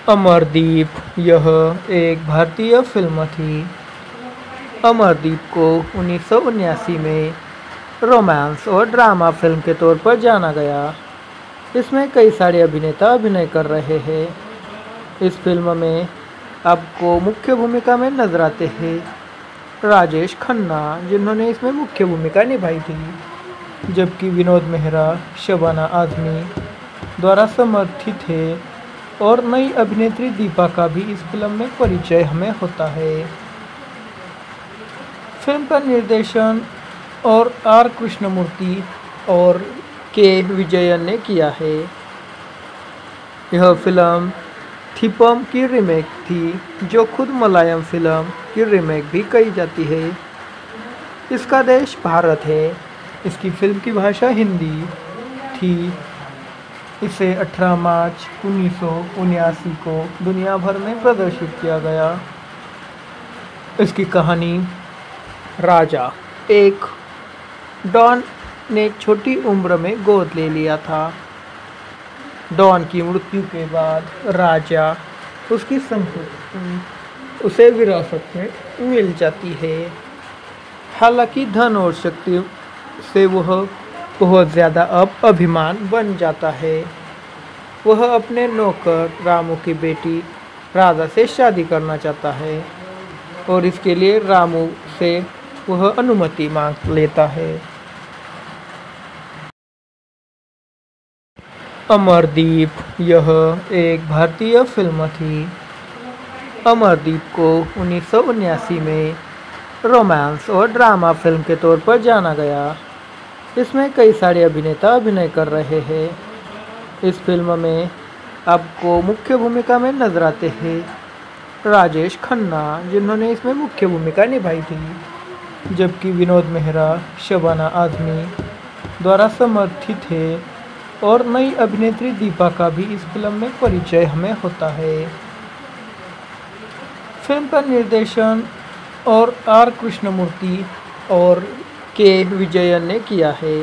अमरदीप यह एक भारतीय फिल्म थी। अमरदीप को 1979 में रोमांस और ड्रामा फिल्म के तौर पर जाना गया। इसमें कई सारे अभिनेता अभिनय कर रहे हैं। इस फिल्म में आपको मुख्य भूमिका में नजर आते हैं राजेश खन्ना, जिन्होंने इसमें मुख्य भूमिका निभाई थी, जबकि विनोद मेहरा शबाना आजमी द्वारा समर्थित है और नई अभिनेत्री दीपा का भी इस फिल्म में परिचय हमें होता है। फिल्म का निर्देशन और आर कृष्णमूर्ति और के विजयन ने किया है। यह फिल्म थिपम की रीमेक थी, जो खुद मलयालम फिल्म की रीमेक भी कही जाती है। इसका देश भारत है। इसकी फिल्म की भाषा हिंदी थी। इसे 18 मार्च 1979 को दुनिया भर में प्रदर्शित किया गया। इसकी कहानी राजा, एक डॉन ने छोटी उम्र में गोद ले लिया था। डॉन की मृत्यु के बाद राजा उसकी संपत्ति उसे विरासत में मिल जाती है। हालांकि धन और शक्ति से वह बहुत ज़्यादा अभिमान बन जाता है। वह अपने नौकर रामू की बेटी राधा से शादी करना चाहता है और इसके लिए रामू से वह अनुमति मांग लेता है। अमरदीप यह एक भारतीय फिल्म थी। अमरदीप को 1979 में रोमांस और ड्रामा फिल्म के तौर पर जाना गया। इसमें कई सारे अभिनेता अभिनय कर रहे हैं। इस फिल्म में आपको मुख्य भूमिका में नजर आते हैं राजेश खन्ना, जिन्होंने इसमें मुख्य भूमिका निभाई थी, जबकि विनोद मेहरा शबाना आजमी द्वारा समर्थित है और नई अभिनेत्री दीपा का भी इस फिल्म में परिचय हमें होता है। फिल्म का निर्देशन और आर कृष्णमूर्ति और के विजयन ने किया है।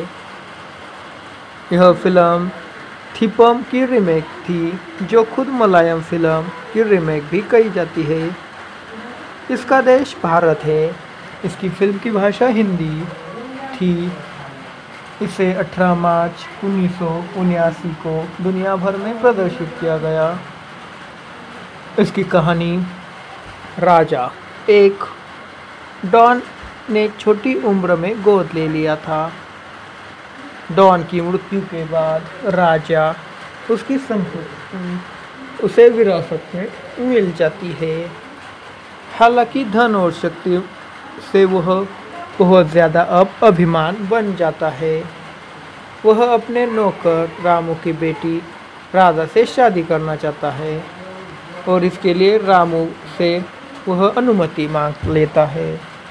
यह फिल्म थिपम की रीमेक थी, जो खुद मलयालम फिल्म की रीमेक भी कही जाती है। इसका देश भारत है। इसकी फिल्म की भाषा हिंदी थी। इसे 18 मार्च 1979 को दुनिया भर में प्रदर्शित किया गया। इसकी कहानी राजा, एक डॉन ने छोटी उम्र में गोद ले लिया था। डॉन की मृत्यु के बाद राजा उसकी संपत्ति उसे विरासत में मिल जाती है। हालांकि धन और शक्ति से वह बहुत ज़्यादा अभिमान बन जाता है। वह अपने नौकर रामू की बेटी राधा से शादी करना चाहता है और इसके लिए रामू से वह अनुमति मांग लेता है।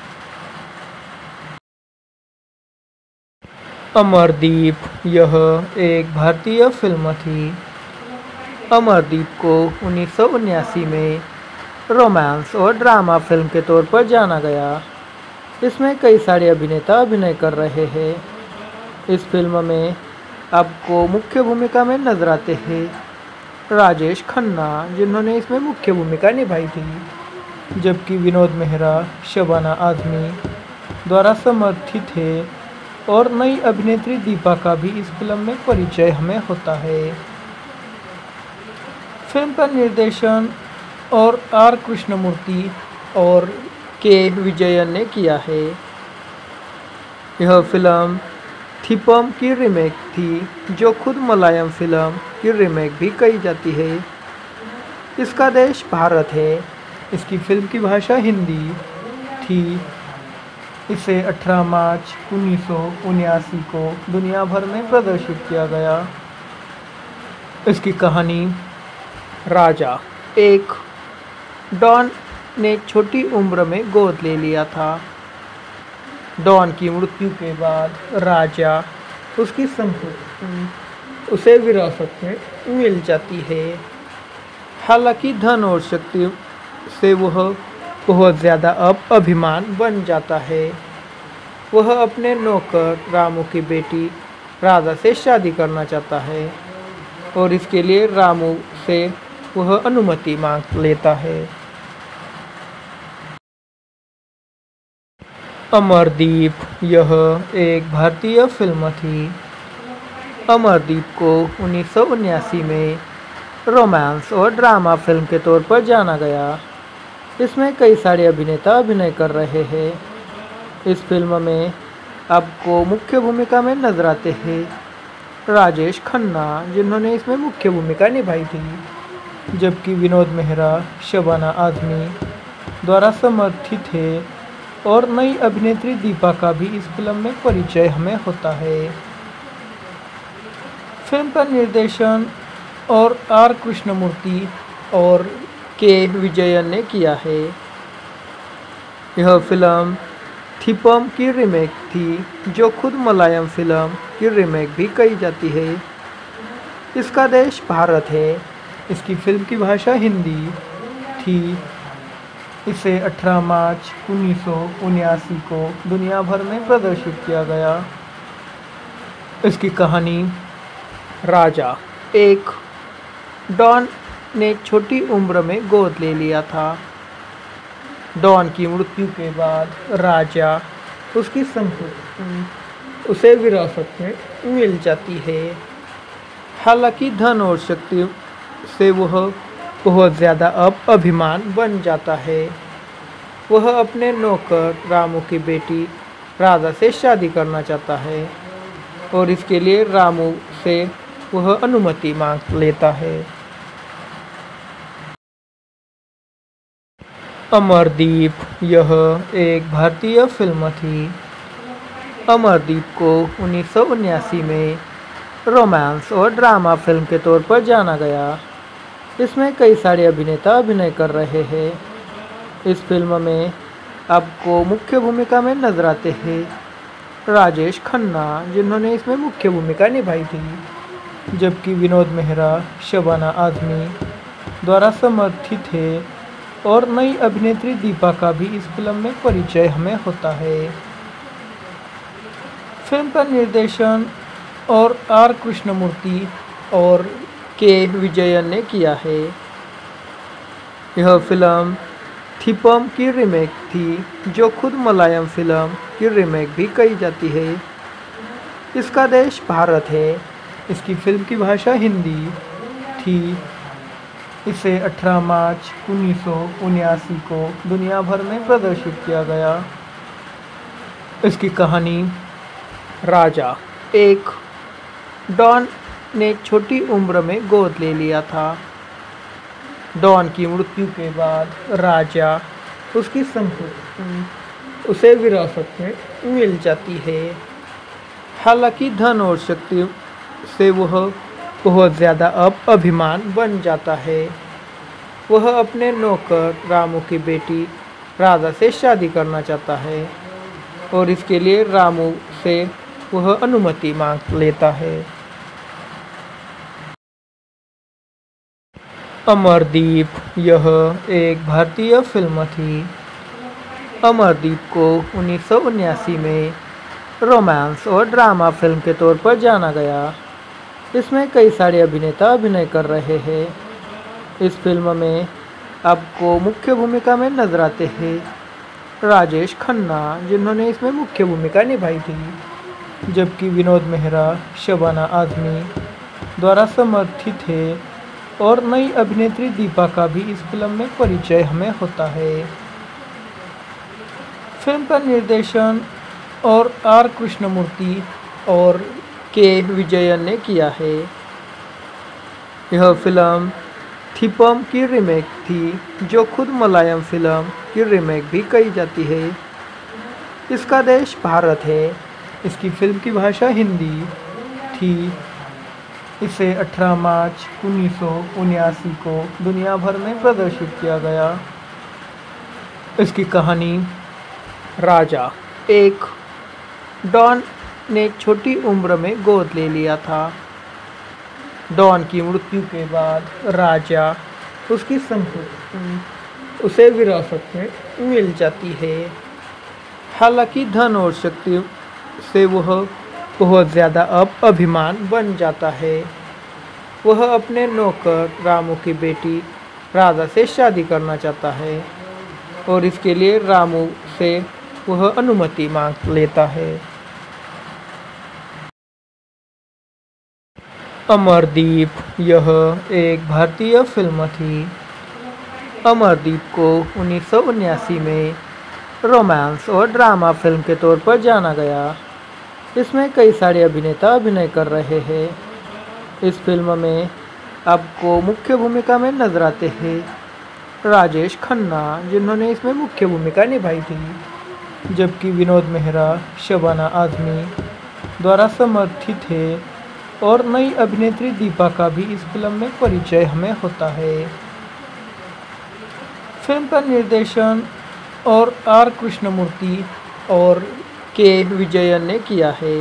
अमरदीप यह एक भारतीय फिल्म थी। अमरदीप को 1979 में रोमांस और ड्रामा फिल्म के तौर पर जाना गया। इसमें कई सारे अभिनेता अभिनय कर रहे हैं। इस फिल्म में आपको मुख्य भूमिका में नजर आते हैं राजेश खन्ना, जिन्होंने इसमें मुख्य भूमिका निभाई थी, जबकि विनोद मेहरा शबाना आजमी द्वारा समर्थित है और नई अभिनेत्री दीपा का भी इस फिल्म में परिचय हमें होता है। फिल्म का निर्देशन और आर कृष्णमूर्ति और के विजयन ने किया है। यह फिल्म थिपम की रीमेक थी, जो खुद मलयालम फिल्म की रीमेक भी कही जाती है। इसका देश भारत है। इसकी फिल्म की भाषा हिंदी थी। इसे 18 मार्च 1979 को दुनिया भर में प्रदर्शित किया गया। इसकी कहानी राजा, एक डॉन ने छोटी उम्र में गोद ले लिया था। डॉन की मृत्यु के बाद राजा उसकी संपत्ति उसे विरासत में मिल जाती है। हालांकि धन और शक्ति से वह बहुत ज़्यादा अभिमान बन जाता है। वह अपने नौकर रामू की बेटी राधा से शादी करना चाहता है और इसके लिए रामू से वह अनुमति मांग लेता है। अमरदीप यह एक भारतीय फिल्म थी। अमरदीप को 1979 में रोमांस और ड्रामा फिल्म के तौर पर जाना गया। इसमें कई सारे अभिनेता अभिनय कर रहे हैं। इस फिल्म में आपको मुख्य भूमिका में नजर आते हैं राजेश खन्ना, जिन्होंने इसमें मुख्य भूमिका निभाई थी, जबकि विनोद मेहरा, शबाना आजमी द्वारा समर्थित है और नई अभिनेत्री दीपा का भी इस फिल्म में परिचय हमें होता है। फिल्म का निर्देशन और आर कृष्णमूर्ति और के विजयन ने किया है। यह फिल्म थिपम की रीमेक थी, जो खुद मलयालम फिल्म की रीमेक भी कही जाती है। इसका देश भारत है। इसकी फिल्म की भाषा हिंदी थी। इसे 18 मार्च 1979 को दुनिया भर में प्रदर्शित किया गया। इसकी कहानी राजा, एक डॉन ने छोटी उम्र में गोद ले लिया था। डॉन की मृत्यु के बाद राजा उसकी संपत्ति उसे विरासत में मिल जाती है। हालांकि धन और शक्ति से वह बहुत ज़्यादा अभिमान बन जाता है। वह अपने नौकर रामू की बेटी राधा से शादी करना चाहता है और इसके लिए रामू से वह अनुमति मांग लेता है। अमरदीप यह एक भारतीय फिल्म थी। अमरदीप को 1979 में रोमांस और ड्रामा फिल्म के तौर पर जाना गया। इसमें कई सारे अभिनेता अभिनय कर रहे हैं। इस फिल्म में आपको मुख्य भूमिका में नजर आते हैं राजेश खन्ना, जिन्होंने इसमें मुख्य भूमिका निभाई थी, जबकि विनोद मेहरा, शबाना आजमी द्वारा समर्थित है और नई अभिनेत्री दीपा का भी इस फिल्म में परिचय हमें होता है। फिल्म का निर्देशन और आर कृष्णमूर्ति और के विजयन ने किया है। यह फिल्म थिपम की रीमेक थी, जो खुद मलयालम फिल्म की रीमेक भी कही जाती है। इसका देश भारत है। इसकी फिल्म की भाषा हिंदी थी। इसे 18 मार्च 1979 को दुनिया भर में प्रदर्शित किया गया। इसकी कहानी राजा, एक डॉन ने छोटी उम्र में गोद ले लिया था। डॉन की मृत्यु के बाद राजा उसकी संपत्ति उसे विरासत में मिल जाती है। हालांकि धन और शक्ति से वह बहुत ज़्यादा अभिमान बन जाता है। वह अपने नौकर रामू की बेटी राधा से शादी करना चाहता है और इसके लिए रामू से वह अनुमति मांग लेता है। अमरदीप यह एक भारतीय फिल्म थी। अमरदीप को 1979 में रोमांस और ड्रामा फिल्म के तौर पर जाना गया। इसमें कई सारे अभिनेता अभिनय कर रहे हैं। इस फिल्म में आपको मुख्य भूमिका में नजर आते हैं राजेश खन्ना, जिन्होंने इसमें मुख्य भूमिका निभाई थी, जबकि विनोद मेहरा, शबाना आजमी द्वारा समर्थित है और नई अभिनेत्री दीपा का भी इस फिल्म में परिचय हमें होता है। फिल्म का निर्देशन और आर कृष्णमूर्ति और के विजयन ने किया है। यह फिल्म थिपम की रीमेक थी, जो खुद मलयालम फिल्म की रीमेक भी कही जाती है। इसका देश भारत है। इसकी फिल्म की भाषा हिंदी थी। इसे 18 मार्च 1979 को दुनिया भर में प्रदर्शित किया गया। इसकी कहानी राजा, एक डॉन ने छोटी उम्र में गोद ले लिया था। डॉन की मृत्यु के बाद राजा उसकी संपत्ति उसे विरासत में मिल जाती है। हालांकि धन और शक्ति से वह बहुत ज़्यादा अभिमान बन जाता है। वह अपने नौकर रामू की बेटी राधा से शादी करना चाहता है और इसके लिए रामू से वह अनुमति मांग लेता है। अमरदीप यह एक भारतीय फिल्म थी। अमरदीप को 1979 में रोमांस और ड्रामा फिल्म के तौर पर जाना गया। इसमें कई सारे अभिनेता अभिनय कर रहे हैं। इस फिल्म में आपको मुख्य भूमिका में नजर आते हैं राजेश खन्ना, जिन्होंने इसमें मुख्य भूमिका निभाई थी, जबकि विनोद मेहरा शबाना आजमी द्वारा समर्थित है और नई अभिनेत्री दीपा का भी इस फिल्म में परिचय हमें होता है। फिल्म का निर्देशन और आर कृष्णमूर्ति और के विजयन ने किया है।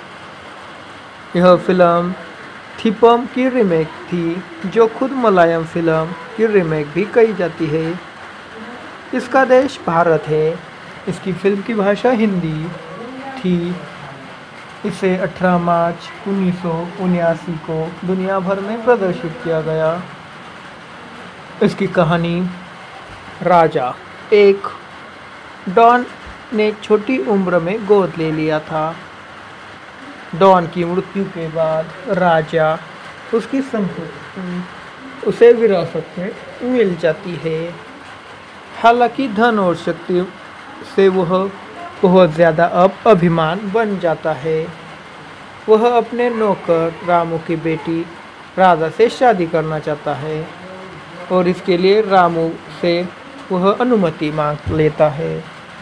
यह फिल्म थिपम की रीमेक थी, जो खुद मलयालम फिल्म की रीमेक भी कही जाती है। इसका देश भारत है। इसकी फिल्म की भाषा हिंदी थी। इसे 18 मार्च 1979 को दुनिया भर में प्रदर्शित किया गया। इसकी कहानी राजा, एक डॉन ने छोटी उम्र में गोद ले लिया था। डॉन की मृत्यु के बाद राजा उसकी संपत्ति उसे विरासत में मिल जाती है। हालांकि धन और शक्ति से वह बहुत ज़्यादा अब अभिमान बन जाता है। वह अपने नौकर रामू की बेटी राधा से शादी करना चाहता है और इसके लिए रामू से वह अनुमति मांग लेता है।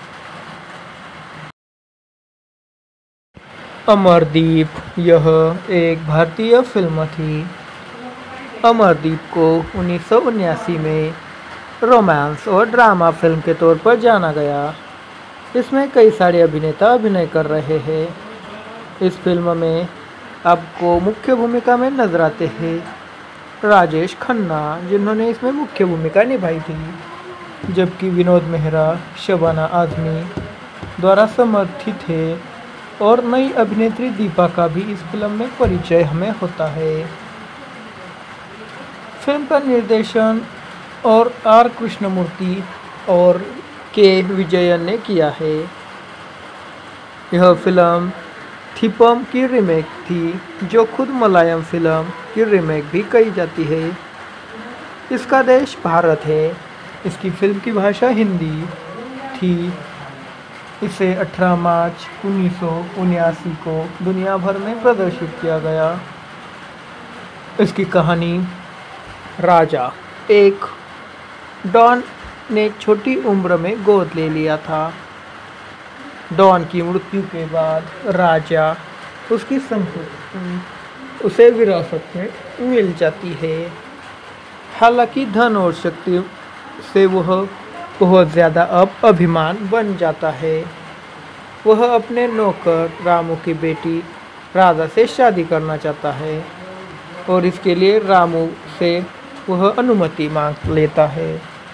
अमरदीप यह एक भारतीय फिल्म थी। अमरदीप को 1979 में रोमांस और ड्रामा फिल्म के तौर पर जाना गया। इसमें कई सारे अभिनेता अभिनय कर रहे हैं। इस फिल्म में आपको मुख्य भूमिका में नजर आते हैं राजेश खन्ना, जिन्होंने इसमें मुख्य भूमिका निभाई थी, जबकि विनोद मेहरा शबाना आजमी द्वारा समर्थित है और नई अभिनेत्री दीपा का भी इस फिल्म में परिचय हमें होता है। फिल्म का निर्देशन और आर कृष्णमूर्ति और के विजयन ने किया है। यह फिल्म थिपम की रीमेक थी, जो खुद मलयालम फिल्म की रीमेक भी कही जाती है। इसका देश भारत है। इसकी फिल्म की भाषा हिंदी थी। इसे 18 मार्च 1979 को दुनिया भर में प्रदर्शित किया गया। इसकी कहानी राजा, एक डॉन ने छोटी उम्र में गोद ले लिया था। डॉन की मृत्यु के बाद राजा उसकी संपत्ति उसे विरासत में मिल जाती है। हालांकि धन और शक्ति से वह बहुत ज़्यादा अब अभिमान बन जाता है। वह अपने नौकर रामू की बेटी राधा से शादी करना चाहता है और इसके लिए रामू से वह अनुमति मांग लेता है।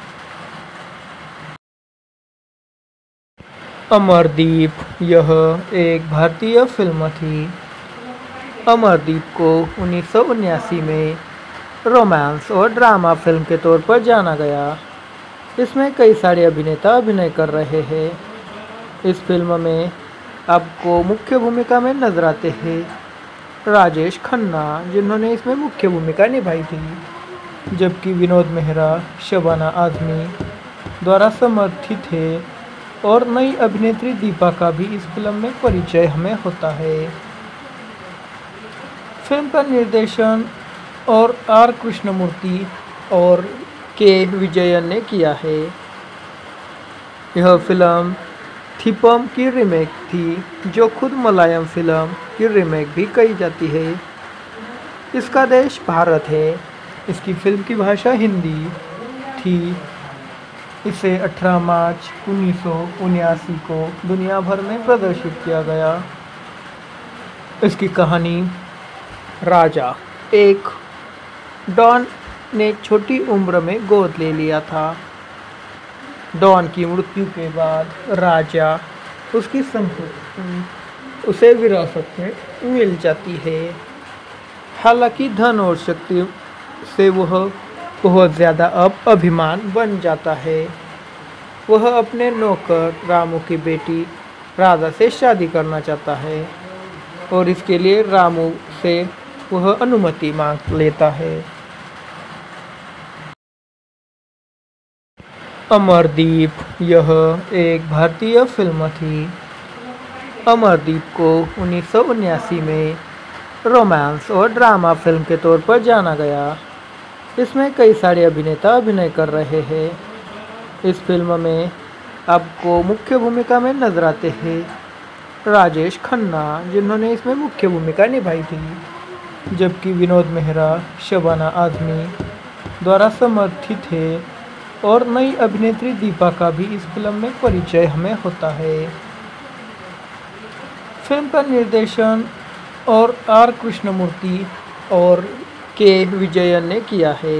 अमरदीप यह एक भारतीय फिल्म थी। अमरदीप को 1979 में रोमांस और ड्रामा फिल्म के तौर पर जाना गया। इसमें कई सारे अभिनेता अभिनय कर रहे हैं। इस फिल्म में आपको मुख्य भूमिका में नजर आते हैं राजेश खन्ना, जिन्होंने इसमें मुख्य भूमिका निभाई थी, जबकि विनोद मेहरा शबाना आजमी द्वारा समर्थित है और नई अभिनेत्री दीपा का भी इस फिल्म में परिचय हमें होता है। फिल्म का निर्देशन और आर कृष्णमूर्ति और के विजयन ने किया है। यह फिल्म थिपम की रीमेक थी, जो खुद मलयालम फिल्म की रीमेक भी कही जाती है। इसका देश भारत है। इसकी फिल्म की भाषा हिंदी थी। इसे 18 मार्च 1979 को दुनिया भर में प्रदर्शित किया गया। इसकी कहानी राजा, एक डॉन ने छोटी उम्र में गोद ले लिया था। डॉन की मृत्यु के बाद राजा उसकी संपत्ति उसे विरासत में मिल जाती है। हालांकि धन और शक्ति से वह बहुत ज़्यादा अभिमान बन जाता है। वह अपने नौकर रामू की बेटी राधा से शादी करना चाहता है और इसके लिए रामू से वह अनुमति मांग लेता है। अमरदीप यह एक भारतीय फिल्म थी। अमरदीप को 1979 में रोमांस और ड्रामा फिल्म के तौर पर जाना गया। इसमें कई सारे अभिनेता अभिनय कर रहे हैं। इस फिल्म में आपको मुख्य भूमिका में नजर आते हैं राजेश खन्ना, जिन्होंने इसमें मुख्य भूमिका निभाई थी, जबकि विनोद मेहरा शबाना आजमी द्वारा समर्थित है और नई अभिनेत्री दीपा का भी इस फिल्म में परिचय हमें होता है। फिल्म का निर्देशन और आर कृष्णमूर्ति और के विजयन ने किया है।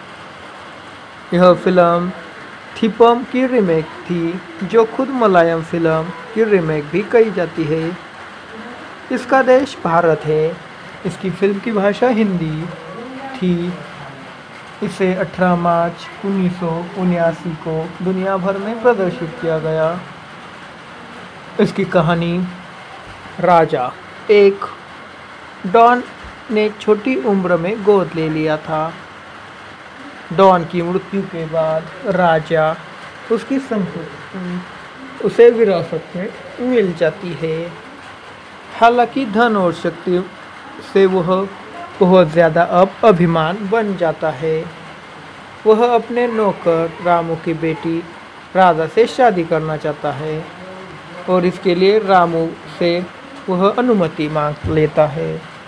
यह फिल्म थिपम की रीमेक थी, जो खुद मलयालम फिल्म की रीमेक भी कही जाती है। इसका देश भारत है। इसकी फिल्म की भाषा हिंदी थी। इसे 18 मार्च 1979 को दुनिया भर में प्रदर्शित किया गया। इसकी कहानी राजा, एक डॉन ने छोटी उम्र में गोद ले लिया था। डॉन की मृत्यु के बाद राजा उसकी संपत्ति उसे विरासत में मिल जाती है। हालांकि धन और शक्ति से वह बहुत ज़्यादा अभिमान बन जाता है। वह अपने नौकर रामू की बेटी राधा से शादी करना चाहता है और इसके लिए रामू से वह अनुमति मांग लेता है।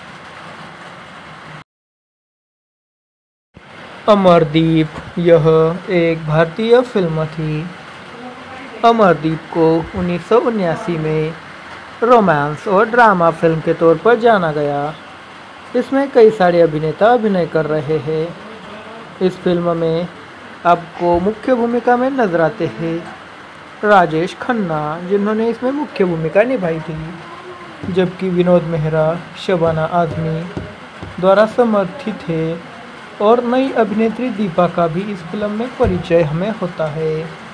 अमरदीप यह एक भारतीय फिल्म थी। अमरदीप को 1979 में रोमांस और ड्रामा फिल्म के तौर पर जाना गया। इसमें कई सारे अभिनेता अभिनय कर रहे हैं। इस फिल्म में आपको मुख्य भूमिका में नजर आते हैं राजेश खन्ना, जिन्होंने इसमें मुख्य भूमिका निभाई थी, जबकि विनोद मेहरा शबाना आजमी द्वारा समर्थित है और नई अभिनेत्री दीपा का भी इस फिल्म में परिचय हमें होता है।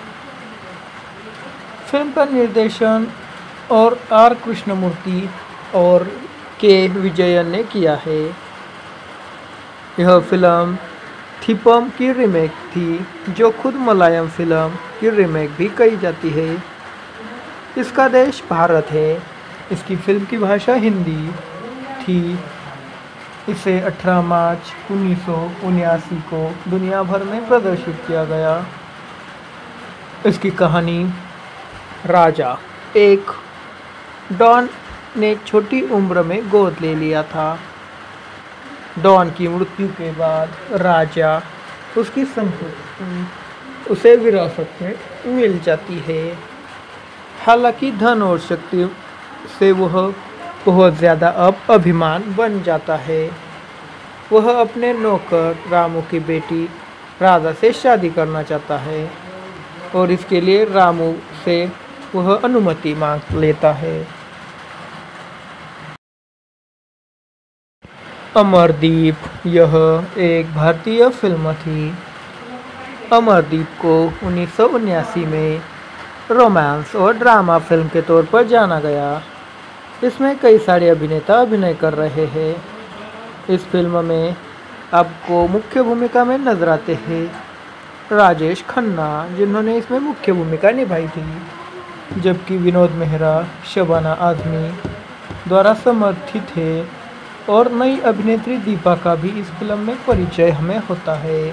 फिल्म का निर्देशन और आर कृष्णमूर्ति और के विजयन ने किया है। यह फिल्म थिपम की रीमेक थी, जो खुद मलयालम फिल्म की रीमेक भी कही जाती है। इसका देश भारत है। इसकी फिल्म की भाषा हिंदी थी। इसे 18 मार्च 1979 को दुनिया भर में प्रदर्शित किया गया। इसकी कहानी राजा, एक डॉन ने छोटी उम्र में गोद ले लिया था। डॉन की मृत्यु के बाद राजा उसकी संपत्ति उसे विरासत में मिल जाती है। हालांकि धन और शक्ति से वह बहुत ज़्यादा अभिमान बन जाता है। वह अपने नौकर रामू की बेटी राधा से शादी करना चाहता है और इसके लिए रामू से वह अनुमति मांग लेता है। अमरदीप यह एक भारतीय फिल्म थी। अमरदीप को 1979 में रोमांस और ड्रामा फिल्म के तौर पर जाना गया। इसमें कई सारे अभिनेता अभिनय कर रहे हैं। इस फिल्म में आपको मुख्य भूमिका में नजर आते हैं राजेश खन्ना, जिन्होंने इसमें मुख्य भूमिका निभाई थी, जबकि विनोद मेहरा शबाना आजमी द्वारा समर्थित है और नई अभिनेत्री दीपा का भी इस फिल्म में परिचय हमें होता है।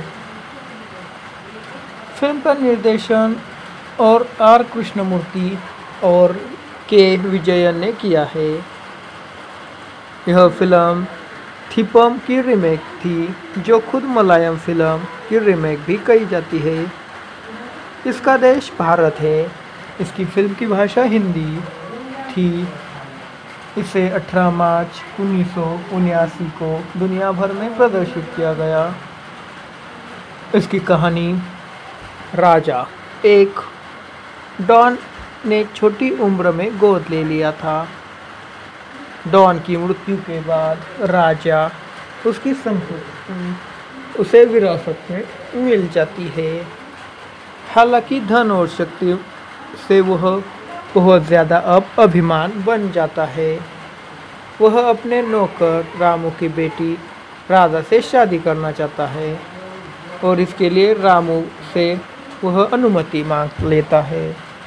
फिल्म का निर्देशन और आर कृष्णमूर्ति और के विजयन ने किया है। यह फिल्म थिपम की रीमेक थी, जो खुद मलयालम फिल्म की रीमेक भी कही जाती है। इसका देश भारत है। इसकी फिल्म की भाषा हिंदी थी। इसे 18 मार्च 1979 को दुनिया भर में प्रदर्शित किया गया। इसकी कहानी राजा, एक डॉन ने छोटी उम्र में गोद ले लिया था। डॉन की मृत्यु के बाद राजा उसकी संपत्ति उसे विरासत में मिल जाती है। हालांकि धन और शक्ति से वह बहुत ज़्यादा अभिमान बन जाता है। वह अपने नौकर रामू की बेटी राधा से शादी करना चाहता है और इसके लिए रामू से वह अनुमति मांग लेता है।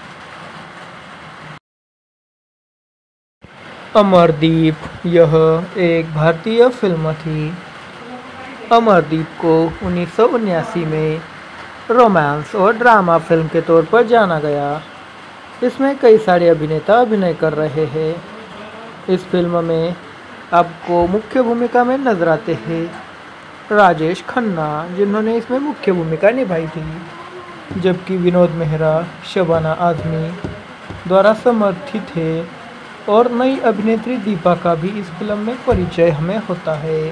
अमरदीप यह एक भारतीय फिल्म थी। अमरदीप को 1979 में रोमांस और ड्रामा फिल्म के तौर पर जाना गया। इसमें कई सारे अभिनेता अभिनय कर रहे हैं। इस फिल्म में आपको मुख्य भूमिका में नजर आते हैं राजेश खन्ना, जिन्होंने इसमें मुख्य भूमिका निभाई थी, जबकि विनोद मेहरा शबाना आजमी द्वारा समर्थित है और नई अभिनेत्री दीपा का भी इस फिल्म में परिचय हमें होता है।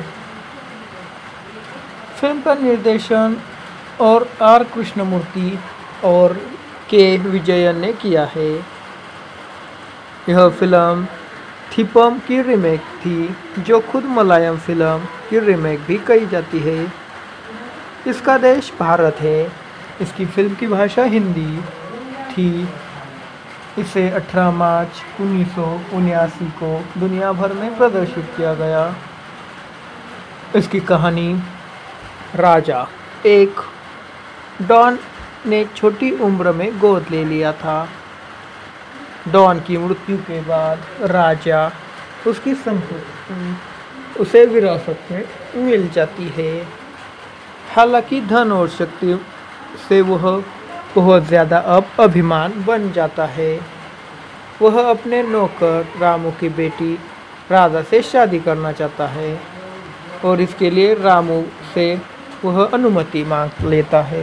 फिल्म का निर्देशन और आर कृष्णमूर्ति और के विजयन ने किया है। यह फिल्म थिपम की रीमेक थी, जो खुद मलयालम फिल्म की रीमेक भी कही जाती है। इसका देश भारत है। इसकी फिल्म की भाषा हिंदी थी। इसे 18 मार्च 1979 को दुनिया भर में प्रदर्शित किया गया। इसकी कहानी राजा, एक डॉन ने छोटी उम्र में गोद ले लिया था। डॉन की मृत्यु के बाद राजा उसकी संपत्ति उसे विरासत में मिल जाती है। हालांकि धन और शक्ति से वह बहुत ज़्यादा अभिमान बन जाता है। वह अपने नौकर रामू की बेटी राधा से शादी करना चाहता है और इसके लिए रामू से वह अनुमति मांग लेता है।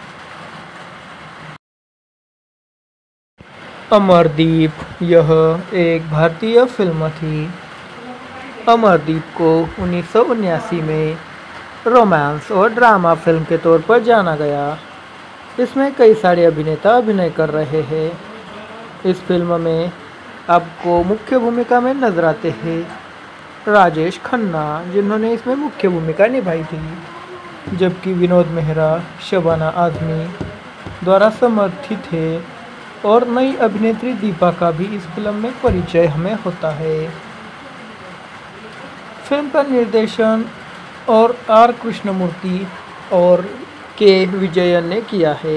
अमरदीप यह एक भारतीय फिल्म थी। अमरदीप को 1979 में रोमांस और ड्रामा फिल्म के तौर पर जाना गया। इसमें कई सारे अभिनेता अभिनय कर रहे हैं। इस फिल्म में आपको मुख्य भूमिका में नजर आते हैं राजेश खन्ना, जिन्होंने इसमें मुख्य भूमिका निभाई थी, जबकि विनोद मेहरा शबाना आजमी द्वारा समर्थित है और नई अभिनेत्री दीपा का भी इस फिल्म में परिचय हमें होता है। फिल्म का निर्देशन और आर कृष्णमूर्ति और के विजयन ने किया है।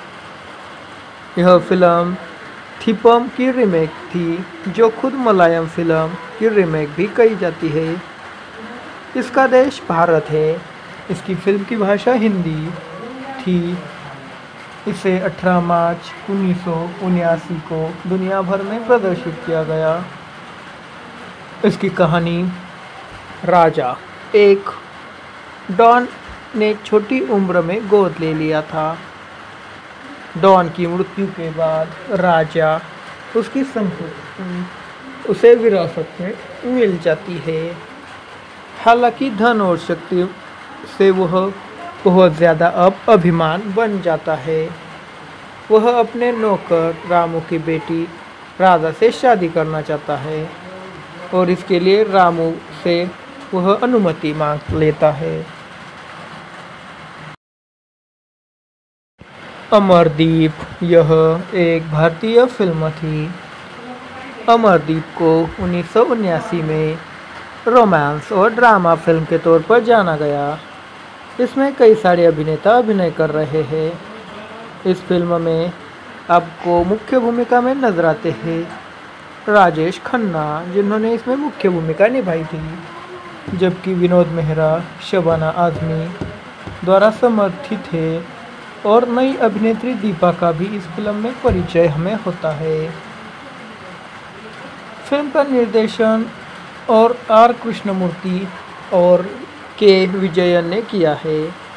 यह फिल्म थिपम की रीमेक थी, जो खुद मलयालम फिल्म की रीमेक भी कही जाती है। इसका देश भारत है। इसकी फिल्म की भाषा हिंदी थी। इसे 18 मार्च 1979 को दुनिया भर में प्रदर्शित किया गया। इसकी कहानी राजा, एक डॉन ने छोटी उम्र में गोद ले लिया था। डॉन की मृत्यु के बाद राजा उसकी संपत्ति उसे विरासत में मिल जाती है। हालांकि धन और शक्ति से वह बहुत ज़्यादा अभिमान बन जाता है। वह अपने नौकर रामू की बेटी राधा से शादी करना चाहता है और इसके लिए रामू से वह अनुमति मांग लेता है। अमरदीप यह एक भारतीय फिल्म थी। अमरदीप को 1979 में रोमांस और ड्रामा फिल्म के तौर पर जाना गया। इसमें कई सारे अभिनेता अभिनय कर रहे हैं। इस फिल्म में आपको मुख्य भूमिका में नजर आते हैं राजेश खन्ना, जिन्होंने इसमें मुख्य भूमिका निभाई थी, जबकि विनोद मेहरा शबाना आजमी द्वारा समर्थित है और नई अभिनेत्री दीपा का भी इस फिल्म में परिचय हमें होता है। फिल्म का निर्देशन और आर कृष्णमूर्ति और के विजयन ने किया है।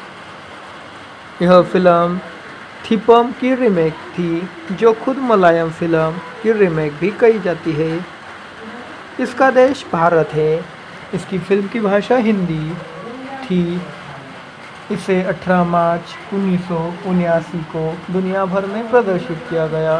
यह फिल्म थिपम की रीमेक थी, जो खुद मलयालम फिल्म की रीमेक भी कही जाती है। इसका देश भारत है। इसकी फिल्म की भाषा हिंदी थी। इसे 18 मार्च 1979 को दुनिया भर में प्रदर्शित किया गया।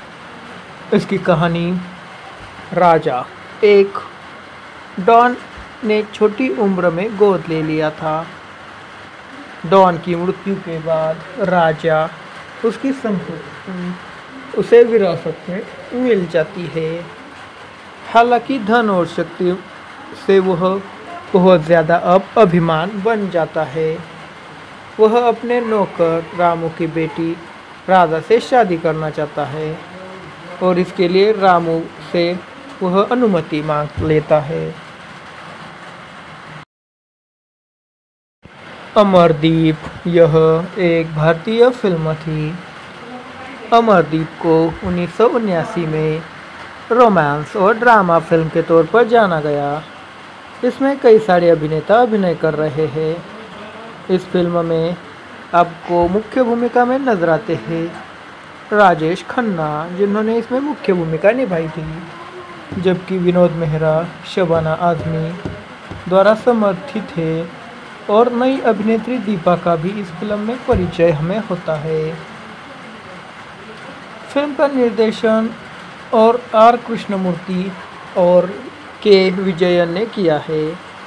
इसकी कहानी राजा, एक डॉन ने छोटी उम्र में गोद ले लिया था। डॉन की मृत्यु के बाद राजा उसकी संपत्ति उसे विरासत में मिल जाती है। हालांकि धन और शक्ति से वह बहुत ज़्यादा अब अभिमान बन जाता है। वह अपने नौकर रामू की बेटी राधा से शादी करना चाहता है और इसके लिए रामू से वह अनुमति मांग लेता है। अमरदीप यह एक भारतीय फिल्म थी। अमरदीप को 1979 में रोमांस और ड्रामा फिल्म के तौर पर जाना गया। इसमें कई सारे अभिनेता अभिनय कर रहे हैं। इस फिल्म में आपको मुख्य भूमिका में नजर आते हैं राजेश खन्ना, जिन्होंने इसमें मुख्य भूमिका निभाई थी, जबकि विनोद मेहरा शबाना आजमी द्वारा समर्थित है और नई अभिनेत्री दीपा का भी इस फिल्म में परिचय हमें होता है। फिल्म का निर्देशन और आर कृष्णमूर्ति और के विजयन ने किया है।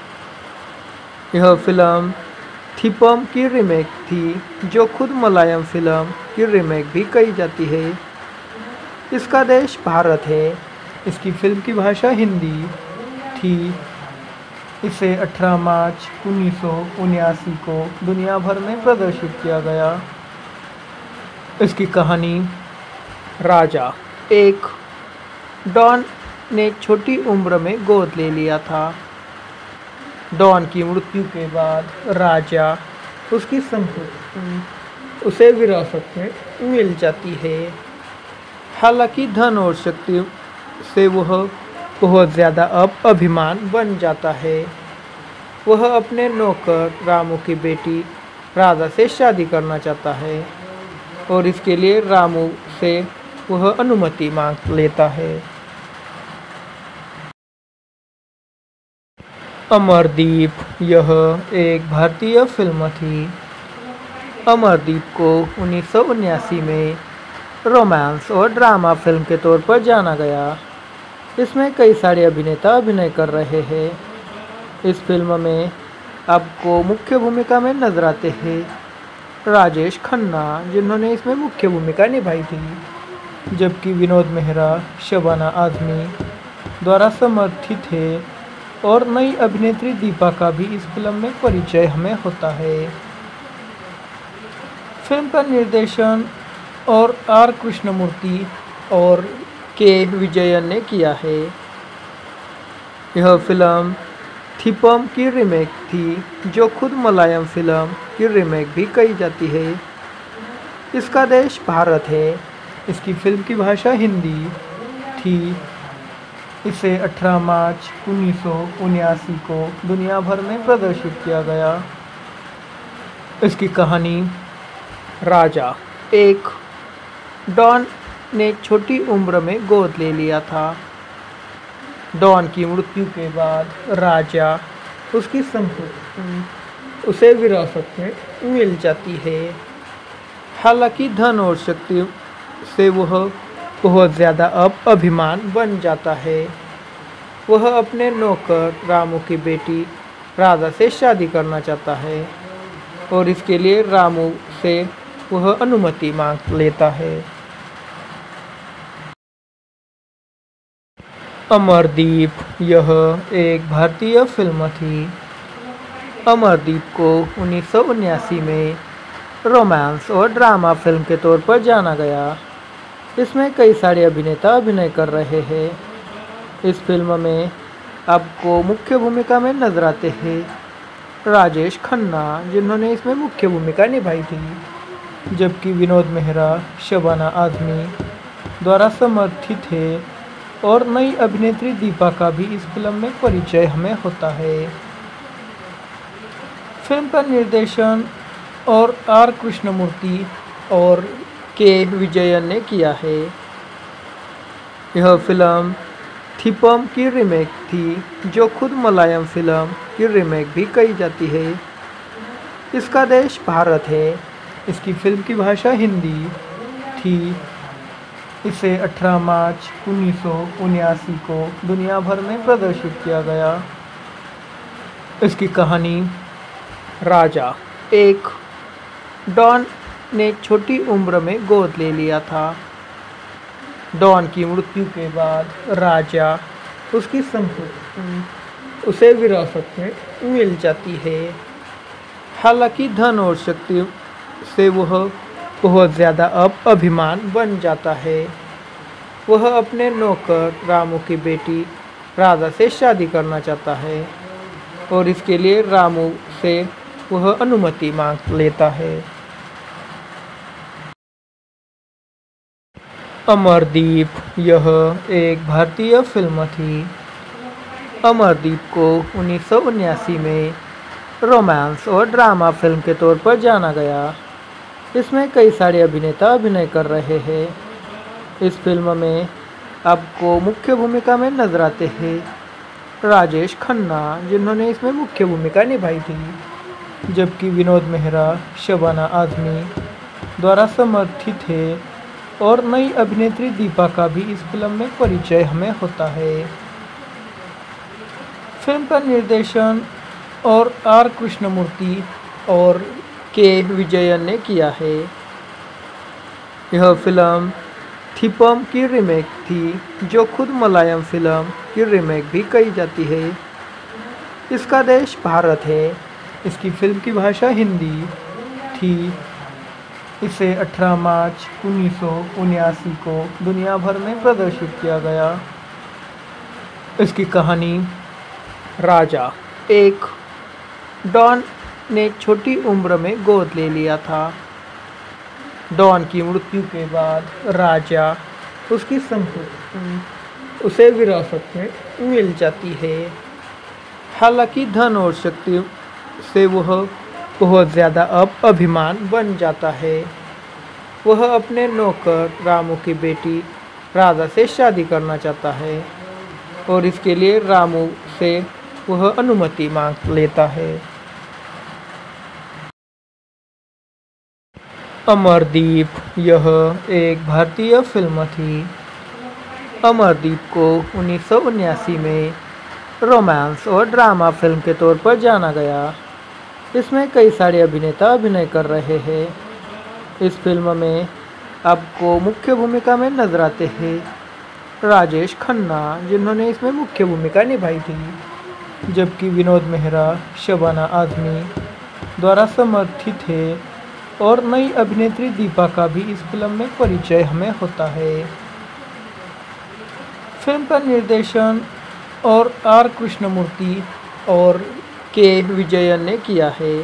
यह फिल्म थिपम की रीमेक थी, जो खुद मलयालम फिल्म की रीमेक भी कही जाती है। इसका देश भारत है। इसकी फिल्म की भाषा हिंदी थी। इसे 18 मार्च 1979 को दुनिया भर में प्रदर्शित किया गया। इसकी कहानी राजा एक डॉन ने छोटी उम्र में गोद ले लिया था। डॉन की मृत्यु के बाद राजा उसकी संपत्ति उसे विरासत में मिल जाती है। हालांकि धन और शक्ति से वह बहुत ज़्यादा अब अभिमान बन जाता है। वह अपने नौकर रामू की बेटी राधा से शादी करना चाहता है और इसके लिए रामू से वह अनुमति मांग लेता है। अमरदीप यह एक भारतीय फिल्म थी। अमरदीप को 1979 में रोमांस और ड्रामा फिल्म के तौर पर जाना गया। इसमें कई सारे अभिनेता अभिनय कर रहे हैं। इस फिल्म में आपको मुख्य भूमिका में नजर आते हैं राजेश खन्ना, जिन्होंने इसमें मुख्य भूमिका निभाई थी, जबकि विनोद मेहरा शबाना आजमी द्वारा समर्थित है और नई अभिनेत्री दीपा का भी इस फिल्म में परिचय हमें होता है। फिल्म का निर्देशन और आर कृष्णमूर्ति और के विजयन ने किया है। यह फिल्म थिपम की रीमेक थी, जो खुद मलयालम फिल्म की रीमेक भी कही जाती है। इसका देश भारत है। इसकी फिल्म की भाषा हिंदी थी। इसे 18 मार्च 1979 को दुनिया भर में प्रदर्शित किया गया। इसकी कहानी राजा एक डॉन ने छोटी उम्र में गोद ले लिया था। डॉन की मृत्यु के बाद राजा उसकी संपत्ति उसे विरासत में मिल जाती है। हालांकि धन और शक्ति से वह बहुत ज़्यादा अब अभिमान बन जाता है। वह अपने नौकर रामू की बेटी राधा से शादी करना चाहता है और इसके लिए रामू से वह अनुमति मांग लेता है। अमरदीप यह एक भारतीय फिल्म थी। अमरदीप को 1979 में रोमांस और ड्रामा फिल्म के तौर पर जाना गया। इसमें कई सारे अभिनेता अभिनय कर रहे हैं। इस फिल्म में आपको मुख्य भूमिका में नजर आते हैं राजेश खन्ना, जिन्होंने इसमें मुख्य भूमिका निभाई थी, जबकि विनोद मेहरा शबाना आजमी द्वारा समर्थित है और नई अभिनेत्री दीपा का भी इस फिल्म में परिचय हमें होता है। फिल्म का निर्देशन और आर कृष्णमूर्ति और के विजयन ने किया है। यह फिल्म थिपम की रीमेक थी, जो खुद मलयालम फिल्म की रीमेक भी कही जाती है। इसका देश भारत है। इसकी फिल्म की भाषा हिंदी थी। इसे 18 मार्च 1979 को दुनिया भर में प्रदर्शित किया गया। इसकी कहानी राजा। एक डॉन ने छोटी उम्र में गोद ले लिया था। डॉन की मृत्यु के बाद राजा उसकी संपत्ति उसे विरासत में मिल जाती है। हालांकि धन और शक्ति से वह बहुत ज़्यादा अभिमान बन जाता है। वह अपने नौकर रामू की बेटी राधा से शादी करना चाहता है और इसके लिए रामू से वह अनुमति मांग लेता है। अमरदीप यह एक भारतीय फिल्म थी। अमरदीप को 1979 में रोमांस और ड्रामा फिल्म के तौर पर जाना गया। इसमें कई सारे अभिनेता अभिनय कर रहे हैं। इस फिल्म में आपको मुख्य भूमिका में नजर आते हैं राजेश खन्ना, जिन्होंने इसमें मुख्य भूमिका निभाई थी, जबकि विनोद मेहरा शबाना आजमी द्वारा समर्थित है और नई अभिनेत्री दीपा का भी इस फिल्म में परिचय हमें होता है। फिल्म का निर्देशन और आर कृष्णमूर्ति और के विजयन ने किया है। यह फिल्म थिपम की रीमेक थी, जो खुद मलयालम फिल्म की रीमेक भी कही जाती है। इसका देश भारत है। इसकी फिल्म की भाषा हिंदी थी। इसे 18 मार्च 1979 को दुनिया भर में प्रदर्शित किया गया। इसकी कहानी राजा। एक डॉन ने छोटी उम्र में गोद ले लिया था। डॉन की मृत्यु के बाद राजा उसकी संपत्ति उसे विरासत में मिल जाती है। हालांकि धन और शक्ति से वह बहुत ज़्यादा अभिमान बन जाता है। वह अपने नौकर रामू की बेटी राधा से शादी करना चाहता है और इसके लिए रामू से वह अनुमति मांग लेता है। अमरदीप यह एक भारतीय फिल्म थी। अमरदीप को 1979 में रोमांस और ड्रामा फिल्म के तौर पर जाना गया। इसमें कई सारे अभिनेता अभिनय कर रहे हैं। इस फिल्म में आपको मुख्य भूमिका में नजर आते हैं राजेश खन्ना, जिन्होंने इसमें मुख्य भूमिका निभाई थी, जबकि विनोद मेहरा शबाना आजमी द्वारा समर्थित है और नई अभिनेत्री दीपा का भी इस फिल्म में परिचय हमें होता है। फिल्म का निर्देशन और आर कृष्णमूर्ति और के विजयन ने किया है।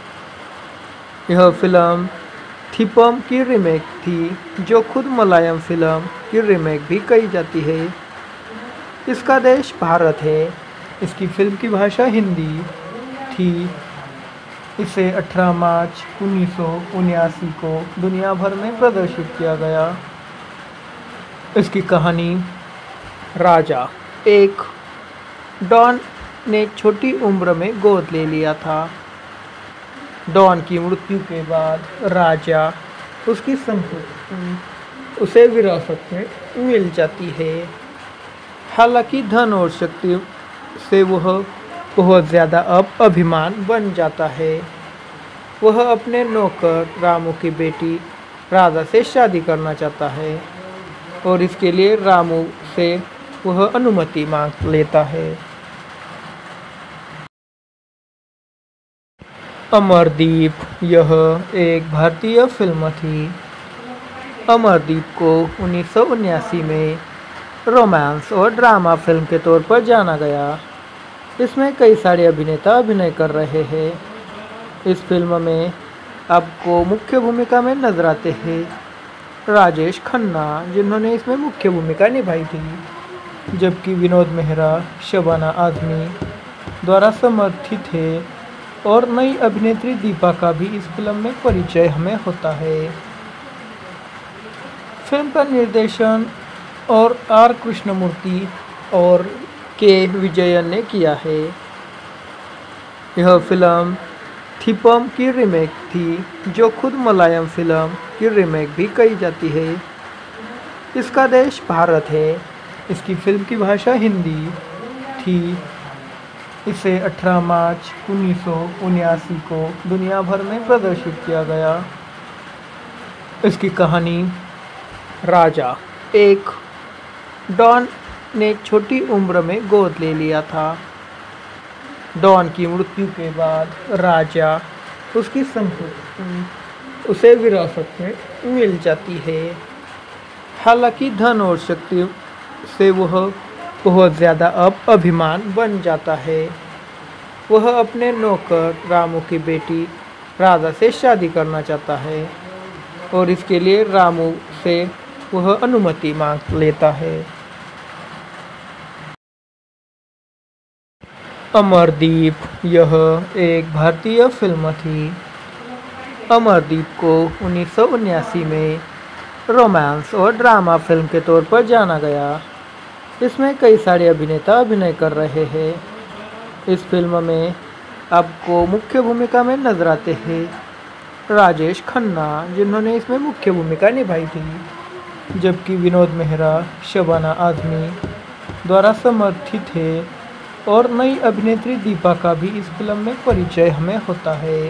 यह फिल्म थिपम की रीमेक थी, जो खुद मलयालम फिल्म की रीमेक भी कही जाती है। इसका देश भारत है। इसकी फिल्म की भाषा हिंदी थी। इसे 18 मार्च 1979 को दुनिया भर में प्रदर्शित किया गया। इसकी कहानी राजा। एक डॉन ने छोटी उम्र में गोद ले लिया था। डॉन की मृत्यु के बाद राजा उसकी संपत्ति उसे विरासत में मिल जाती है। हालांकि धन और शक्ति से वह बहुत ज़्यादा अभिमान बन जाता है। वह अपने नौकर रामू की बेटी राधा से शादी करना चाहता है और इसके लिए रामू से वह अनुमति मांग लेता है। अमरदीप यह एक भारतीय फिल्म थी। अमरदीप को 1979 में रोमांस और ड्रामा फिल्म के तौर पर जाना गया। इसमें कई सारे अभिनेता अभिनय कर रहे हैं। इस फिल्म में आपको मुख्य भूमिका में नजर आते हैं राजेश खन्ना, जिन्होंने इसमें मुख्य भूमिका निभाई थी, जबकि विनोद मेहरा शबाना आजमी द्वारा समर्थित है और नई अभिनेत्री दीपा का भी इस फिल्म में परिचय हमें होता है। फिल्म का निर्देशन और आर कृष्णमूर्ति और के विजयन ने किया है। यह फिल्म थिपम की रीमेक थी, जो खुद मलयालम फिल्म की रीमेक भी कही जाती है। इसका देश भारत है। इसकी फिल्म की भाषा हिंदी थी। इसे 18 मार्च 1979 को दुनिया भर में प्रदर्शित किया गया। इसकी कहानी राजा। एक डॉन ने छोटी उम्र में गोद ले लिया था। डॉन की मृत्यु के बाद राजा उसकी संपत्ति उसे विरासत में मिल जाती है। हालांकि धन और शक्ति से वह बहुत ज़्यादा अभिमान बन जाता है। वह अपने नौकर रामू की बेटी राधा से शादी करना चाहता है और इसके लिए रामू से वह अनुमति मांग लेता है। अमरदीप यह एक भारतीय फिल्म थी। अमरदीप को 1979 में रोमांस और ड्रामा फिल्म के तौर पर जाना गया। इसमें कई सारे अभिनेता अभिनय कर रहे हैं। इस फिल्म में आपको मुख्य भूमिका में नजर आते हैं राजेश खन्ना, जिन्होंने इसमें मुख्य भूमिका निभाई थी, जबकि विनोद मेहरा शबाना आजमी द्वारा समर्थित है और नई अभिनेत्री दीपा का भी इस फिल्म में परिचय हमें होता है।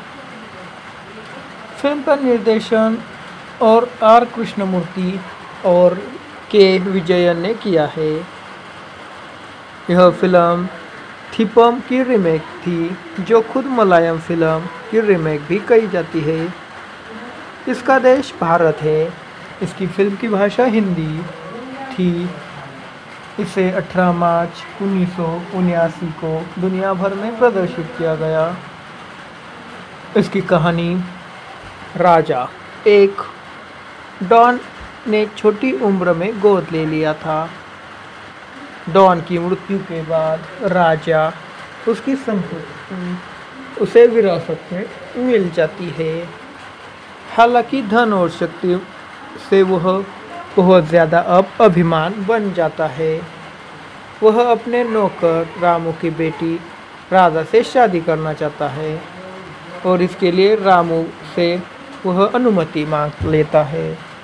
फिल्म का निर्देशन और आर कृष्णमूर्ति और के विजयन ने किया है। यह फिल्म थिपम की रीमेक थी, जो खुद मलयालम फिल्म की रीमेक भी कही जाती है। इसका देश भारत है। इसकी फिल्म की भाषा हिंदी थी। इसे 18 मार्च 1979 को दुनिया भर में प्रदर्शित किया गया। इसकी कहानी राजा। एक डॉन ने छोटी उम्र में गोद ले लिया था। डॉन की मृत्यु के बाद राजा उसकी संपत्ति उसे विरासत में मिल जाती है। हालांकि धन और शक्ति से वह बहुत ज़्यादा अभिमान बन जाता है। वह अपने नौकर रामू की बेटी राधा से शादी करना चाहता है और इसके लिए रामू से वह अनुमति मांग लेता है।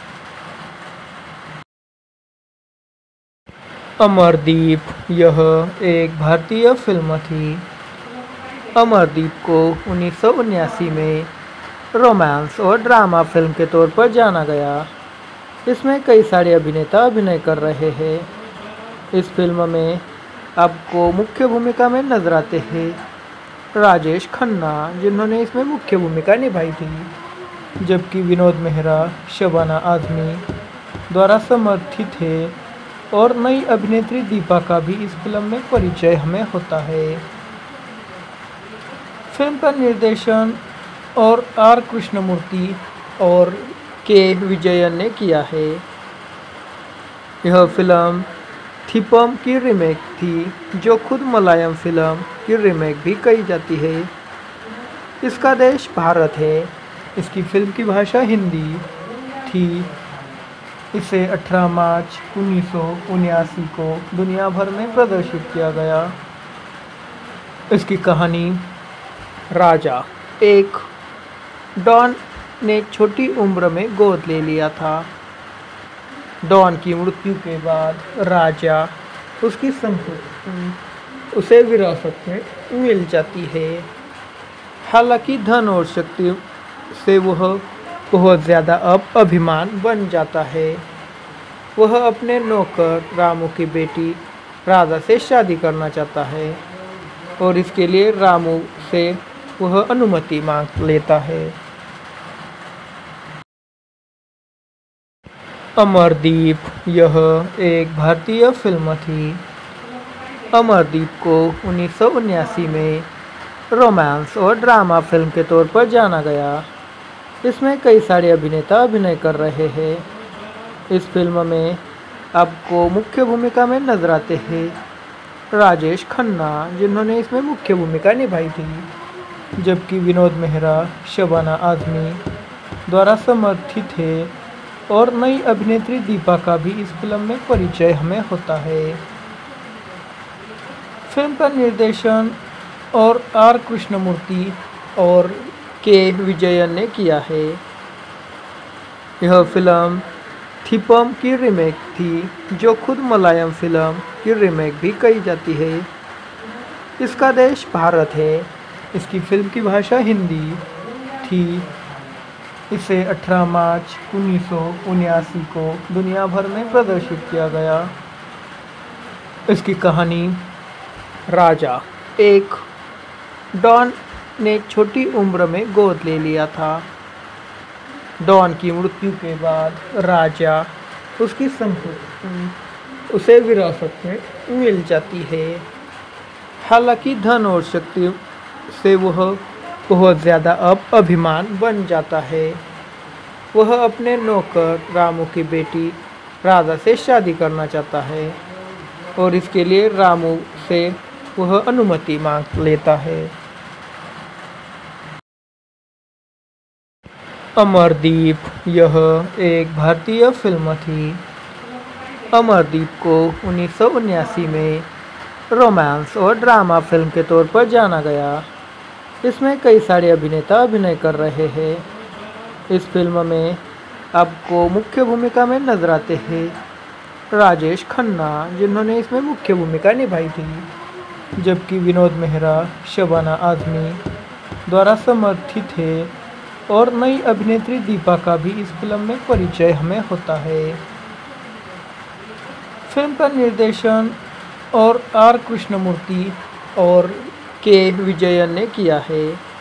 अमरदीप यह एक भारतीय फिल्म थी। अमरदीप को 1979 में रोमांस और ड्रामा फिल्म के तौर पर जाना गया। इसमें कई सारे अभिनेता अभिनय कर रहे हैं। इस फिल्म में आपको मुख्य भूमिका में नजर आते हैं राजेश खन्ना, जिन्होंने इसमें मुख्य भूमिका निभाई थी, जबकि विनोद मेहरा शबाना आजमी द्वारा समर्थित है और नई अभिनेत्री दीपा का भी इस फिल्म में परिचय हमें होता है। फिल्म का निर्देशन और आर कृष्णमूर्ति और के विजयन ने किया है। यह फिल्म थिपम की रीमेक थी, जो खुद मलयालम फिल्म की रीमेक भी कही जाती है। इसका देश भारत है। इसकी फिल्म की भाषा हिंदी थी। इसे 18 मार्च 1979 को दुनिया भर में प्रदर्शित किया गया। इसकी कहानी राजा। एक डॉन ने छोटी उम्र में गोद ले लिया था। डॉन की मृत्यु के बाद राजा उसकी संपत्ति उसे विरासत में मिल जाती है। हालांकि धन और शक्ति से वह बहुत ज़्यादा अभिमान बन जाता है। वह अपने नौकर रामू की बेटी राधा से शादी करना चाहता है और इसके लिए रामू से वह अनुमति मांग लेता है। अमरदीप यह एक भारतीय फिल्म थी। अमरदीप को 1979 में रोमांस और ड्रामा फिल्म के तौर पर जाना गया। इसमें कई सारे अभिनेता अभिनय कर रहे हैं। इस फिल्म में आपको मुख्य भूमिका में नजर आते हैं राजेश खन्ना, जिन्होंने इसमें मुख्य भूमिका निभाई थी, जबकि विनोद मेहरा शबाना आजमी द्वारा समर्थित है और नई अभिनेत्री दीपा का भी इस फिल्म में परिचय हमें होता है। फिल्म का निर्देशन और आर कृष्णमूर्ति और के विजयन ने किया है। यह फिल्म थिपम की रीमेक थी, जो खुद मलयालम फिल्म की रीमेक भी कही जाती है। इसका देश भारत है। इसकी फिल्म की भाषा हिंदी थी। इसे 18 मार्च 1979 को दुनिया भर में प्रदर्शित किया गया। इसकी कहानी राजा। एक डॉन ने छोटी उम्र में गोद ले लिया था। डॉन की मृत्यु के बाद राजा उसकी संपत्ति उसे विरासत में मिल जाती है। हालांकि धन और शक्ति से वह बहुत ज़्यादा अभिमान बन जाता है। वह अपने नौकर रामू की बेटी राधा से शादी करना चाहता है और इसके लिए रामू से वह अनुमति मांग लेता है। अमरदीप यह एक भारतीय फिल्म थी। अमरदीप को 1979 में रोमांस और ड्रामा फिल्म के तौर पर जाना गया। इसमें कई सारे अभिनेता अभिनय कर रहे हैं। इस फिल्म में आपको मुख्य भूमिका में नजर आते हैं राजेश खन्ना, जिन्होंने इसमें मुख्य भूमिका निभाई थी, जबकि विनोद मेहरा शबाना आजमी द्वारा समर्थित है और नई अभिनेत्री दीपा का भी इस फिल्म में परिचय हमें होता है। फिल्म का निर्देशन और आर कृष्णमूर्ति और के विजयन ने किया है।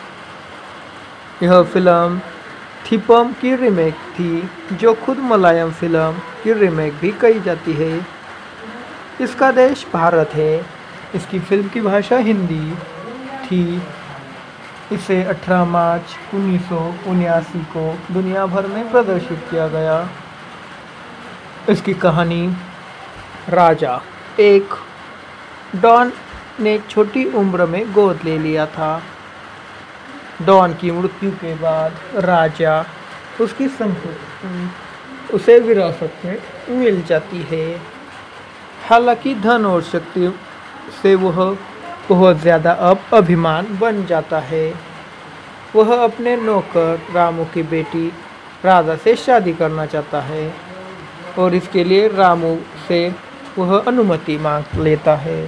यह फिल्म थिपम की रीमेक थी, जो खुद मलयालम फिल्म की रीमेक भी कही जाती है। इसका देश भारत है। इसकी फिल्म की भाषा हिंदी थी। इसे 18 मार्च 1979 को दुनिया भर में प्रदर्शित किया गया। इसकी कहानी राजा। एक डॉन ने छोटी उम्र में गोद ले लिया था। डॉन की मृत्यु के बाद राजा उसकी संपत्ति उसे विरासत में मिल जाती है। हालांकि धन और शक्ति से वह बहुत ज़्यादा अभिमान बन जाता है। वह अपने नौकर रामू की बेटी राधा से शादी करना चाहता है और इसके लिए रामू से वह अनुमति मांग लेता है।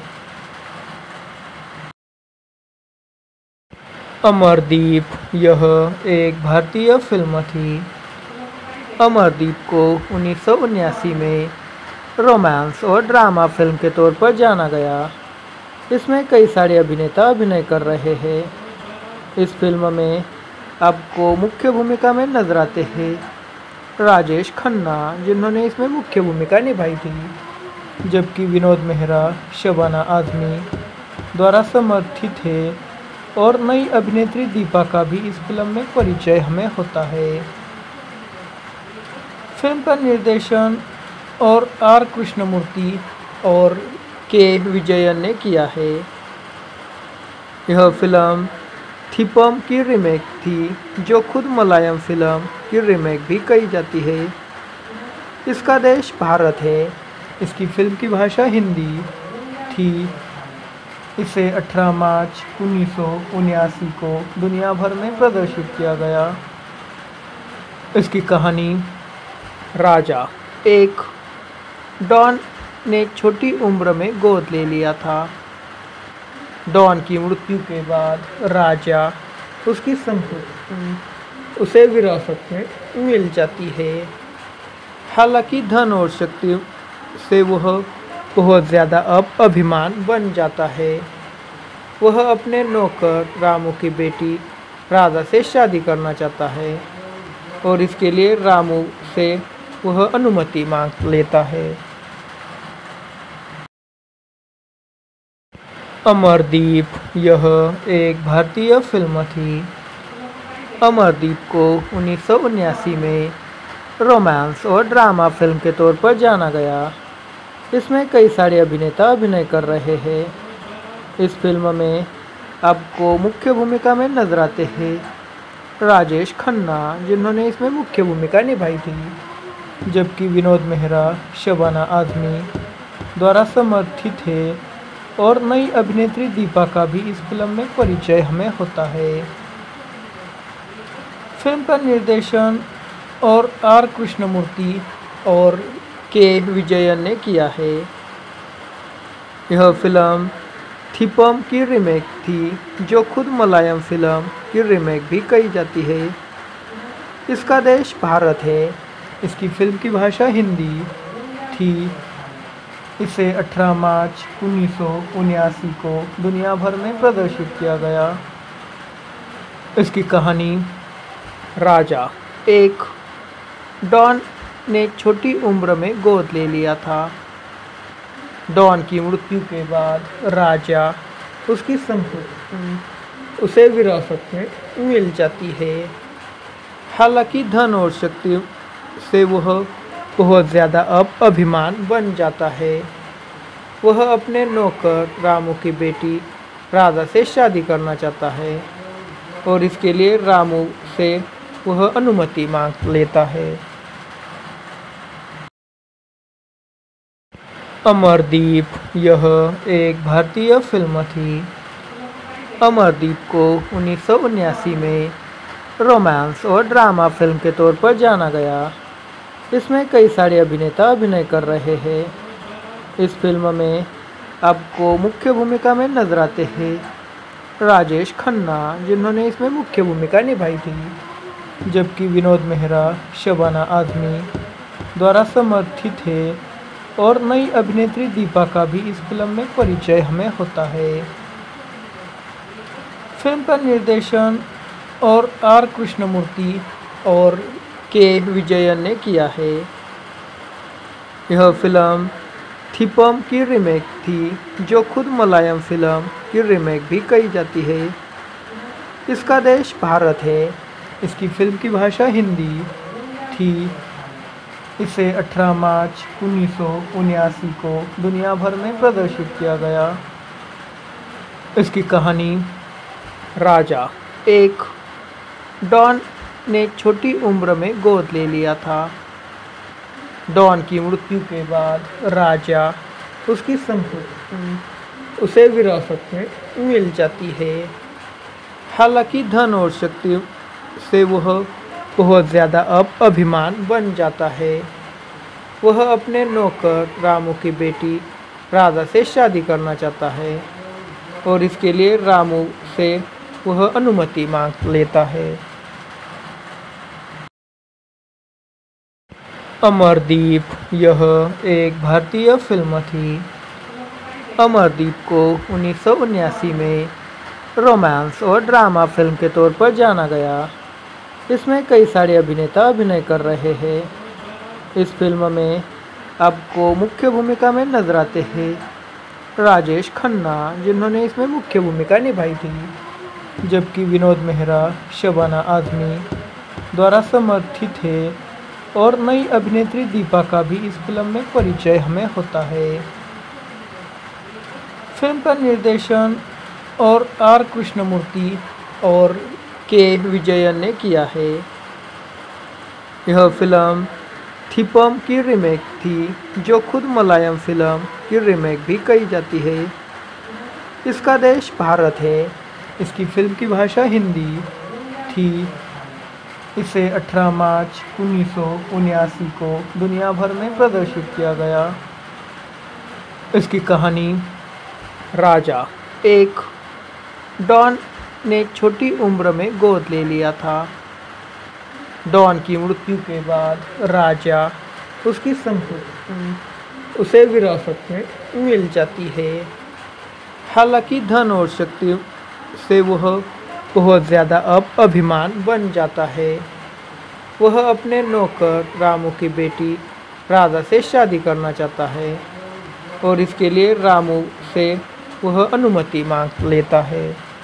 अमरदीप यह एक भारतीय फिल्म थी। अमरदीप को 1979 में रोमांस और ड्रामा फिल्म के तौर पर जाना गया। इसमें कई सारे अभिनेता अभिनय कर रहे हैं। इस फिल्म में आपको मुख्य भूमिका में नजर आते हैं राजेश खन्ना, जिन्होंने इसमें मुख्य भूमिका निभाई थी, जबकि विनोद मेहरा शबाना आजमी द्वारा समर्थित है और नई अभिनेत्री दीपा का भी इस फिल्म में परिचय हमें होता है। फिल्म का निर्देशन और आर कृष्णमूर्ति और के विजयन ने किया है। यह फिल्म थिपम की रीमेक थी, जो खुद मलयालम फिल्म की रीमेक भी कही जाती है। इसका देश भारत है। इसकी फिल्म की भाषा हिंदी थी। इसे 18 मार्च 1979 को दुनिया भर में प्रदर्शित किया गया। इसकी कहानी राजा। एक डॉन ने छोटी उम्र में गोद ले लिया था। डॉन की मृत्यु के बाद राजा उसकी संपत्ति उसे विरासत में मिल जाती है। हालांकि धन और शक्ति से वह बहुत ज़्यादा अभिमान बन जाता है। वह अपने नौकर रामू की बेटी राधा से शादी करना चाहता है और इसके लिए रामू से वह अनुमति मांग लेता है। अमरदीप यह एक भारतीय फिल्म थी। अमरदीप को 1979 में रोमांस और ड्रामा फिल्म के तौर पर जाना गया। इसमें कई सारे अभिनेता अभिनय कर रहे हैं। इस फिल्म में आपको मुख्य भूमिका में नजर आते हैं राजेश खन्ना, जिन्होंने इसमें मुख्य भूमिका निभाई थी, जबकि विनोद मेहरा शबाना आजमी द्वारा समर्थित है और नई अभिनेत्री दीपा का भी इस फिल्म में परिचय हमें होता है। फिल्म का निर्देशन और आर कृष्णमूर्ति और के विजयन ने किया है। यह फिल्म थिपम की रीमेक थी, जो खुद मलयालम फिल्म की रीमेक भी कही जाती है। इसका देश भारत है। इसकी फिल्म की भाषा हिंदी थी। इसे 18 मार्च 1979 को दुनिया भर में प्रदर्शित किया गया। इसकी कहानी राजा। एक डॉन ने छोटी उम्र में गोद ले लिया था। डॉन की मृत्यु के बाद राजा उसकी संपत्ति उसे विरासत में मिल जाती है। हालांकि धन और शक्ति से वह बहुत ज़्यादा अभिमान बन जाता है। वह अपने नौकर रामू की बेटी राधा से शादी करना चाहता है और इसके लिए रामू से वह अनुमति मांग लेता है। अमरदीप यह एक भारतीय फिल्म थी। अमरदीप को 1979 में रोमांस और ड्रामा फिल्म के तौर पर जाना गया। इसमें कई सारे अभिनेता अभिनय कर रहे हैं। इस फिल्म में आपको मुख्य भूमिका में नजर आते हैं राजेश खन्ना, जिन्होंने इसमें मुख्य भूमिका निभाई थी, जबकि विनोद मेहरा शबाना आजमी द्वारा समर्थित है और नई अभिनेत्री दीपा का भी इस फिल्म में परिचय हमें होता है। फिल्म का निर्देशन और आर कृष्णमूर्ति और के विजयन ने किया है। यह फिल्म थिपम की रीमेक थी, जो खुद मलयालम फिल्म की रीमेक भी कही जाती है। इसका देश भारत है। इसकी फिल्म की भाषा हिंदी थी। इसे 18 मार्च 1979 को दुनिया भर में प्रदर्शित किया गया। इसकी कहानी राजा। एक डॉन ने छोटी उम्र में गोद ले लिया था। डॉन की मृत्यु के बाद राजा उसकी संपत्ति उसे विरासत में मिल जाती है। हालांकि धन और शक्ति से वह बहुत ज़्यादा अभिमान बन जाता है। वह अपने नौकर रामू की बेटी राधा से शादी करना चाहता है और इसके लिए रामू से वह अनुमति मांग लेता है। अमरदीप यह एक भारतीय फिल्म थी। अमरदीप को 1979 में रोमांस और ड्रामा फिल्म के तौर पर जाना गया। इसमें कई सारे अभिनेता अभिनय कर रहे हैं। इस फिल्म में आपको मुख्य भूमिका में नजर आते हैं राजेश खन्ना, जिन्होंने इसमें मुख्य भूमिका निभाई थी, जबकि विनोद मेहरा शबाना आजमी द्वारा समर्थित है और नई अभिनेत्री दीपा का भी इस फिल्म में परिचय हमें होता है। फिल्म का निर्देशन और आर कृष्णमूर्ति और के विजयन ने किया है। यह फिल्म थिपम की रीमेक थी, जो खुद मलयालम फिल्म की रीमेक भी कही जाती है। इसका देश भारत है। इसकी फिल्म की भाषा हिंदी थी। इसे 18 मार्च 1979 को दुनिया भर में प्रदर्शित किया गया। इसकी कहानी राजा। एक डॉन ने छोटी उम्र में गोद ले लिया था। डॉन की मृत्यु के बाद राजा उसकी संपत्ति उसे विरासत में मिल जाती है। हालांकि धन और शक्ति से वह बहुत ज़्यादा अभिमान बन जाता है। वह अपने नौकर रामू की बेटी राधा से शादी करना चाहता है और इसके लिए रामू से वह अनुमति मांग लेता है।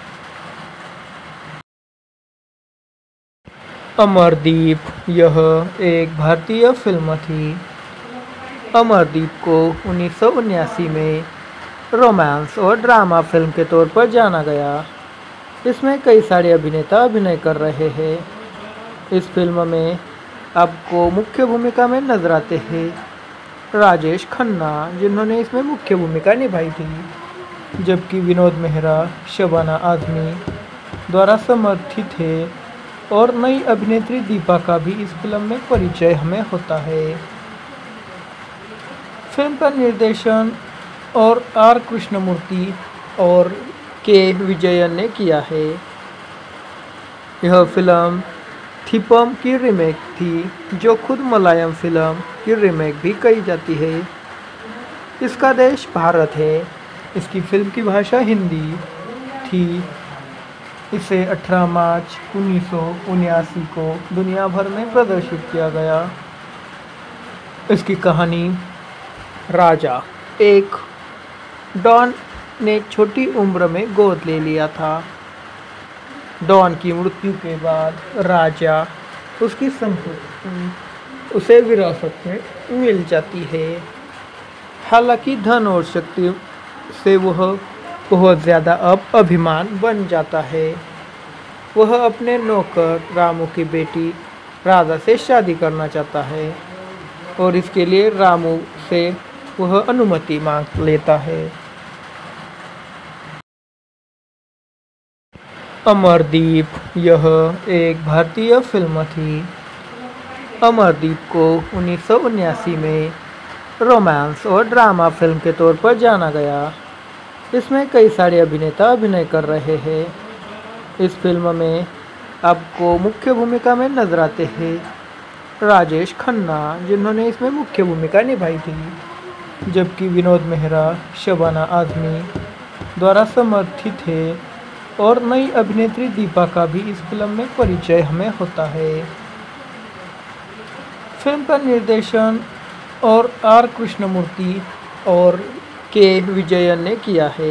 अमरदीप यह एक भारतीय फिल्म थी। अमरदीप को 1979 में रोमांस और ड्रामा फिल्म के तौर पर जाना गया। इसमें कई सारे अभिनेता अभिनय कर रहे हैं। इस फिल्म में आपको मुख्य भूमिका में नजर आते हैं राजेश खन्ना, जिन्होंने इसमें मुख्य भूमिका निभाई थी, जबकि विनोद मेहरा शबाना आजमी द्वारा समर्थित है और नई अभिनेत्री दीपा का भी इस फिल्म में परिचय हमें होता है। फिल्म का निर्देशन और आर कृष्णमूर्ति और के विजयन ने किया है। यह फिल्म थिपम की रीमेक थी, जो खुद मलयालम फिल्म की रीमेक भी कही जाती है। इसका देश भारत है। इसकी फिल्म की भाषा हिंदी थी। इसे 18 मार्च 1979 को दुनिया भर में प्रदर्शित किया गया। इसकी कहानी राजा एक डॉन ने छोटी उम्र में गोद ले लिया था। डॉन की मृत्यु के बाद राजा उसकी संपत्ति उसे विरासत में मिल जाती है। हालांकि धन और शक्ति से वह बहुत ज़्यादा अभिमान बन जाता है। वह अपने नौकर रामू की बेटी राधा से शादी करना चाहता है और इसके लिए रामू से वह अनुमति मांग लेता है। अमरदीप यह एक भारतीय फिल्म थी। अमरदीप को 1979 में रोमांस और ड्रामा फिल्म के तौर पर जाना गया। इसमें कई सारे अभिनेता अभिनय कर रहे हैं। इस फिल्म में आपको मुख्य भूमिका में नजर आते हैं राजेश खन्ना, जिन्होंने इसमें मुख्य भूमिका निभाई थी, जबकि विनोद मेहरा शबाना आजमी द्वारा समर्थित है और नई अभिनेत्री दीपा का भी इस फिल्म में परिचय हमें होता है। फिल्म का निर्देशन और आर कृष्णमूर्ति और के विजयन ने किया है।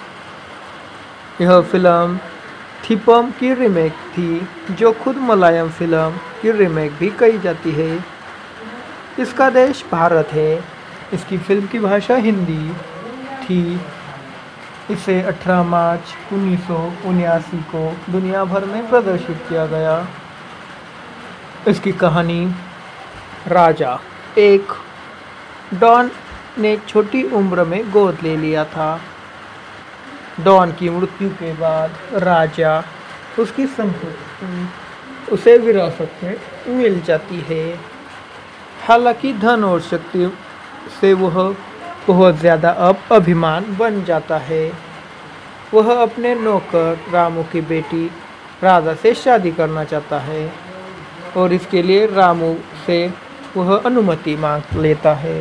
यह फिल्म थिपम की रीमेक थी, जो खुद मलयालम फिल्म की रीमेक भी कही जाती है। इसका देश भारत है। इसकी फिल्म की भाषा हिंदी थी। इसे 18 मार्च 1979 को दुनिया भर में प्रदर्शित किया गया। इसकी कहानी राजा एक डॉन ने छोटी उम्र में गोद ले लिया था। डॉन की मृत्यु के बाद राजा उसकी संपत्ति उसे विरासत में मिल जाती है। हालांकि धन और शक्ति से वह बहुत ज़्यादा अभिमान बन जाता है। वह अपने नौकर रामू की बेटी राधा से शादी करना चाहता है और इसके लिए रामू से वह अनुमति मांग लेता है।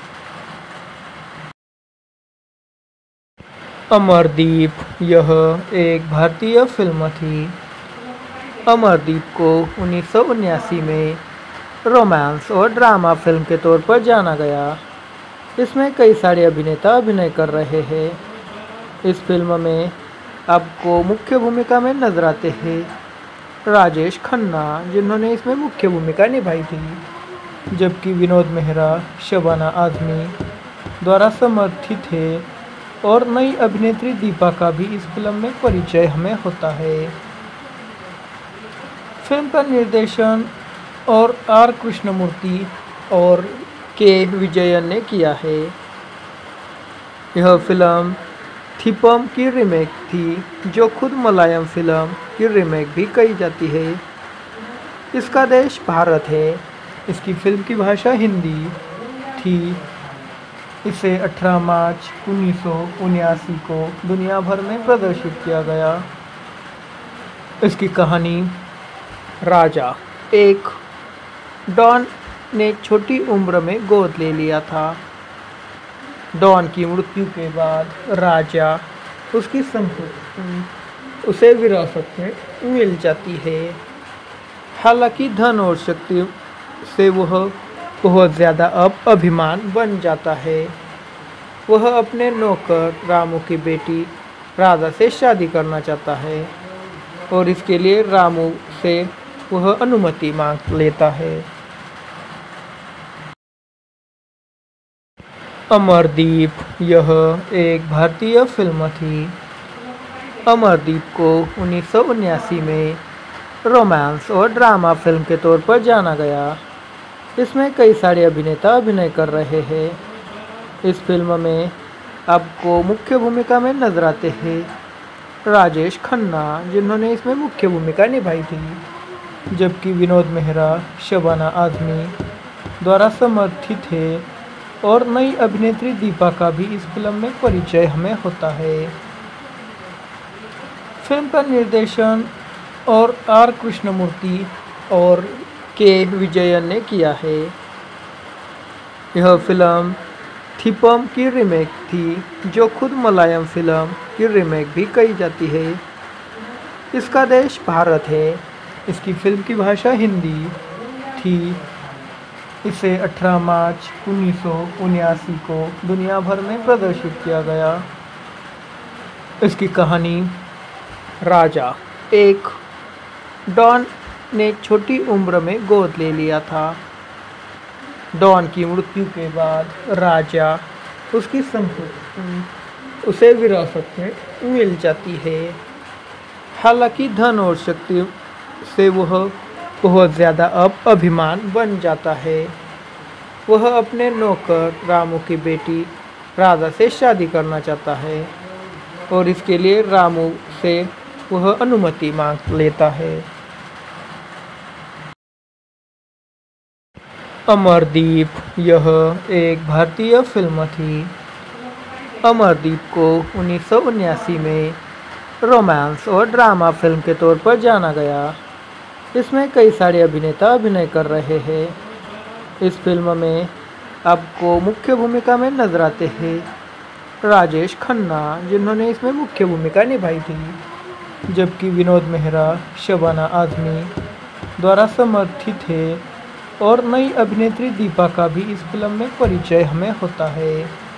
अमरदीप यह एक भारतीय फिल्म थी। अमरदीप को 1979 में रोमांस और ड्रामा फिल्म के तौर पर जाना गया। इसमें कई सारे अभिनेता अभिनय कर रहे हैं। इस फिल्म में आपको मुख्य भूमिका में नजर आते हैं राजेश खन्ना, जिन्होंने इसमें मुख्य भूमिका निभाई थी, जबकि विनोद मेहरा शबाना आजमी द्वारा समर्थित है और नई अभिनेत्री दीपा का भी इस फिल्म में परिचय हमें होता है। फिल्म का निर्देशन और आर कृष्णमूर्ति और के विजयन ने किया है। यह फिल्म थिपम की रीमेक थी, जो खुद मलयालम फिल्म की रीमेक भी कही जाती है। इसका देश भारत है। इसकी फिल्म की भाषा हिंदी थी। इसे 18 मार्च 1979 को दुनिया भर में प्रदर्शित किया गया। इसकी कहानी राजा एक डॉन ने छोटी उम्र में गोद ले लिया था। डॉन की मृत्यु के बाद राजा उसकी संपत्ति उसे विरासत में मिल जाती है। हालांकि धन और शक्ति से वह बहुत ज़्यादा अभिमान बन जाता है। वह अपने नौकर रामू की बेटी राधा से शादी करना चाहता है और इसके लिए रामू से वह अनुमति मांग लेता है। अमरदीप यह एक भारतीय फिल्म थी। अमरदीप को 1979 में रोमांस और ड्रामा फिल्म के तौर पर जाना गया। इसमें कई सारे अभिनेता अभिनय कर रहे हैं। इस फिल्म में आपको मुख्य भूमिका में नजर आते हैं राजेश खन्ना, जिन्होंने इसमें मुख्य भूमिका निभाई थी, जबकि विनोद मेहरा शबाना आजमी द्वारा समर्थित है और नई अभिनेत्री दीपा का भी इस फिल्म में परिचय हमें होता है। फिल्म का निर्देशन और आर कृष्णमूर्ति और के विजयन ने किया है। यह फिल्म थिपम की रीमेक थी, जो खुद मलयालम फिल्म की रीमेक भी कही जाती है। इसका देश भारत है। इसकी फिल्म की भाषा हिंदी थी। इसे 18 मार्च 1979 को दुनिया भर में प्रदर्शित किया गया। इसकी कहानी राजा एक डॉन ने छोटी उम्र में गोद ले लिया था। डॉन की मृत्यु के बाद राजा उसकी संपत्ति उसे विरासत में मिल जाती है। हालांकि धन और शक्ति से वह बहुत ज़्यादा अभिमान बन जाता है। वह अपने नौकर रामू की बेटी राधा से शादी करना चाहता है और इसके लिए रामू से वह अनुमति मांग लेता है। अमरदीप यह एक भारतीय फिल्म थी। अमरदीप को 1979 में रोमांस और ड्रामा फिल्म के तौर पर जाना गया। इसमें कई सारे अभिनेता अभिनय कर रहे हैं। इस फिल्म में आपको मुख्य भूमिका में नजर आते हैं राजेश खन्ना, जिन्होंने इसमें मुख्य भूमिका निभाई थी, जबकि विनोद मेहरा शबाना आजमी द्वारा समर्थित है और नई अभिनेत्री दीपा का भी इस फिल्म में परिचय हमें होता है।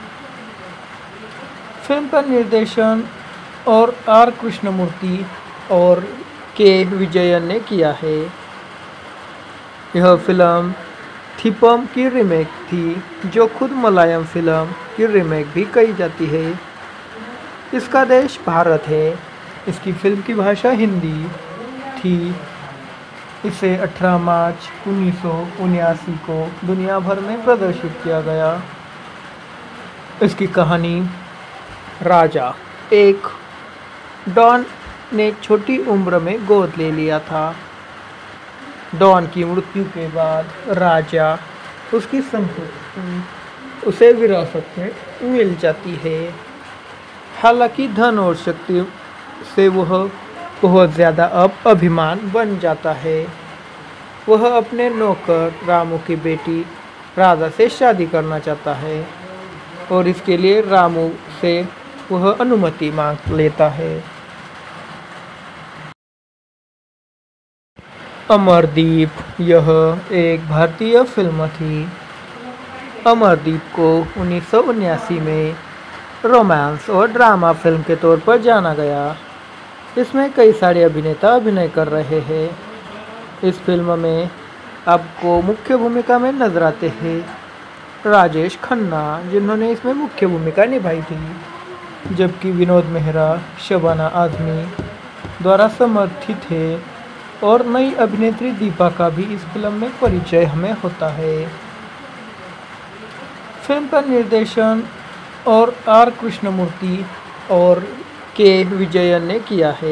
फिल्म का निर्देशन और आर कृष्णमूर्ति और के विजयन ने किया है। यह फिल्म थिपम की रीमेक थी, जो खुद मलयालम फिल्म की रीमेक भी कही जाती है। इसका देश भारत है। इसकी फिल्म की भाषा हिंदी थी। इसे 18 मार्च 1979 को दुनिया भर में प्रदर्शित किया गया। इसकी कहानी राजा एक डॉन ने छोटी उम्र में गोद ले लिया था। डॉन की मृत्यु के बाद राजा उसकी संपत्ति उसे विरासत में मिल जाती है। हालांकि धन और शक्ति से वह बहुत ज़्यादा अभिमान बन जाता है। वह अपने नौकर रामू की बेटी राधा से शादी करना चाहता है और इसके लिए रामू से वह अनुमति मांग लेता है। अमरदीप यह एक भारतीय फिल्म थी। अमरदीप को 1979 में रोमांस और ड्रामा फिल्म के तौर पर जाना गया। इसमें कई सारे अभिनेता अभिनय कर रहे हैं। इस फिल्म में आपको मुख्य भूमिका में नजर आते हैं राजेश खन्ना, जिन्होंने इसमें मुख्य भूमिका निभाई थी, जबकि विनोद मेहरा शबाना आजमी द्वारा समर्थित है और नई अभिनेत्री दीपा का भी इस फिल्म में परिचय हमें होता है। फिल्म का निर्देशन और आर कृष्णमूर्ति और के विजयन ने किया है।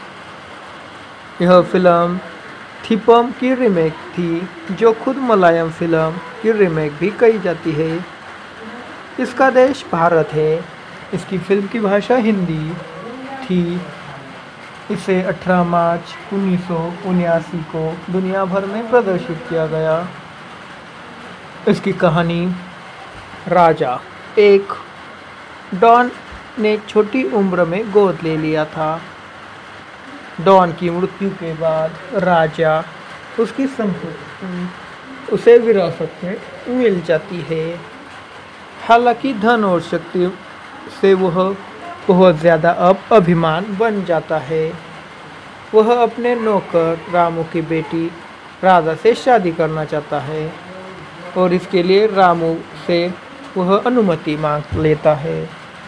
यह फिल्म थिपम की रीमेक थी, जो खुद मलयालम फिल्म की रीमेक भी कही जाती है। इसका देश भारत है। इसकी फिल्म की भाषा हिंदी थी। इसे 18 मार्च 1979 को दुनिया भर में प्रदर्शित किया गया। इसकी कहानी राजा एक डॉन ने छोटी उम्र में गोद ले लिया था। डॉन की मृत्यु के बाद राजा उसकी संपत्ति उसे विरासत में मिल जाती है। हालांकि धन और शक्ति से वह बहुत ज़्यादा अभिमान बन जाता है। वह अपने नौकर रामू की बेटी राधा से शादी करना चाहता है और इसके लिए रामू से वह अनुमति मांग लेता है।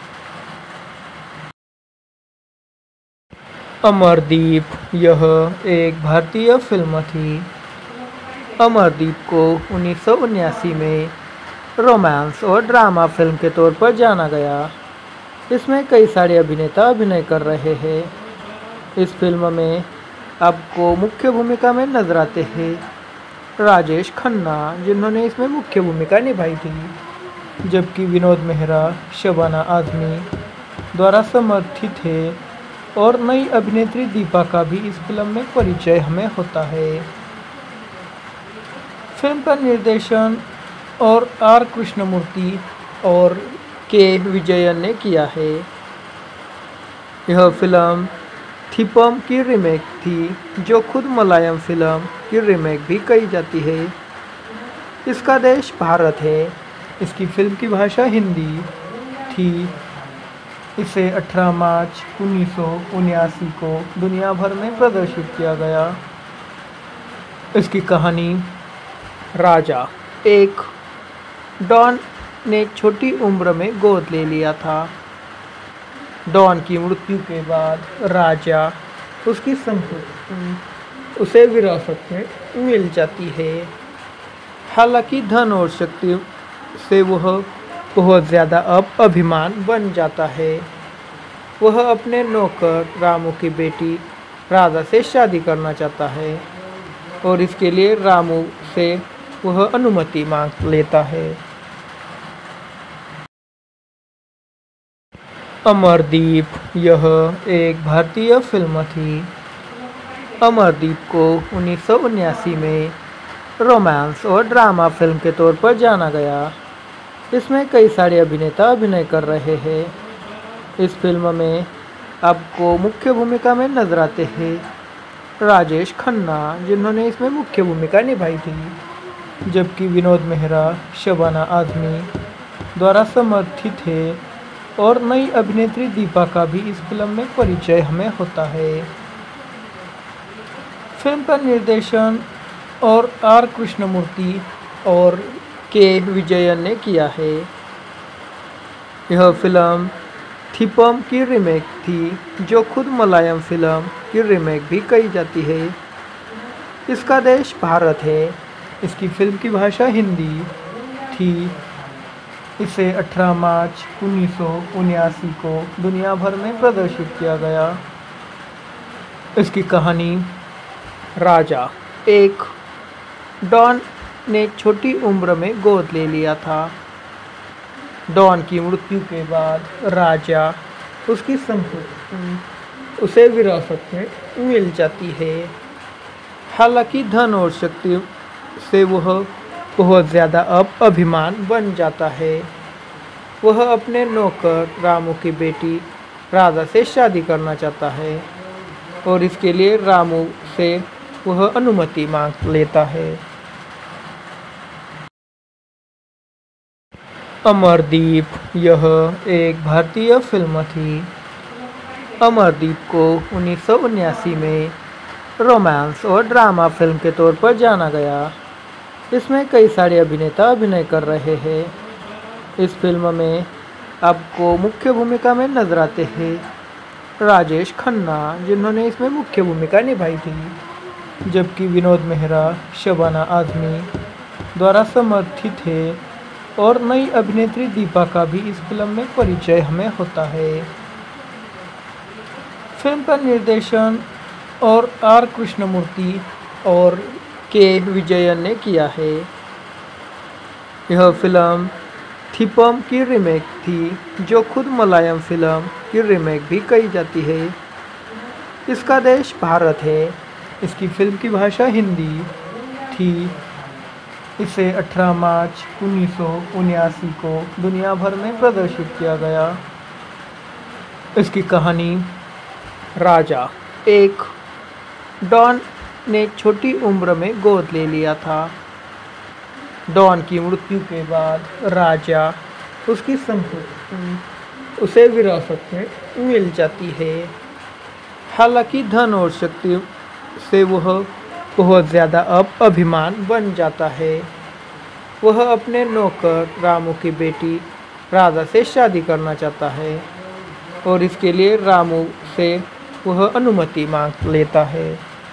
अमरदीप यह एक भारतीय फिल्म थी। अमरदीप को 1979 में रोमांस और ड्रामा फिल्म के तौर पर जाना गया। इसमें कई सारे अभिनेता अभिनय कर रहे हैं। इस फिल्म में आपको मुख्य भूमिका में नजर आते हैं राजेश खन्ना, जिन्होंने इसमें मुख्य भूमिका निभाई थी, जबकि विनोद मेहरा शबाना आजमी द्वारा समर्थित है और नई अभिनेत्री दीपा का भी इस फिल्म में परिचय हमें होता है। फिल्म का निर्देशन और आर कृष्णमूर्ति और के विजयन ने किया है। यह फिल्म थिपम की रीमेक थी, जो खुद मलयालम फिल्म की रीमेक भी कही जाती है। इसका देश भारत है। इसकी फिल्म की भाषा हिंदी थी। इसे 18 मार्च 1979 को दुनिया भर में प्रदर्शित किया गया। इसकी कहानी राजा एक डॉन ने छोटी उम्र में गोद ले लिया था। डॉन की मृत्यु के बाद राजा उसकी संपत्ति उसे विरासत में मिल जाती है। हालांकि धन और शक्ति से वह बहुत ज़्यादा अभिमान बन जाता है। वह अपने नौकर रामू की बेटी राधा से शादी करना चाहता है और इसके लिए रामू से वह अनुमति मांग लेता है। अमरदीप यह एक भारतीय फिल्म थी। अमरदीप को 1979 में रोमांस और ड्रामा फिल्म के तौर पर जाना गया। इसमें कई सारे अभिनेता अभिनय कर रहे हैं। इस फिल्म में आपको मुख्य भूमिका में नजर आते हैं राजेश खन्ना, जिन्होंने इसमें मुख्य भूमिका निभाई थी, जबकि विनोद मेहरा शबाना आजमी द्वारा समर्थित है और नई अभिनेत्री दीपा का भी इस फिल्म में परिचय हमें होता है। फिल्म का निर्देशन और आर कृष्णमूर्ति और के विजयन ने किया है। यह फिल्म थिपम की रीमेक थी, जो खुद मलयालम फिल्म की रीमेक भी कही जाती है। इसका देश भारत है। इसकी फिल्म की भाषा हिंदी थी। इसे 18 मार्च 1979 को दुनिया भर में प्रदर्शित किया गया। इसकी कहानी राजा एक डॉन ने छोटी उम्र में गोद ले लिया था। डॉन की मृत्यु के बाद राजा उसकी संपत्ति उसे विरासत में मिल जाती है। हालांकि धन और शक्ति से वह बहुत ज़्यादा अभिमान बन जाता है। वह अपने नौकर रामू की बेटी राधा से शादी करना चाहता है और इसके लिए रामू से वह अनुमति मांग लेता है। अमरदीप यह एक भारतीय फिल्म थी। अमरदीप को 1979 में रोमांस और ड्रामा फिल्म के तौर पर जाना गया। इसमें कई सारे अभिनेता अभिनय कर रहे हैं। इस फिल्म में आपको मुख्य भूमिका में नजर आते हैं राजेश खन्ना, जिन्होंने इसमें मुख्य भूमिका निभाई थी, जबकि विनोद मेहरा शबाना आजमी द्वारा समर्थित है और नई अभिनेत्री दीपा का भी इस फिल्म में परिचय हमें होता है। फिल्म का निर्देशन और आर कृष्णमूर्ति और के विजयन ने किया है। यह फिल्म थिपम की रीमेक थी, जो खुद मलयालम फिल्म की रीमेक भी कही जाती है। इसका देश भारत है। इसकी फिल्म की भाषा हिंदी थी। इसे 18 मार्च 1979 को दुनिया भर में प्रदर्शित किया गया। इसकी कहानी राजा एक डॉन ने छोटी उम्र में गोद ले लिया था। डॉन की मृत्यु के बाद राजा उसकी संपत्ति उसे विरासत में मिल जाती है। हालांकि धन और शक्ति से वह बहुत ज़्यादा अभिमान बन जाता है। वह अपने नौकर रामू की बेटी राधा से शादी करना चाहता है और इसके लिए रामू से वह अनुमति मांग लेता है।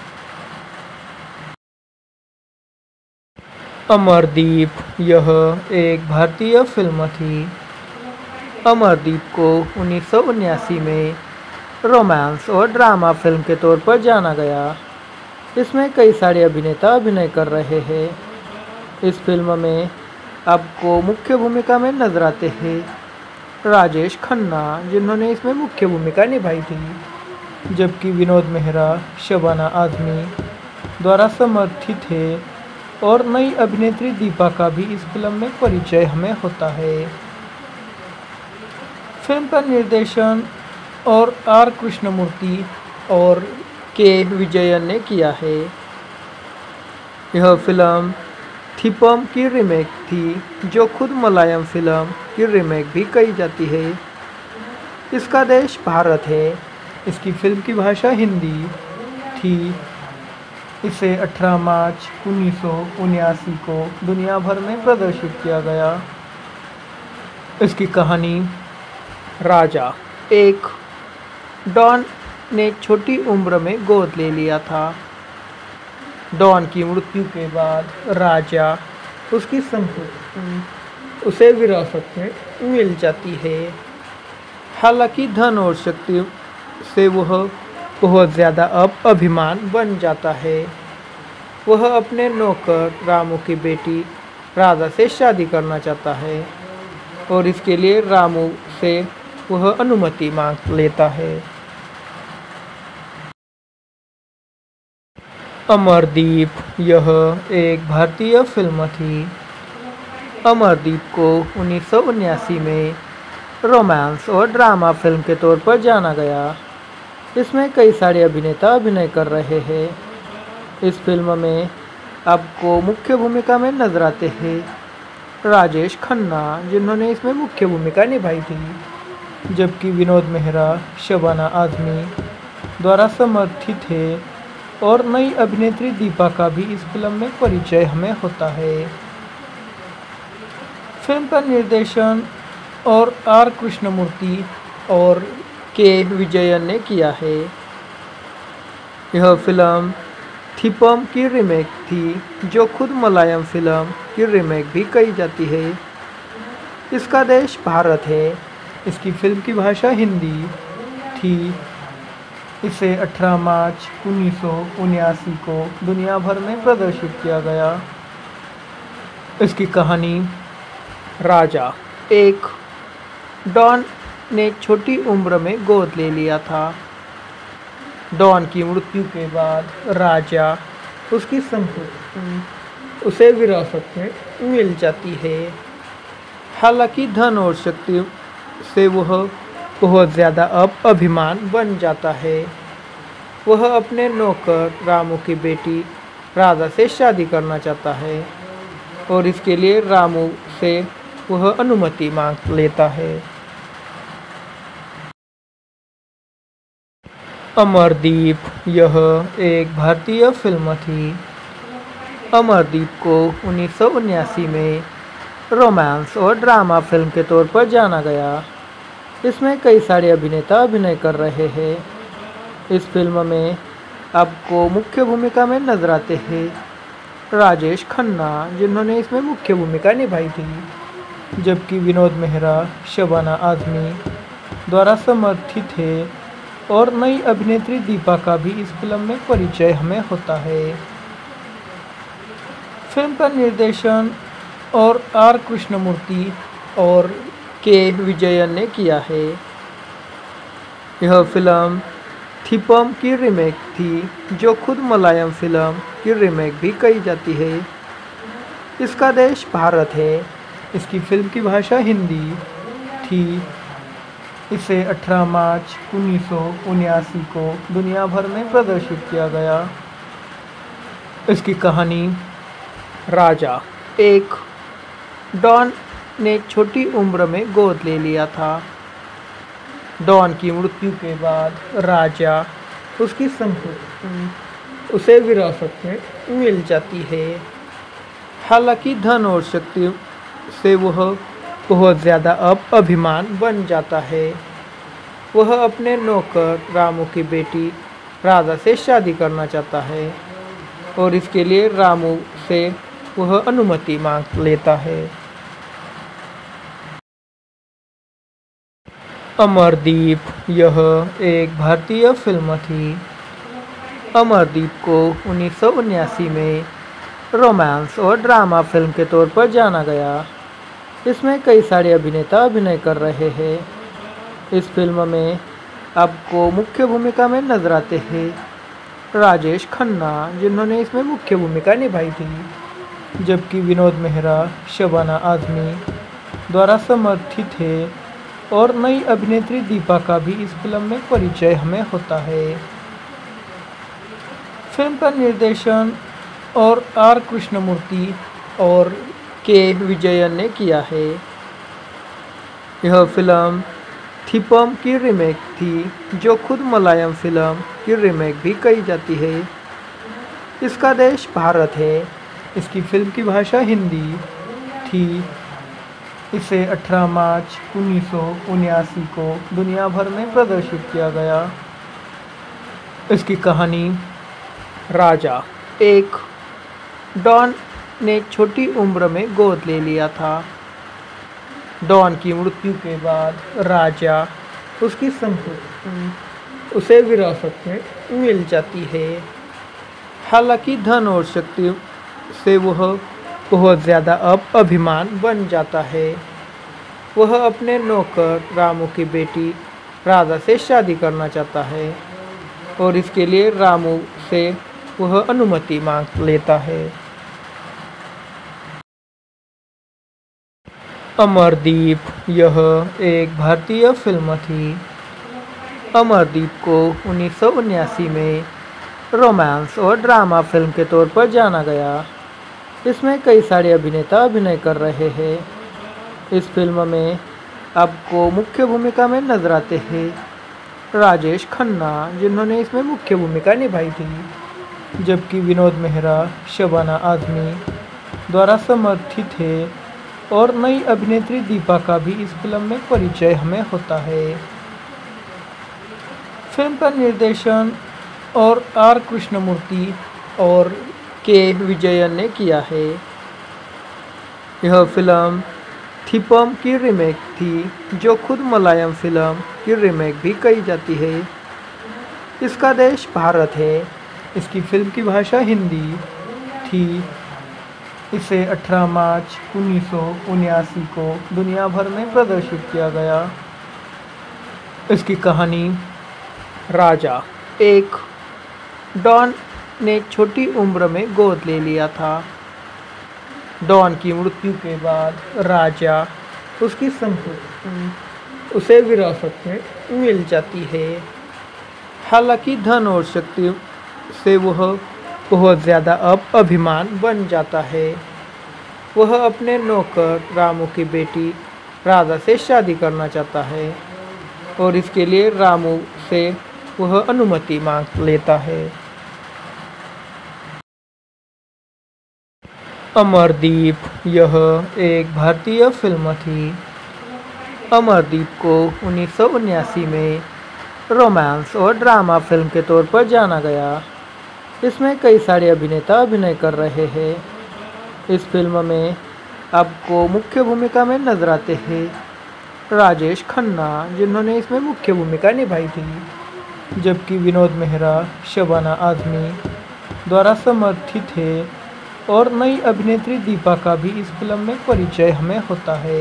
अमरदीप यह एक भारतीय फिल्म थी। अमरदीप को 1979 में रोमांस और ड्रामा फिल्म के तौर पर जाना गया। इसमें कई सारे अभिनेता अभिनय कर रहे हैं। इस फिल्म में आपको मुख्य भूमिका में नजर आते हैं राजेश खन्ना, जिन्होंने इसमें मुख्य भूमिका निभाई थी, जबकि विनोद मेहरा, शबाना आज़मी द्वारा समर्थित है और नई अभिनेत्री दीपा का भी इस फिल्म में परिचय हमें होता है। फिल्म का निर्देशन और आर कृष्णमूर्ति और के विजयन ने किया है। यह फिल्म थिपम की रीमेक थी, जो खुद मलयालम फिल्म की रीमेक भी कही जाती है। इसका देश भारत है। इसकी फिल्म की भाषा हिंदी थी। इसे 18 मार्च 1979 को दुनिया भर में प्रदर्शित किया गया। इसकी कहानी राजा, एक डॉन ने छोटी उम्र में गोद ले लिया था। डॉन की मृत्यु के बाद राजा उसकी संपत्ति उसे विरासत में मिल जाती है। हालांकि धन और शक्ति से वह बहुत ज़्यादा अभिमान बन जाता है। वह अपने नौकर रामू की बेटी राधा से शादी करना चाहता है और इसके लिए रामू से वह अनुमति मांग लेता है। अमरदीप, यह एक भारतीय फिल्म थी। अमरदीप को 1979 में रोमांस और ड्रामा फिल्म के तौर पर जाना गया। इसमें कई सारे अभिनेता अभिनय कर रहे हैं। इस फिल्म में आपको मुख्य भूमिका में नजर आते हैं राजेश खन्ना, जिन्होंने इसमें मुख्य भूमिका निभाई थी, जबकि विनोद मेहरा, शबाना आज़मी द्वारा समर्थित है और नई अभिनेत्री दीपा का भी इस फिल्म में परिचय हमें होता है। फिल्म का निर्देशन और आर कृष्णमूर्ति और के विजयन ने किया है। यह फिल्म थिपम की रीमेक थी, जो खुद मलयालम फिल्म की रीमेक भी कही जाती है। इसका देश भारत है। इसकी फिल्म की भाषा हिंदी थी। इसे 18 मार्च 1979 को दुनिया भर में प्रदर्शित किया गया। इसकी कहानी राजा, एक डॉन ने छोटी उम्र में गोद ले लिया था। डॉन की मृत्यु के बाद राजा उसकी संपत्ति उसे विरासत में मिल जाती है। हालांकि धन और शक्ति से वह बहुत ज़्यादा अभिमान बन जाता है। वह अपने नौकर रामू की बेटी राधा से शादी करना चाहता है और इसके लिए रामू से वह अनुमति मांग लेता है। अमरदीप, यह एक भारतीय फिल्म थी। अमरदीप को 1979 में रोमांस और ड्रामा फिल्म के तौर पर जाना गया। इसमें कई सारे अभिनेता अभिनय कर रहे हैं। इस फिल्म में आपको मुख्य भूमिका में नजर आते हैं राजेश खन्ना, जिन्होंने इसमें मुख्य भूमिका निभाई थी, जबकि विनोद मेहरा, शबाना आज़मी द्वारा समर्थित है और नई अभिनेत्री दीपा का भी इस फिल्म में परिचय हमें होता है। फिल्म का निर्देशन और आर कृष्णमूर्ति और के विजयन ने किया है। यह फिल्म थिपम की रीमेक थी, जो खुद मलयालम फिल्म की रीमेक भी कही जाती है। इसका देश भारत है। इसकी फिल्म की भाषा हिंदी थी। इसे 18 मार्च 1979 को दुनिया भर में प्रदर्शित किया गया। इसकी कहानी राजा, एक डॉन ने छोटी उम्र में गोद ले लिया था। डॉन की मृत्यु के बाद राजा उसकी संपत्ति उसे विरासत में मिल जाती है। हालांकि धन और शक्ति से वह बहुत ज़्यादा अभिमान बन जाता है। वह अपने नौकर रामू की बेटी राधा से शादी करना चाहता है और इसके लिए रामू से वह अनुमति मांग लेता है। अमरदीप, यह एक भारतीय फिल्म थी। अमरदीप को 1979 में रोमांस और ड्रामा फिल्म के तौर पर जाना गया। इसमें कई सारे अभिनेता अभिनय कर रहे हैं। इस फिल्म में आपको मुख्य भूमिका में नजर आते हैं राजेश खन्ना, जिन्होंने इसमें मुख्य भूमिका निभाई थी, जबकि विनोद मेहरा शबाना आजमी द्वारा समर्थित है और नई अभिनेत्री दीपा का भी इस फिल्म में परिचय हमें होता है। फिल्म का निर्देशन और आर कृष्णमूर्ति और के विजयन ने किया है। यह फिल्म थिपम की रीमेक थी, जो खुद मलयालम फिल्म की रीमेक भी कही जाती है। इसका देश भारत है। इसकी फिल्म की भाषा हिंदी थी। इसे 18 मार्च 1979 को दुनिया भर में प्रदर्शित किया गया। इसकी कहानी राजा, एक डॉन ने छोटी उम्र में गोद ले लिया था। डॉन की मृत्यु के बाद राजा उसकी संपत्ति उसे विरासत में मिल जाती है। हालांकि धन और शक्ति से वह बहुत ज़्यादा अभिमान बन जाता है। वह अपने नौकर रामू की बेटी राधा से शादी करना चाहता है और इसके लिए रामू से वह अनुमति मांग लेता है। अमरदीप, यह एक भारतीय फिल्म थी। अमरदीप को 1979 में रोमांस और ड्रामा फिल्म के तौर पर जाना गया। इसमें कई सारे अभिनेता अभिनय कर रहे हैं। इस फिल्म में आपको मुख्य भूमिका में नजर आते हैं राजेश खन्ना, जिन्होंने इसमें मुख्य भूमिका निभाई थी, जबकि विनोद मेहरा शबाना आजमी द्वारा समर्थित है और नई अभिनेत्री दीपा का भी इस फिल्म में परिचय हमें होता है। फिल्म का निर्देशन और आर कृष्णमूर्ति और के विजयन ने किया है। यह फिल्म थिपम की रीमेक थी, जो खुद मलयालम फिल्म की रीमेक भी कही जाती है। इसका देश भारत है। इसकी फिल्म की भाषा हिंदी थी। इसे 18 मार्च 1979 को दुनिया भर में प्रदर्शित किया गया। इसकी कहानी राजा, एक डॉन ने छोटी उम्र में गोद ले लिया था। डॉन की मृत्यु के बाद राजा उसकी संपत्ति उसे विरासत में मिल जाती है। हालांकि धन और शक्ति से वह बहुत ज़्यादा अभिमान बन जाता है। वह अपने नौकर रामू की बेटी राधा से शादी करना चाहता है और इसके लिए रामू से वह अनुमति मांग लेता है। अमरदीप, यह एक भारतीय फिल्म थी। अमरदीप को 1979 में रोमांस और ड्रामा फिल्म के तौर पर जाना गया। इसमें कई सारे अभिनेता अभिनय कर रहे हैं। इस फिल्म में आपको मुख्य भूमिका में नजर आते हैं राजेश खन्ना, जिन्होंने इसमें मुख्य भूमिका निभाई थी, जबकि विनोद मेहरा शबाना आजमी द्वारा समर्थित है और नई अभिनेत्री दीपा का भी इस फिल्म में परिचय हमें होता है।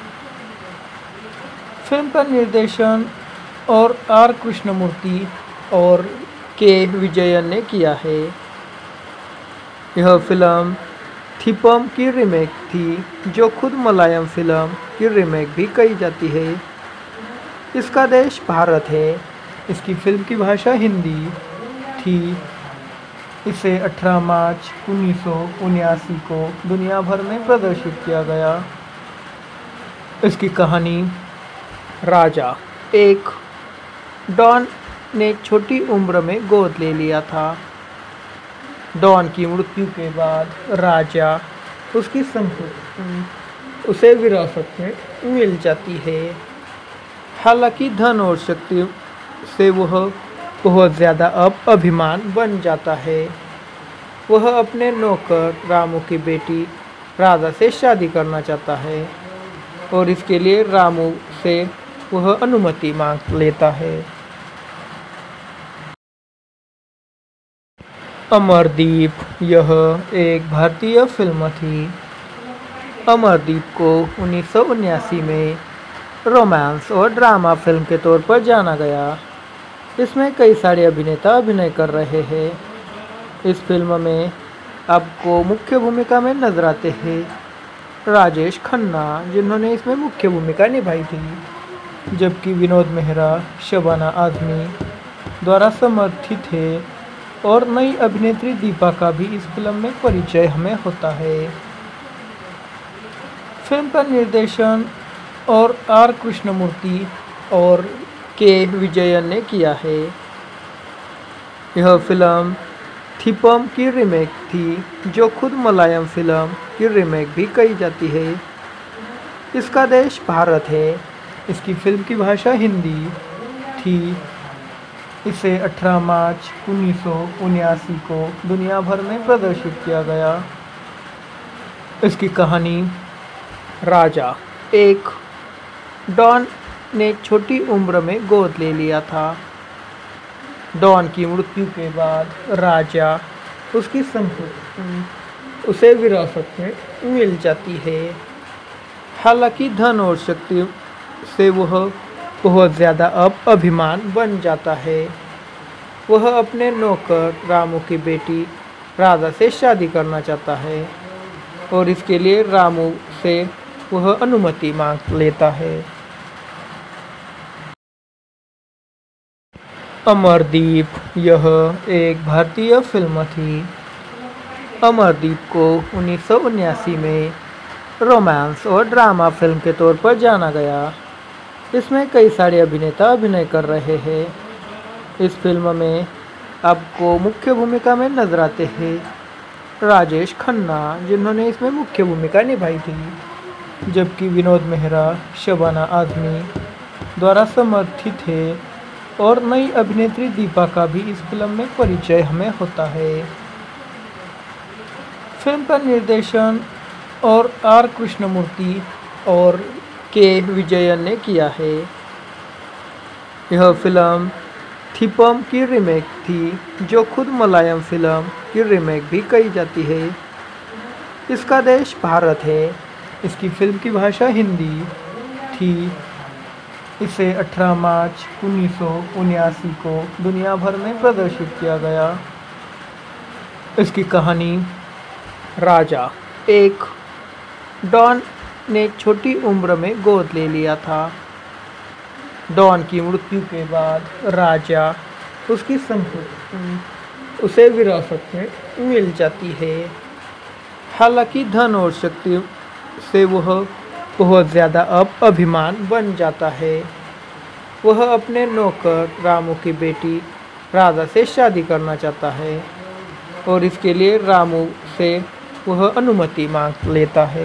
फिल्म का निर्देशन और आर कृष्णमूर्ति और के विजयन ने किया है। यह फिल्म थिपम की रीमेक थी, जो खुद मलयालम फिल्म की रीमेक भी कही जाती है। इसका देश भारत है। इसकी फिल्म की भाषा हिंदी थी। इसे 18 मार्च 1979 को दुनिया भर में प्रदर्शित किया गया। इसकी कहानी राजा, एक डॉन ने छोटी उम्र में गोद ले लिया था। डॉन की मृत्यु के बाद राजा उसकी संपत्ति उसे विरासत में मिल जाती है। हालांकि धन और शक्ति से वह बहुत ज़्यादा अभिमान बन जाता है। वह अपने नौकर रामू की बेटी राधा से शादी करना चाहता है और इसके लिए रामू से वह अनुमति मांग लेता है। अमरदीप, यह एक भारतीय फिल्म थी। अमरदीप को 1979 में रोमांस और ड्रामा फिल्म के तौर पर जाना गया। इसमें कई सारे अभिनेता अभिनय कर रहे हैं। इस फिल्म में आपको मुख्य भूमिका में नजर आते हैं राजेश खन्ना, जिन्होंने इसमें मुख्य भूमिका निभाई थी, जबकि विनोद मेहरा शबाना आजमी द्वारा समर्थित है और नई अभिनेत्री दीपा का भी इस फिल्म में परिचय हमें होता है। फिल्म का निर्देशन और आर कृष्णमूर्ति और के विजयन ने किया है। यह फिल्म थिपम की रीमेक थी, जो खुद मलयालम फिल्म की रीमेक भी कही जाती है। इसका देश भारत है। इसकी फिल्म की भाषा हिंदी थी। इसे 18 मार्च 1979 को दुनिया भर में प्रदर्शित किया गया। इसकी कहानी राजा, एक डॉन ने छोटी उम्र में गोद ले लिया था। डॉन की मृत्यु के बाद राजा उसकी संपत्ति उसे विरासत में मिल जाती है। हालांकि धन और शक्ति से वह बहुत ज़्यादा अभिमान बन जाता है। वह अपने नौकर रामू की बेटी राधा से शादी करना चाहता है और इसके लिए रामू से वह अनुमति मांग लेता है। अमरदीप, यह एक भारतीय फिल्म थी। अमरदीप को 1979 में रोमांस और ड्रामा फिल्म के तौर पर जाना गया। इसमें कई सारे अभिनेता अभिनय कर रहे हैं। इस फिल्म में आपको मुख्य भूमिका में नजर आते हैं राजेश खन्ना, जिन्होंने इसमें मुख्य भूमिका निभाई थी, जबकि विनोद मेहरा शबाना आजमी द्वारा समर्थित है और नई अभिनेत्री दीपा का भी इस फिल्म में परिचय हमें होता है। फिल्म का निर्देशन और आर कृष्णमूर्ति और के विजयन ने किया है। यह फिल्म थिपम की रीमेक थी, जो खुद मलयालम फिल्म की रीमेक भी कही जाती है। इसका देश भारत है। इसकी फिल्म की भाषा हिंदी थी। इसे 18 मार्च 1979 को दुनिया भर में प्रदर्शित किया गया। इसकी कहानी राजा, एक डॉन ने छोटी उम्र में गोद ले लिया था। डॉन की मृत्यु के बाद राजा उसकी संपत्ति उसे विरासत में मिल जाती है। हालांकि धन और शक्ति से वह बहुत ज़्यादा अभिमान बन जाता है। वह अपने नौकर रामू की बेटी राधा से शादी करना चाहता है और इसके लिए रामू से वह अनुमति मांग लेता है।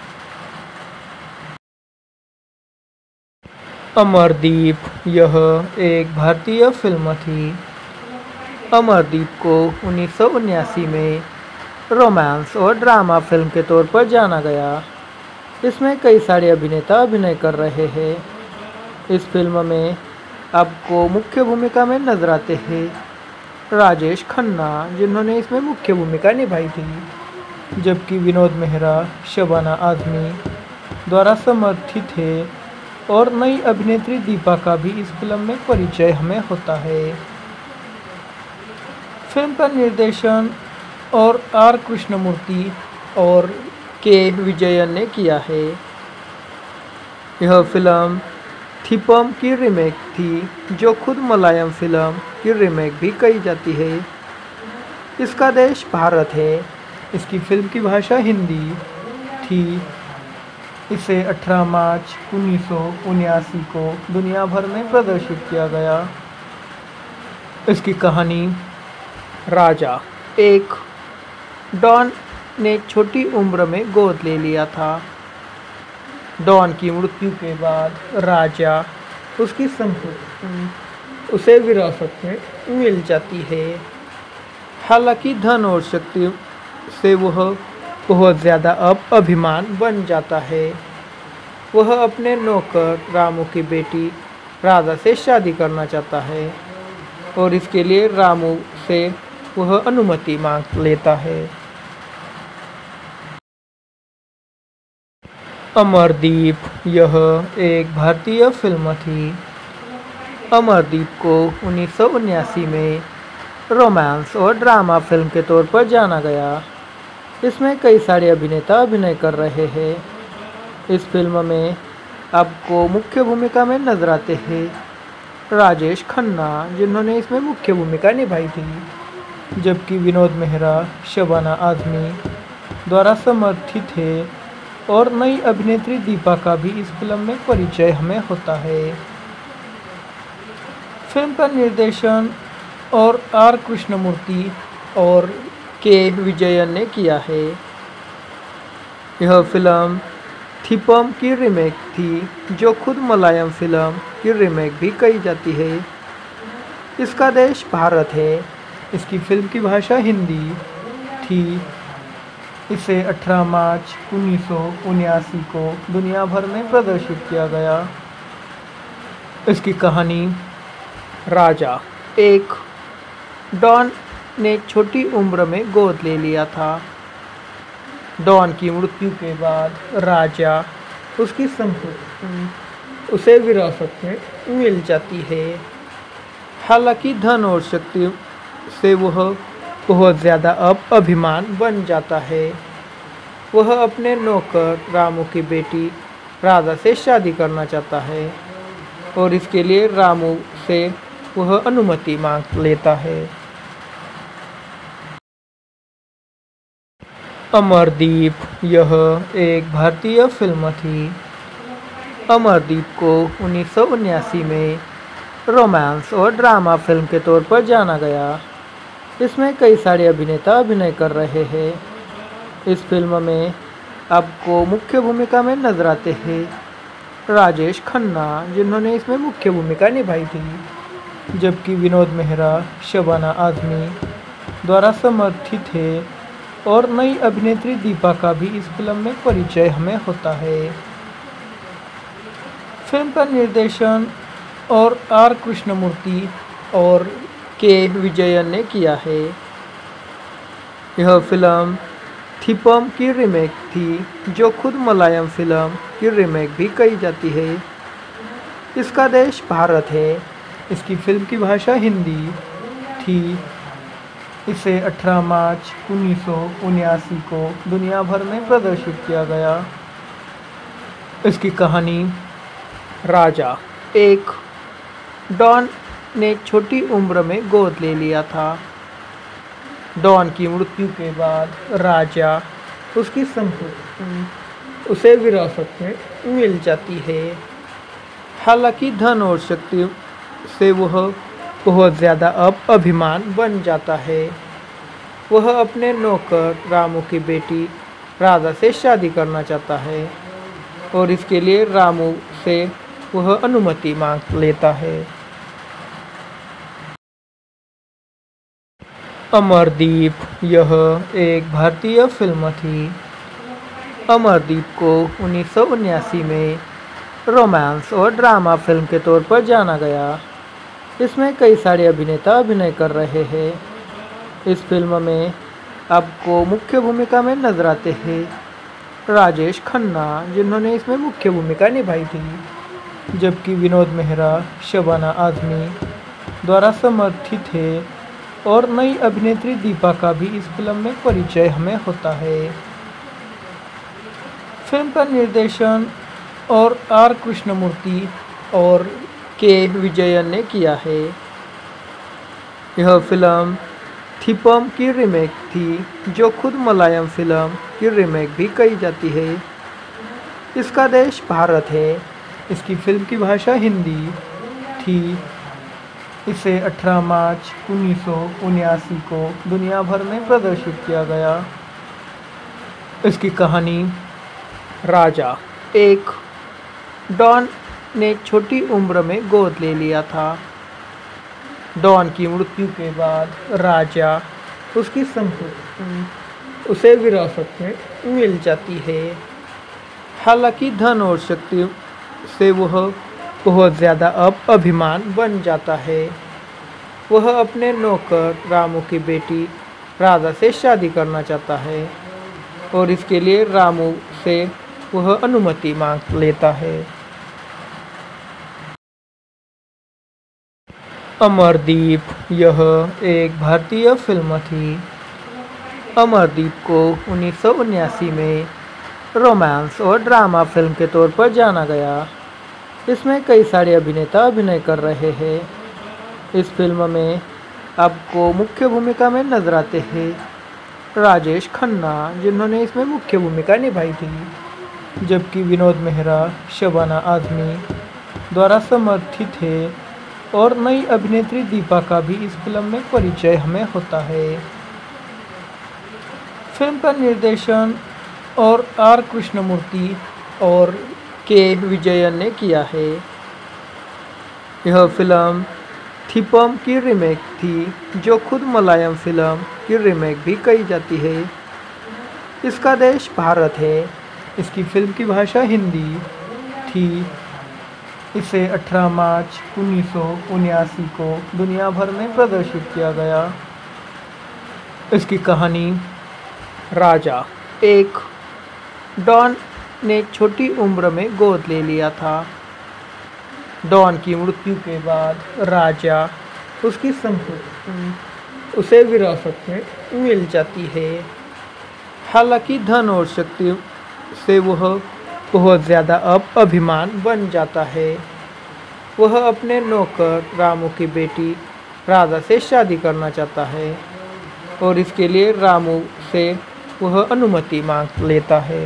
अमरदीप, यह एक भारतीय फिल्म थी। अमरदीप को 1979 में रोमांस और ड्रामा फिल्म के तौर पर जाना गया। इसमें कई सारे अभिनेता अभिनय कर रहे हैं। इस फिल्म में आपको मुख्य भूमिका में नजर आते हैं राजेश खन्ना, जिन्होंने इसमें मुख्य भूमिका निभाई थी, जबकि विनोद मेहरा शबाना आजमी द्वारा समर्थित है और नई अभिनेत्री दीपा का भी इस फिल्म में परिचय हमें होता है। फिल्म का निर्देशन और आर कृष्णमूर्ति और के विजयन ने किया है। यह फिल्म थिपम की रीमेक थी, जो खुद मलयालम फिल्म की रीमेक भी कही जाती है। इसका देश भारत है। इसकी फिल्म की भाषा हिंदी थी। इसे 18 मार्च 1979 को दुनिया भर में प्रदर्शित किया गया। इसकी कहानी राजा, एक डॉन ने छोटी उम्र में गोद ले लिया था। डॉन की मृत्यु के बाद राजा उसकी संपत्ति उसे विरासत में मिल जाती है। हालांकि धन और शक्ति से वह बहुत ज़्यादा अभिमान बन जाता है। वह अपने नौकर रामू की बेटी राधा से शादी करना चाहता है और इसके लिए रामू से वह अनुमति मांग लेता है। अमरदीप, यह एक भारतीय फिल्म थी। अमरदीप को 1979 में रोमांस और ड्रामा फिल्म के तौर पर जाना गया। इसमें कई सारे अभिनेता अभिनय कर रहे हैं। इस फिल्म में आपको मुख्य भूमिका में नजर आते हैं राजेश खन्ना, जिन्होंने इसमें मुख्य भूमिका निभाई थी, जबकि विनोद मेहरा शबाना आजमी द्वारा समर्थित है और नई अभिनेत्री दीपा का भी इस फिल्म में परिचय हमें होता है। फिल्म का निर्देशन और आर कृष्णमूर्ति और के विजयन ने किया है। यह फिल्म थिपम की रीमेक थी, जो खुद मलयालम फिल्म की रीमेक भी कही जाती है। इसका देश भारत है। इसकी फिल्म की भाषा हिंदी थी। इसे 18 मार्च 1979 को दुनिया भर में प्रदर्शित किया गया। इसकी कहानी राजा, एक डॉन ने छोटी उम्र में गोद ले लिया था। डॉन की मृत्यु के बाद राजा उसकी संपत्ति उसे विरासत में मिल जाती है। हालांकि धन और शक्ति से वह बहुत ज़्यादा अभिमान बन जाता है। वह अपने नौकर रामू की बेटी राधा से शादी करना चाहता है और इसके लिए रामू से वह अनुमति मांग लेता है। अमरदीप यह एक भारतीय फिल्म थी। अमरदीप को 1979 में रोमांस और ड्रामा फिल्म के तौर पर जाना गया। इसमें कई सारे अभिनेता अभिनय कर रहे हैं। इस फिल्म में आपको मुख्य भूमिका में नजर आते हैं राजेश खन्ना, जिन्होंने इसमें मुख्य भूमिका निभाई थी, जबकि विनोद मेहरा शबाना आजमी द्वारा समर्थित है और नई अभिनेत्री दीपा का भी इस फिल्म में परिचय हमें होता है। फिल्म का निर्देशन और आर कृष्णमूर्ति और के विजयन ने किया है। यह फिल्म थिपम की रीमेक थी, जो खुद मलयालम फिल्म की रीमेक भी कही जाती है। इसका देश भारत है। इसकी फिल्म की भाषा हिंदी थी। इसे 18 मार्च 1979 को दुनिया भर में प्रदर्शित किया गया। इसकी कहानी राजा, एक डॉन ने छोटी उम्र में गोद ले लिया था। डॉन की मृत्यु के बाद राजा उसकी संपत्ति उसे विरासत में मिल जाती है। हालांकि धन और शक्ति से वह बहुत ज़्यादा अभिमान बन जाता है। वह अपने नौकर रामू की बेटी राधा से शादी करना चाहता है और इसके लिए रामू से वह अनुमति मांग लेता है। अमरदीप यह एक भारतीय फिल्म थी। अमरदीप को 1979 में रोमांस और ड्रामा फिल्म के तौर पर जाना गया। इसमें कई सारे अभिनेता अभिनय कर रहे हैं। इस फिल्म में आपको मुख्य भूमिका में नजर आते हैं राजेश खन्ना, जिन्होंने इसमें मुख्य भूमिका निभाई थी, जबकि विनोद मेहरा शबाना आजमी द्वारा समर्थित है और नई अभिनेत्री दीपा का भी इस फिल्म में परिचय हमें होता है। फिल्म का निर्देशन और आर कृष्णमूर्ति और के विजयन ने किया है। यह फिल्म थिपम की रीमेक थी, जो खुद मलयालम फिल्म की रीमेक भी कही जाती है। इसका देश भारत है। इसकी फिल्म की भाषा हिंदी थी। इसे 18 मार्च 1979 को दुनिया भर में प्रदर्शित किया गया। इसकी कहानी राजा, एक डॉन ने छोटी उम्र में गोद ले लिया था। डॉन की मृत्यु के बाद राजा उसकी संपत्ति उसे विरासत में मिल जाती है। हालांकि धन और शक्ति से वह बहुत ज़्यादा अभिमान बन जाता है। वह अपने नौकर रामू की बेटी राधा से शादी करना चाहता है और इसके लिए रामू से वह अनुमति मांग लेता है। अमरदीप यह एक भारतीय फिल्म थी। अमरदीप को 1979 में रोमांस और ड्रामा फिल्म के तौर पर जाना गया। इसमें कई सारे अभिनेता अभिनय कर रहे हैं। इस फिल्म में आपको मुख्य भूमिका में नजर आते हैं राजेश खन्ना, जिन्होंने इसमें मुख्य भूमिका निभाई थी, जबकि विनोद मेहरा, शबाना आजमी द्वारा समर्थित है और नई अभिनेत्री दीपा का भी इस फिल्म में परिचय हमें होता है। फिल्म का निर्देशन और आर कृष्णमूर्ति और के विजयन ने किया है। यह फिल्म थिपम की रीमेक थी, जो खुद मलयालम फिल्म की रीमेक भी कही जाती है। इसका देश भारत है। इसकी फिल्म की भाषा हिंदी थी। इसे 18 मार्च 1979 को दुनिया भर में प्रदर्शित किया गया। इसकी कहानी राजा, एक डॉन ने छोटी उम्र में गोद ले लिया था। डॉन की मृत्यु के बाद राजा उसकी संपत्ति उसे विरासत में मिल जाती है। हालांकि धन और शक्ति से वह बहुत ज़्यादा अभिमान बन जाता है। वह अपने नौकर रामू की बेटी राधा से शादी करना चाहता है और इसके लिए रामू से वह अनुमति मांग लेता है।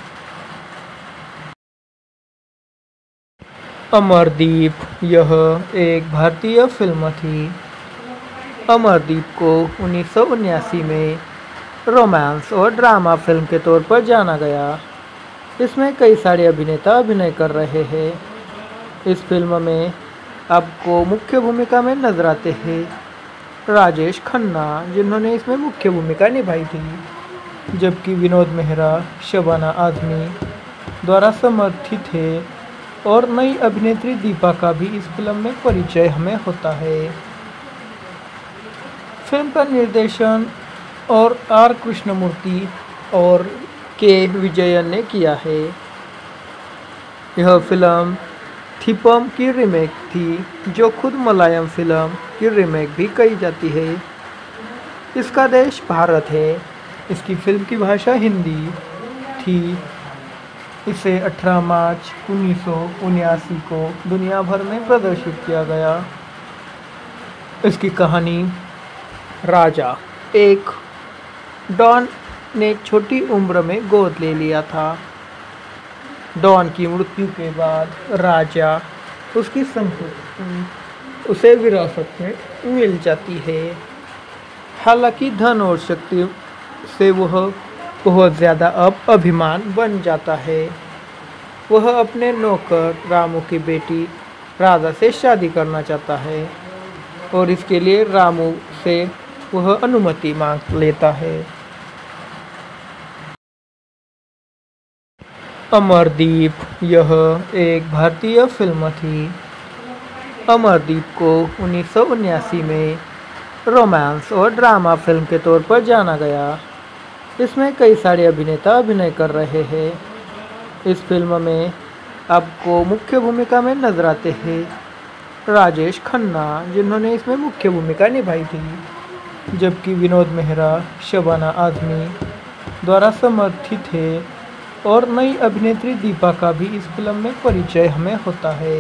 अमरदीप यह एक भारतीय फिल्म थी। अमरदीप को 1979 में रोमांस और ड्रामा फिल्म के तौर पर जाना गया। इसमें कई सारे अभिनेता अभिनय कर रहे हैं। इस फिल्म में आपको मुख्य भूमिका में नजर आते हैं राजेश खन्ना, जिन्होंने इसमें मुख्य भूमिका निभाई थी, जबकि विनोद मेहरा, शबाना आजमी द्वारा समर्थित है और नई अभिनेत्री दीपा का भी इस फिल्म में परिचय हमें होता है। फिल्म का निर्देशन और आर कृष्णमूर्ति और के विजयन ने किया है। यह फिल्म थिपम की रीमेक थी, जो खुद मलयालम फिल्म की रीमेक भी कही जाती है। इसका देश भारत है। इसकी फिल्म की भाषा हिंदी थी। इसे 18 मार्च 1979 को दुनिया भर में प्रदर्शित किया गया। इसकी कहानी राजा, एक डॉन ने छोटी उम्र में गोद ले लिया था। डॉन की मृत्यु के बाद राजा उसकी संपत्ति उसे विरासत में मिल जाती है। हालांकि धन और शक्ति से वह बहुत ज़्यादा अभिमान बन जाता है। वह अपने नौकर रामू की बेटी राधा से शादी करना चाहता है और इसके लिए रामू से वह अनुमति मांग लेता है। अमरदीप यह एक भारतीय फिल्म थी। अमरदीप को 1979 में रोमांस और ड्रामा फिल्म के तौर पर जाना गया। इसमें कई सारे अभिनेता अभिनय कर रहे हैं। इस फिल्म में आपको मुख्य भूमिका में नजर आते हैं राजेश खन्ना, जिन्होंने इसमें मुख्य भूमिका निभाई थी, जबकि विनोद मेहरा, शबाना आजमी द्वारा समर्थित है और नई अभिनेत्री दीपा का भी इस फिल्म में परिचय हमें होता है।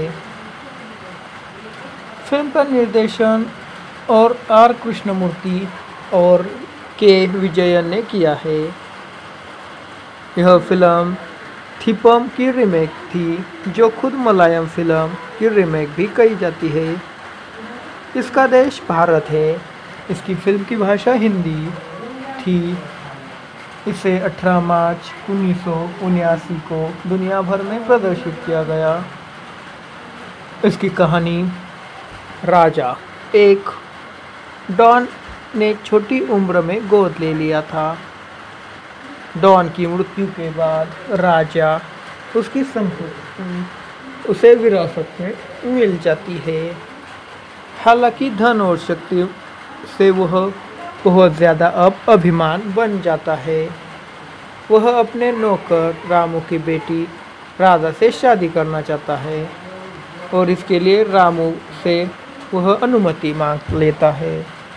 फिल्म का निर्देशन और आर कृष्णमूर्ति और के विजयन ने किया है। यह फिल्म थिपम की रीमेक थी, जो खुद मलयालम फिल्म की रीमेक भी कही जाती है। इसका देश भारत है। इसकी फिल्म की भाषा हिंदी थी। इसे 18 मार्च 1979 को दुनिया भर में प्रदर्शित किया गया। इसकी कहानी राजा, एक डॉन ने छोटी उम्र में गोद ले लिया था। डॉन की मृत्यु के बाद राजा उसकी संपत्ति उसे विरासत में मिल जाती है। हालांकि धन और शक्ति से वह बहुत ज़्यादा अभिमान बन जाता है। वह अपने नौकर रामू की बेटी राधा से शादी करना चाहता है और इसके लिए रामू से वह अनुमति मांग लेता है।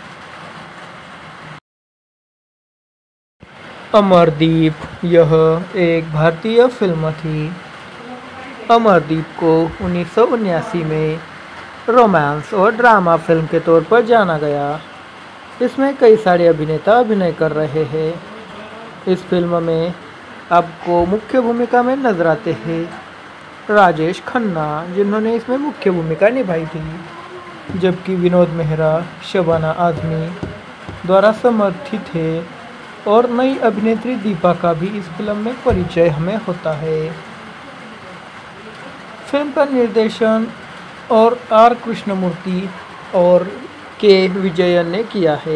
अमरदीप यह एक भारतीय फिल्म थी। अमरदीप को 1979 में रोमांस और ड्रामा फिल्म के तौर पर जाना गया। इसमें कई सारे अभिनेता अभिनय कर रहे हैं। इस फिल्म में आपको मुख्य भूमिका में नजर आते हैं राजेश खन्ना, जिन्होंने इसमें मुख्य भूमिका निभाई थी, जबकि विनोद मेहरा, शबाना आजमी द्वारा समर्थित है और नई अभिनेत्री दीपा का भी इस फिल्म में परिचय हमें होता है। फिल्म का निर्देशन और आर कृष्णमूर्ति और के विजयन ने किया है।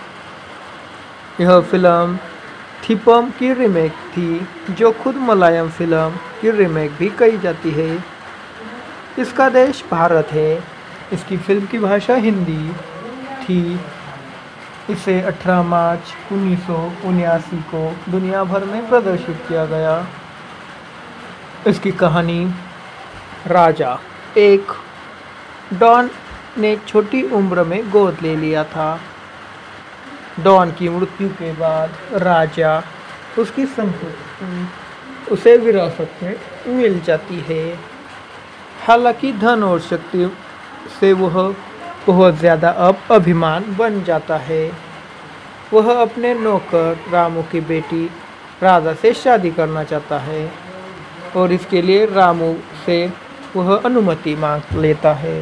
यह फिल्म थिपम की रीमेक थी, जो खुद मलयालम फिल्म की रीमेक भी कही जाती है। इसका देश भारत है। इसकी फिल्म की भाषा हिंदी थी। इसे 18 मार्च 1979 को दुनिया भर में प्रदर्शित किया गया। इसकी कहानी राजा, एक डॉन ने छोटी उम्र में गोद ले लिया था। डॉन की मृत्यु के बाद राजा उसकी संपत्ति उसे विरासत में मिल जाती है। हालांकि धन और शक्ति से वह बहुत ज़्यादा अभिमान बन जाता है। वह अपने नौकर रामू की बेटी राधा से शादी करना चाहता है और इसके लिए रामू से वह अनुमति मांग लेता है।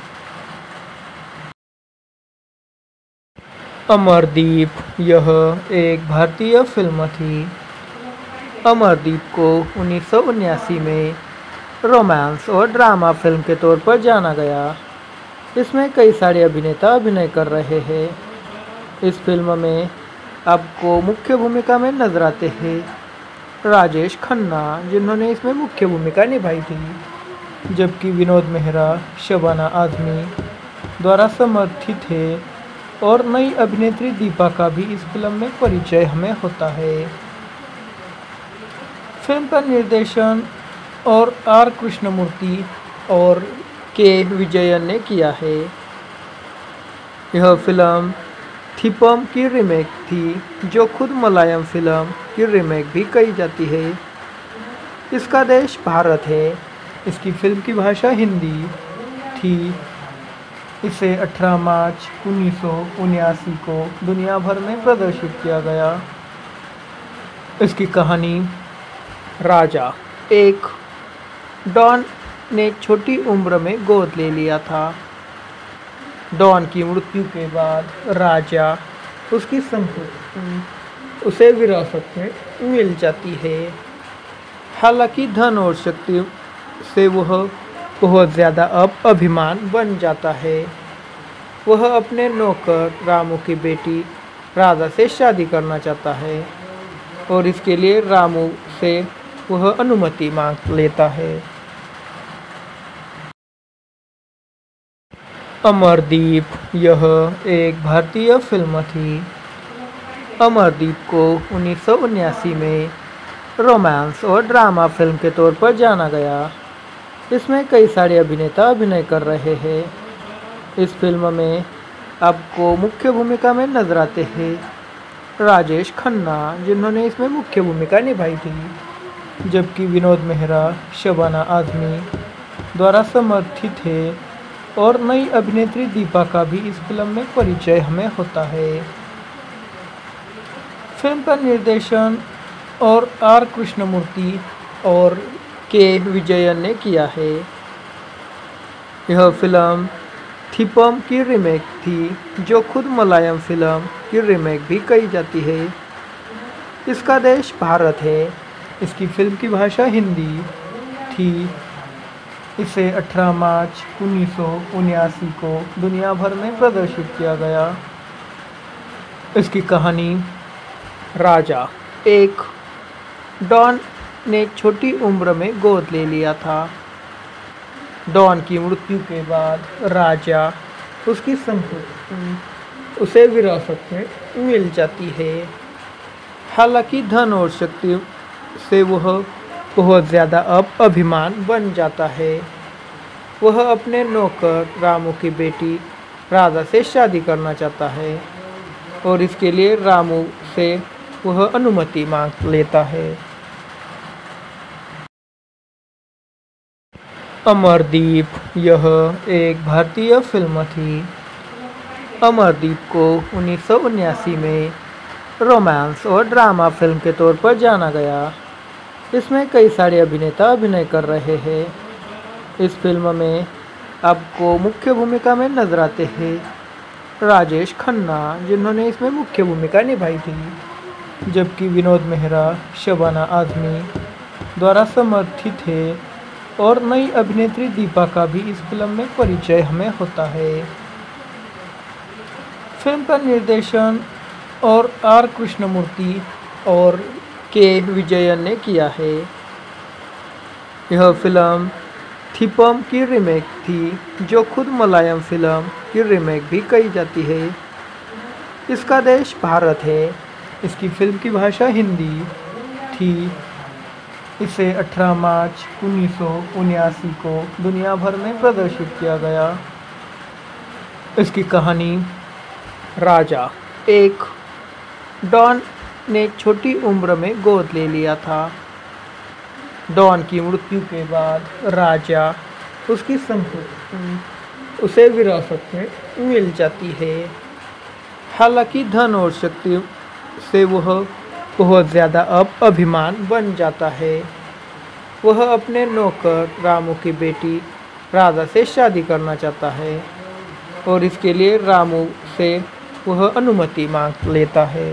अमरदीप यह एक भारतीय फिल्म थी। अमरदीप को 1979 में रोमांस और ड्रामा फिल्म के तौर पर जाना गया। इसमें कई सारे अभिनेता अभिनय कर रहे हैं। इस फिल्म में आपको मुख्य भूमिका में नजर आते हैं राजेश खन्ना, जिन्होंने इसमें मुख्य भूमिका निभाई थी, जबकि विनोद मेहरा, शबाना आजमी द्वारा समर्थित है और नई अभिनेत्री दीपा का भी इस फिल्म में परिचय हमें होता है। फिल्म का निर्देशन और आर कृष्णमूर्ति और के विजयन ने किया है। यह फिल्म थिपम की रीमेक थी, जो खुद मलयालम फिल्म की रीमेक भी कही जाती है। इसका देश भारत है। इसकी फिल्म की भाषा हिंदी थी। इसे 18 मार्च 1979 को दुनिया भर में प्रदर्शित किया गया। इसकी कहानी राजा, एक डॉन ने छोटी उम्र में गोद ले लिया था। डॉन की मृत्यु के बाद राजा उसकी संपत्ति उसे विरासत में मिल जाती है। हालांकि धन और शक्ति से वह बहुत ज़्यादा अभिमान बन जाता है। वह अपने नौकर रामू की बेटी राधा से शादी करना चाहता है और इसके लिए रामू से वह अनुमति मांग लेता है। अमरदीप यह एक भारतीय फिल्म थी। अमरदीप को 1979 में रोमांस और ड्रामा फिल्म के तौर पर जाना गया। इसमें कई सारे अभिनेता अभिनय कर रहे हैं। इस फिल्म में आपको मुख्य भूमिका में नजर आते हैं राजेश खन्ना, जिन्होंने इसमें मुख्य भूमिका निभाई थी, जबकि विनोद मेहरा, शबाना आजमी द्वारा समर्थित है और नई अभिनेत्री दीपा का भी इस फिल्म में परिचय हमें होता है। फिल्म का निर्देशन और आर कृष्णमूर्ति और के विजयन ने किया है। यह फिल्म थिपम की रीमेक थी, जो खुद मलयालम फिल्म की रीमेक भी कही जाती है। इसका देश भारत है। इसकी फिल्म की भाषा हिंदी थी। इसे 18 मार्च 1979 को दुनिया भर में प्रदर्शित किया गया। इसकी कहानी राजा, एक डॉन ने छोटी उम्र में गोद ले लिया था। डॉन की मृत्यु के बाद राजा उसकी संपत्ति उसे विरासत में मिल जाती है। हालांकि धन और शक्ति से वह बहुत ज़्यादा अभिमान बन जाता है। वह अपने नौकर रामू की बेटी राधा से शादी करना चाहता है और इसके लिए रामू से वह अनुमति मांग लेता है। अमरदीप यह एक भारतीय फिल्म थी। अमरदीप को 1979 में रोमांस और ड्रामा फिल्म के तौर पर जाना गया। इसमें कई सारे अभिनेता अभिनय कर रहे हैं। इस फिल्म में आपको मुख्य भूमिका में नजर आते हैं राजेश खन्ना, जिन्होंने इसमें मुख्य भूमिका निभाई थी, जबकि विनोद मेहरा शबाना आजमी द्वारा समर्थित है और नई अभिनेत्री दीपा का भी इस फिल्म में परिचय हमें होता है। फिल्म का निर्देशन और आर कृष्णमूर्ति और के विजयन ने किया है। यह फिल्म थिपम की रीमेक थी, जो खुद मलयालम फिल्म की रीमेक भी कही जाती है। इसका देश भारत है। इसकी फिल्म की भाषा हिंदी थी। इसे 18 मार्च 1979 को दुनिया भर में प्रदर्शित किया गया। इसकी कहानी राजा, एक डॉन ने छोटी उम्र में गोद ले लिया था। डॉन की मृत्यु के बाद राजा उसकी संपत्ति उसे विरासत में मिल जाती है। हालांकि धन और शक्ति से वह बहुत ज़्यादा अभिमान बन जाता है। वह अपने नौकर रामू की बेटी राधा से शादी करना चाहता है और इसके लिए रामू से वह अनुमति मांग लेता है।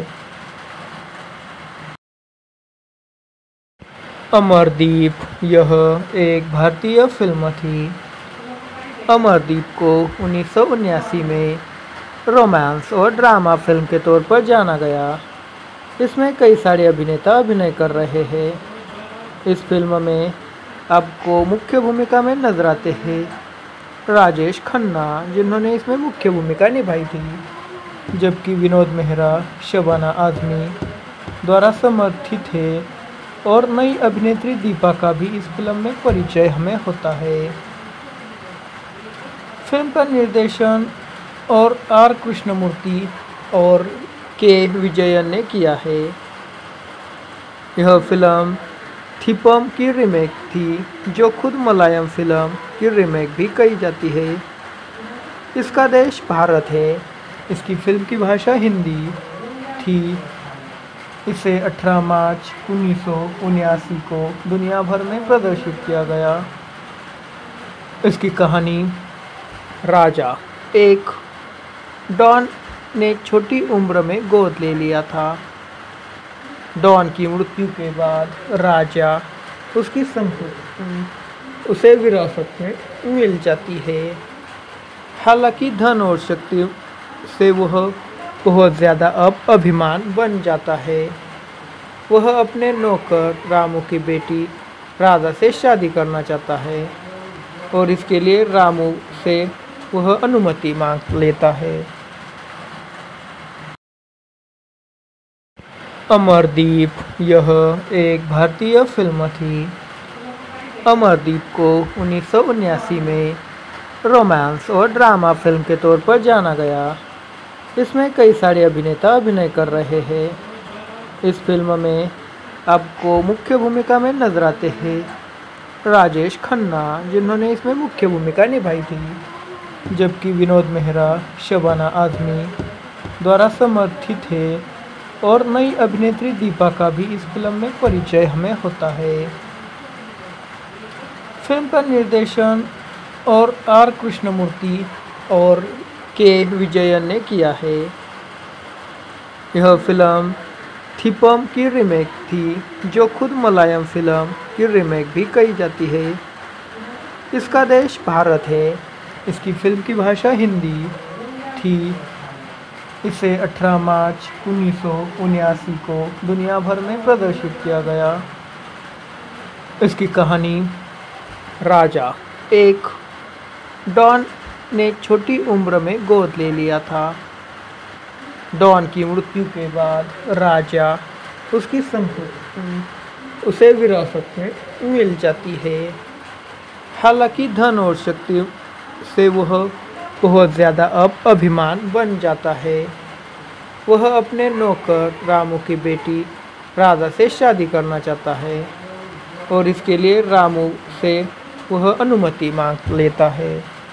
अमरदीप यह एक भारतीय फिल्म थी। अमरदीप को 1979 में रोमांस और ड्रामा फिल्म के तौर पर जाना गया। इसमें कई सारे अभिनेता अभिनय कर रहे हैं। इस फिल्म में आपको मुख्य भूमिका में नजर आते हैं राजेश खन्ना, जिन्होंने इसमें मुख्य भूमिका निभाई थी, जबकि विनोद मेहरा शबाना आजमी द्वारा समर्थित है और नई अभिनेत्री दीपा का भी इस फिल्म में परिचय हमें होता है। फिल्म का निर्देशन और आर कृष्णमूर्ति और के विजयन ने किया है। यह फिल्म थिपम की रीमेक थी, जो खुद मलयालम फिल्म की रीमेक भी कही जाती है। इसका देश भारत है। इसकी फिल्म की भाषा हिंदी थी। इसे 18 मार्च 1979 को दुनिया भर में प्रदर्शित किया गया। इसकी कहानी राजा, एक डॉन ने छोटी उम्र में गोद ले लिया था। डॉन की मृत्यु के बाद राजा उसकी संपत्ति उसे विरासत में मिल जाती है। हालांकि धन और शक्ति से वह बहुत ज़्यादा अभिमान बन जाता है। वह अपने नौकर रामू की बेटी राधा से शादी करना चाहता है और इसके लिए रामू से वह अनुमति मांग लेता है। अमरदीप यह एक भारतीय फिल्म थी। अमरदीप को 1979 में रोमांस और ड्रामा फिल्म के तौर पर जाना गया। इसमें कई सारे अभिनेता अभिनय कर रहे हैं। इस फिल्म में आपको मुख्य भूमिका में नजर आते हैं राजेश खन्ना, जिन्होंने इसमें मुख्य भूमिका निभाई थी, जबकि विनोद मेहरा शबाना आजमी द्वारा समर्थित है और नई अभिनेत्री दीपा का भी इस फिल्म में परिचय हमें होता है। फिल्म का निर्देशन और आर कृष्णमूर्ति और के विजयन ने किया है। यह फिल्म थिपम की रीमेक थी, जो खुद मलयालम फिल्म की रीमेक भी कही जाती है। इसका देश भारत है। इसकी फिल्म की भाषा हिंदी थी। इसे 18 मार्च 1979 को दुनिया भर में प्रदर्शित किया गया। इसकी कहानी राजा, एक डॉन ने छोटी उम्र में गोद ले लिया था। डॉन की मृत्यु के बाद राजा उसकी संपत्ति उसे विरासत में मिल जाती है। हालांकि धन और शक्ति से वह बहुत ज़्यादा अभिमान बन जाता है। वह अपने नौकर रामू की बेटी राधा से शादी करना चाहता है और इसके लिए रामू से वह अनुमति मांग लेता है।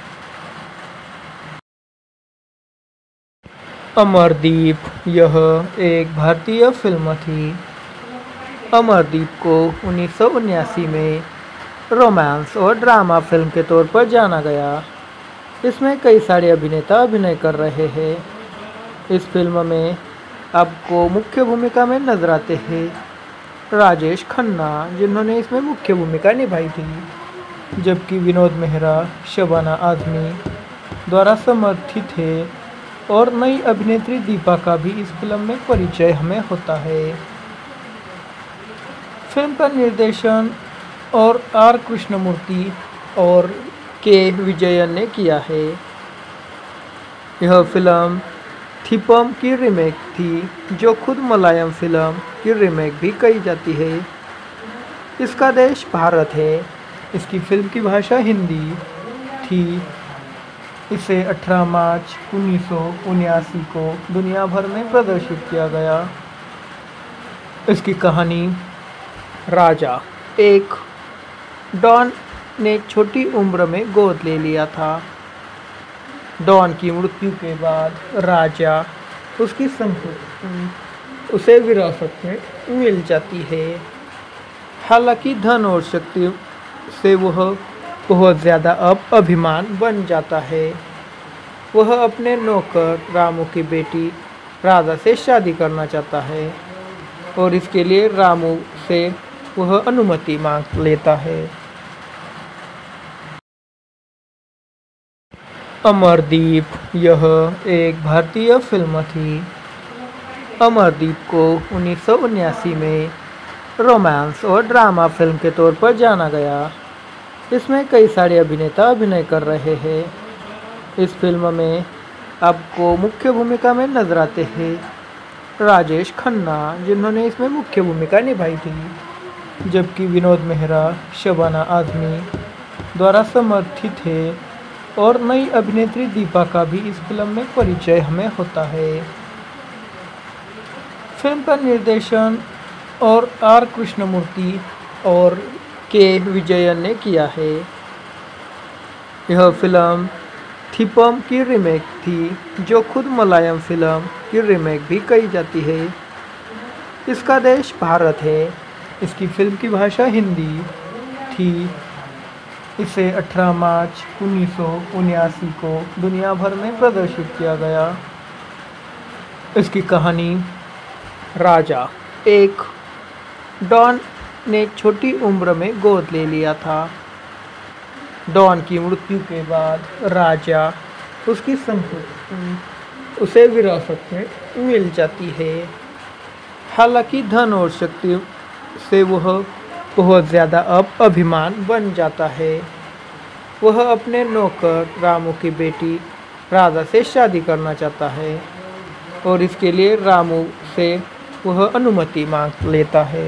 अमरदीप यह एक भारतीय फिल्म थी। अमरदीप को 1979 में रोमांस और ड्रामा फिल्म के तौर पर जाना गया। इसमें कई सारे अभिनेता अभिनय कर रहे हैं। इस फिल्म में आपको मुख्य भूमिका में नजर आते हैं राजेश खन्ना, जिन्होंने इसमें मुख्य भूमिका निभाई थी, जबकि विनोद मेहरा शबाना आजमी द्वारा समर्थित है और नई अभिनेत्री दीपा का भी इस फिल्म में परिचय हमें होता है। फिल्म का निर्देशन और आर कृष्णमूर्ति और के विजयन ने किया है। यह फिल्म थिपम की रीमेक थी, जो खुद मलयालम फिल्म की रीमेक भी कही जाती है। इसका देश भारत है। इसकी फिल्म की भाषा हिंदी थी। इसे 18 मार्च 1979 को दुनिया भर में प्रदर्शित किया गया। इसकी कहानी राजा, एक डॉन ने छोटी उम्र में गोद ले लिया था। डॉन की मृत्यु के बाद राजा उसकी संपत्ति उसे विरासत में मिल जाती है। हालांकि धन और शक्ति से वह बहुत ज़्यादा अभिमान बन जाता है। वह अपने नौकर रामू की बेटी राधा से शादी करना चाहता है और इसके लिए रामू से वह अनुमति मांग लेता है। अमरदीप यह एक भारतीय फिल्म थी। अमरदीप को 1979 में रोमांस और ड्रामा फिल्म के तौर पर जाना गया। इसमें कई सारे अभिनेता अभिनय कर रहे हैं। इस फिल्म में आपको मुख्य भूमिका में नजर आते हैं राजेश खन्ना, जिन्होंने इसमें मुख्य भूमिका निभाई थी, जबकि विनोद मेहरा शबाना आजमी द्वारा समर्थित है और नई अभिनेत्री दीपा का भी इस फिल्म में परिचय हमें होता है। फिल्म का निर्देशन और आर कृष्णमूर्ति और के विजयन ने किया है। यह फिल्म थिपम की रीमेक थी, जो खुद मलयालम फिल्म की रीमेक भी कही जाती है। इसका देश भारत है। इसकी फिल्म की भाषा हिंदी थी। इसे 18 मार्च 1979 को दुनिया भर में प्रदर्शित किया गया। इसकी कहानी राजा, एक डॉन ने छोटी उम्र में गोद ले लिया था। डॉन की मृत्यु के बाद राजा उसकी संपत्ति उसे विरासत में मिल जाती है। हालांकि धन और शक्ति से वह बहुत ज़्यादा अभिमान बन जाता है। वह अपने नौकर रामू की बेटी राधा से शादी करना चाहता है और इसके लिए रामू से वह अनुमति मांग लेता है।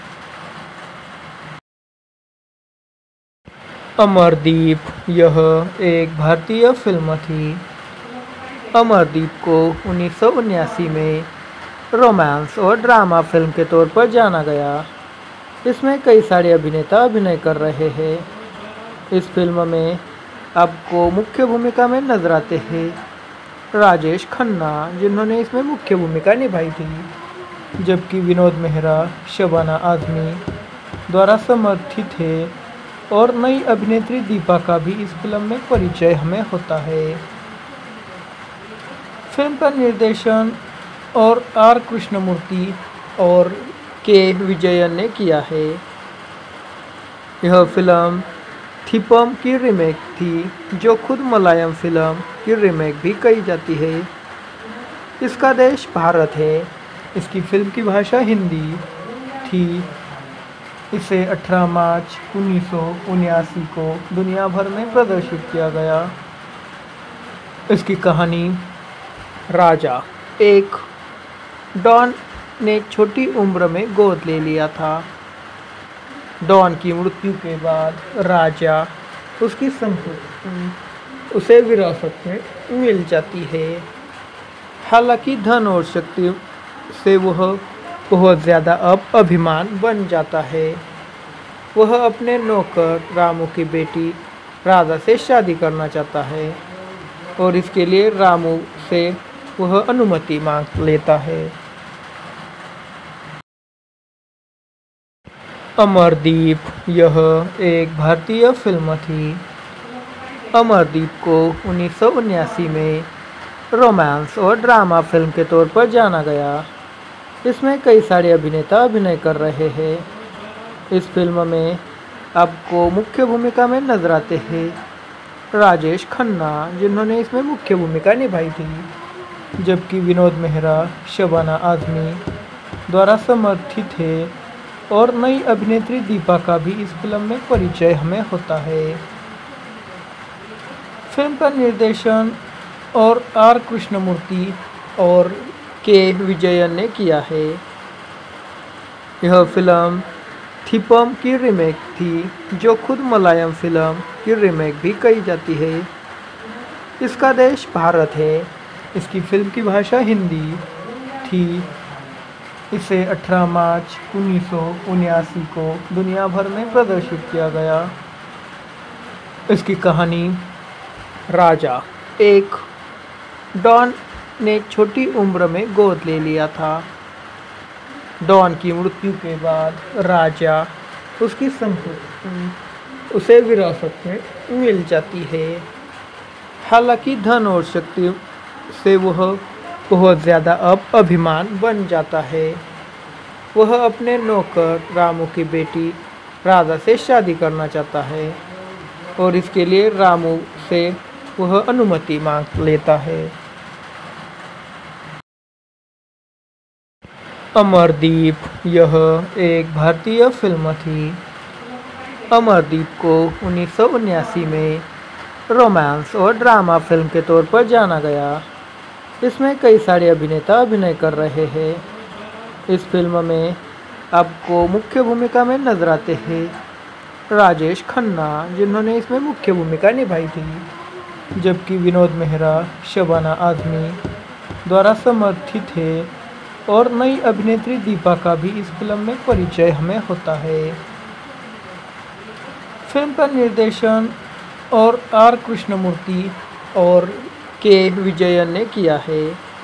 अमरदीप यह एक भारतीय फिल्म थी। अमरदीप को 1979 में रोमांस और ड्रामा फिल्म के तौर पर जाना गया। इसमें कई सारे अभिनेता अभिनय कर रहे हैं। इस फिल्म में आपको मुख्य भूमिका में नजर आते हैं राजेश खन्ना, जिन्होंने इसमें मुख्य भूमिका निभाई थी, जबकि विनोद मेहरा शबाना आजमी द्वारा समर्थित है और नई अभिनेत्री दीपा का भी इस फिल्म में परिचय हमें होता है। फिल्म का निर्देशन और आर कृष्णमूर्ति और के विजयन ने किया है। यह फिल्म थिपम की रीमेक थी, जो खुद मलयालम फिल्म की रीमेक भी कही जाती है। इसका देश भारत है। इसकी फिल्म की भाषा हिंदी थी। इसे 18 मार्च 1979 को दुनिया भर में प्रदर्शित किया गया। इसकी कहानी राजा, एक डॉन ने छोटी उम्र में गोद ले लिया था। डॉन की मृत्यु के बाद राजा उसकी संपत्ति उसे विरासत में मिल जाती है। हालांकि धन और शक्ति से वह बहुत ज़्यादा अभिमान बन जाता है। वह अपने नौकर रामू की बेटी राधा से शादी करना चाहता है और इसके लिए रामू से वह अनुमति मांग लेता है। अमरदीप यह एक भारतीय फिल्म थी। अमरदीप को 1979 में रोमांस और ड्रामा फिल्म के तौर पर जाना गया। इसमें कई सारे अभिनेता अभिनय कर रहे हैं। इस फिल्म में आपको मुख्य भूमिका में नजर आते हैं राजेश खन्ना, जिन्होंने इसमें मुख्य भूमिका निभाई थी, जबकि विनोद मेहरा शबाना आजमी द्वारा समर्थित है और नई अभिनेत्री दीपा का भी इस फिल्म में परिचय हमें होता है। फिल्म का निर्देशन और आर कृष्णमूर्ति और के विजयन ने किया है। यह फिल्म थिपम की रीमेक थी, जो खुद मलयालम फिल्म की रीमेक भी कही जाती है। इसका देश भारत है। इसकी फिल्म की भाषा हिंदी थी। इसे 18 मार्च 1979 को दुनिया भर में प्रदर्शित किया गया। इसकी कहानी राजा, एक डॉन ने छोटी उम्र में गोद ले लिया था। डॉन की मृत्यु के बाद राजा उसकी संपत्ति उसे विरासत में मिल जाती है। हालांकि धन और शक्ति से वह बहुत ज़्यादा अभिमान बन जाता है। वह अपने नौकर रामू की बेटी राधा से शादी करना चाहता है और इसके लिए रामू से वह अनुमति मांग लेता है। अमरदीप यह एक भारतीय फिल्म थी। अमरदीप को 1979 में रोमांस और ड्रामा फिल्म के तौर पर जाना गया। इसमें कई सारे अभिनेता अभिनय कर रहे हैं। इस फिल्म में आपको मुख्य भूमिका में नजर आते हैं राजेश खन्ना, जिन्होंने इसमें मुख्य भूमिका निभाई थी, जबकि विनोद मेहरा शबाना आजमी द्वारा समर्थित है और नई अभिनेत्री दीपा का भी इस फिल्म में परिचय हमें होता है। फिल्म का निर्देशन और आर कृष्णमूर्ति और के विजयन ने किया है।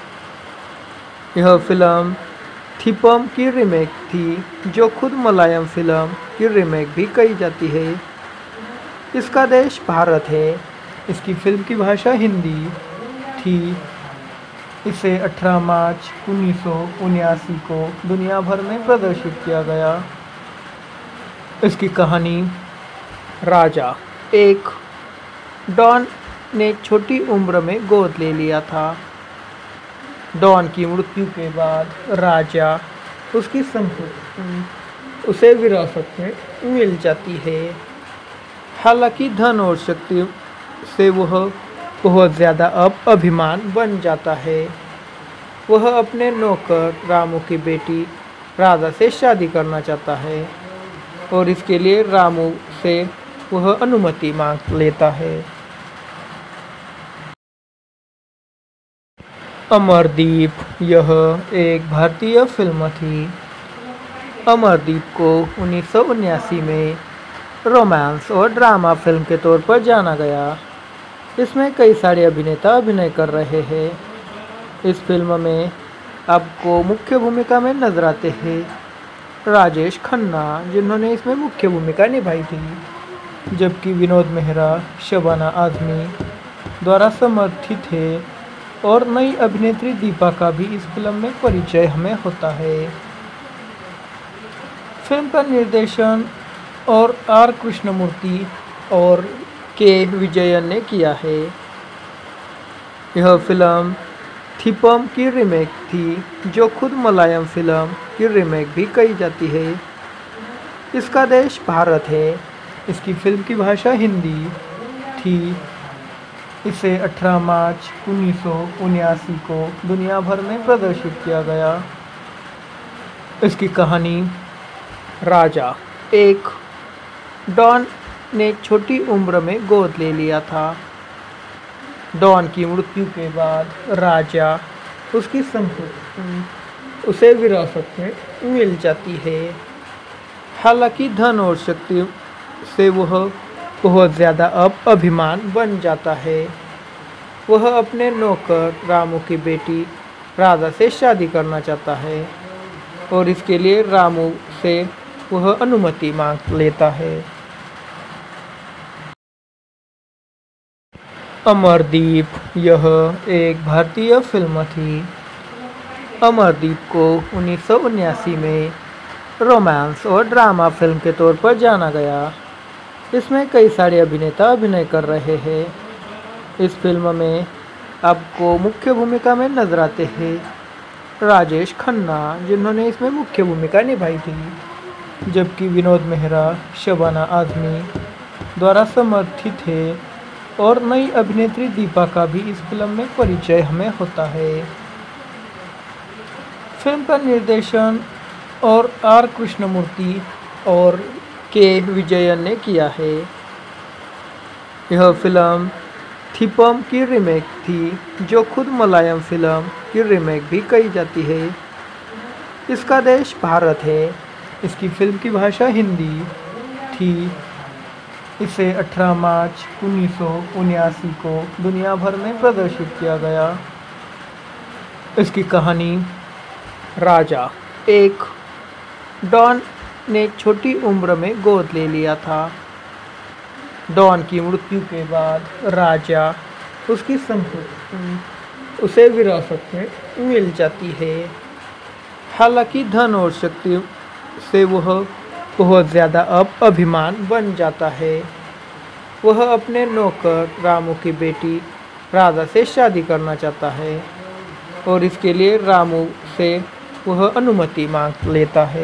यह फिल्म थिपम की रीमेक थी, जो खुद मलयालम फिल्म की रीमेक भी कही जाती है। इसका देश भारत है। इसकी फिल्म की भाषा हिंदी थी। इसे 18 मार्च 1979 को दुनिया भर में प्रदर्शित किया गया। इसकी कहानी राजा, एक डॉन ने छोटी उम्र में गोद ले लिया था। डॉन की मृत्यु के बाद राजा उसकी संपत्ति उसे विरासत में मिल जाती है। हालांकि धन और शक्ति से वह बहुत ज़्यादा अभिमान बन जाता है। वह अपने नौकर रामू की बेटी राधा से शादी करना चाहता है और इसके लिए रामू से वह अनुमति मांग लेता है। अमरदीप यह एक भारतीय फिल्म थी। अमरदीप को 1979 में रोमांस और ड्रामा फिल्म के तौर पर जाना गया। इसमें कई सारे अभिनेता अभिनय कर रहे हैं। इस फिल्म में आपको मुख्य भूमिका में नजर आते हैं राजेश खन्ना, जिन्होंने इसमें मुख्य भूमिका निभाई थी, जबकि विनोद मेहरा शबाना आजमी द्वारा समर्थित है और नई अभिनेत्री दीपा का भी इस फिल्म में परिचय हमें होता है। फिल्म का निर्देशन और आर कृष्णमूर्ति और के विजयन ने किया है। यह फिल्म थिपम की रीमेक थी, जो खुद मलयालम फिल्म की रीमेक भी कही जाती है। इसका देश भारत है। इसकी फिल्म की भाषा हिंदी थी। इसे 18 मार्च 1979 को दुनिया भर में प्रदर्शित किया गया। इसकी कहानी राजा, एक डॉन ने छोटी उम्र में गोद ले लिया था। डॉन की मृत्यु के बाद राजा उसकी संपत्ति उसे विरासत में मिल जाती है। हालांकि धन और शक्ति से वह बहुत ज़्यादा अब अभिमान बन जाता है। वह अपने नौकर रामू की बेटी राधा से शादी करना चाहता है और इसके लिए रामू से वह अनुमति मांग लेता है। अमरदीप यह एक भारतीय फिल्म थी। अमरदीप को 1979 में रोमांस और ड्रामा फिल्म के तौर पर जाना गया। इसमें कई सारे अभिनेता अभिनय कर रहे हैं। इस फिल्म में आपको मुख्य भूमिका में नजर आते हैं राजेश खन्ना, जिन्होंने इसमें मुख्य भूमिका निभाई थी, जबकि विनोद मेहरा शबाना आजमी द्वारा समर्थित है और नई अभिनेत्री दीपा का भी इस फिल्म में परिचय हमें होता है। फिल्म का निर्देशन और आर कृष्णमूर्ति और के विजयन ने किया है। यह फिल्म थिपम की रीमेक थी, जो खुद मलयालम फिल्म की रीमेक भी कही जाती है। इसका देश भारत है। इसकी फिल्म की भाषा हिंदी थी। इसे 18 मार्च 1979 को दुनिया भर में प्रदर्शित किया गया। इसकी कहानी राजा एक डॉन ने छोटी उम्र में गोद ले लिया था। डॉन की मृत्यु के बाद राजा उसकी संपत्ति उसे विरासत में मिल जाती है। हालांकि धन और शक्ति से वह बहुत ज़्यादा अब अभिमान बन जाता है। वह अपने नौकर रामू की बेटी राधा से शादी करना चाहता है और इसके लिए रामू से वह अनुमति मांग लेता है।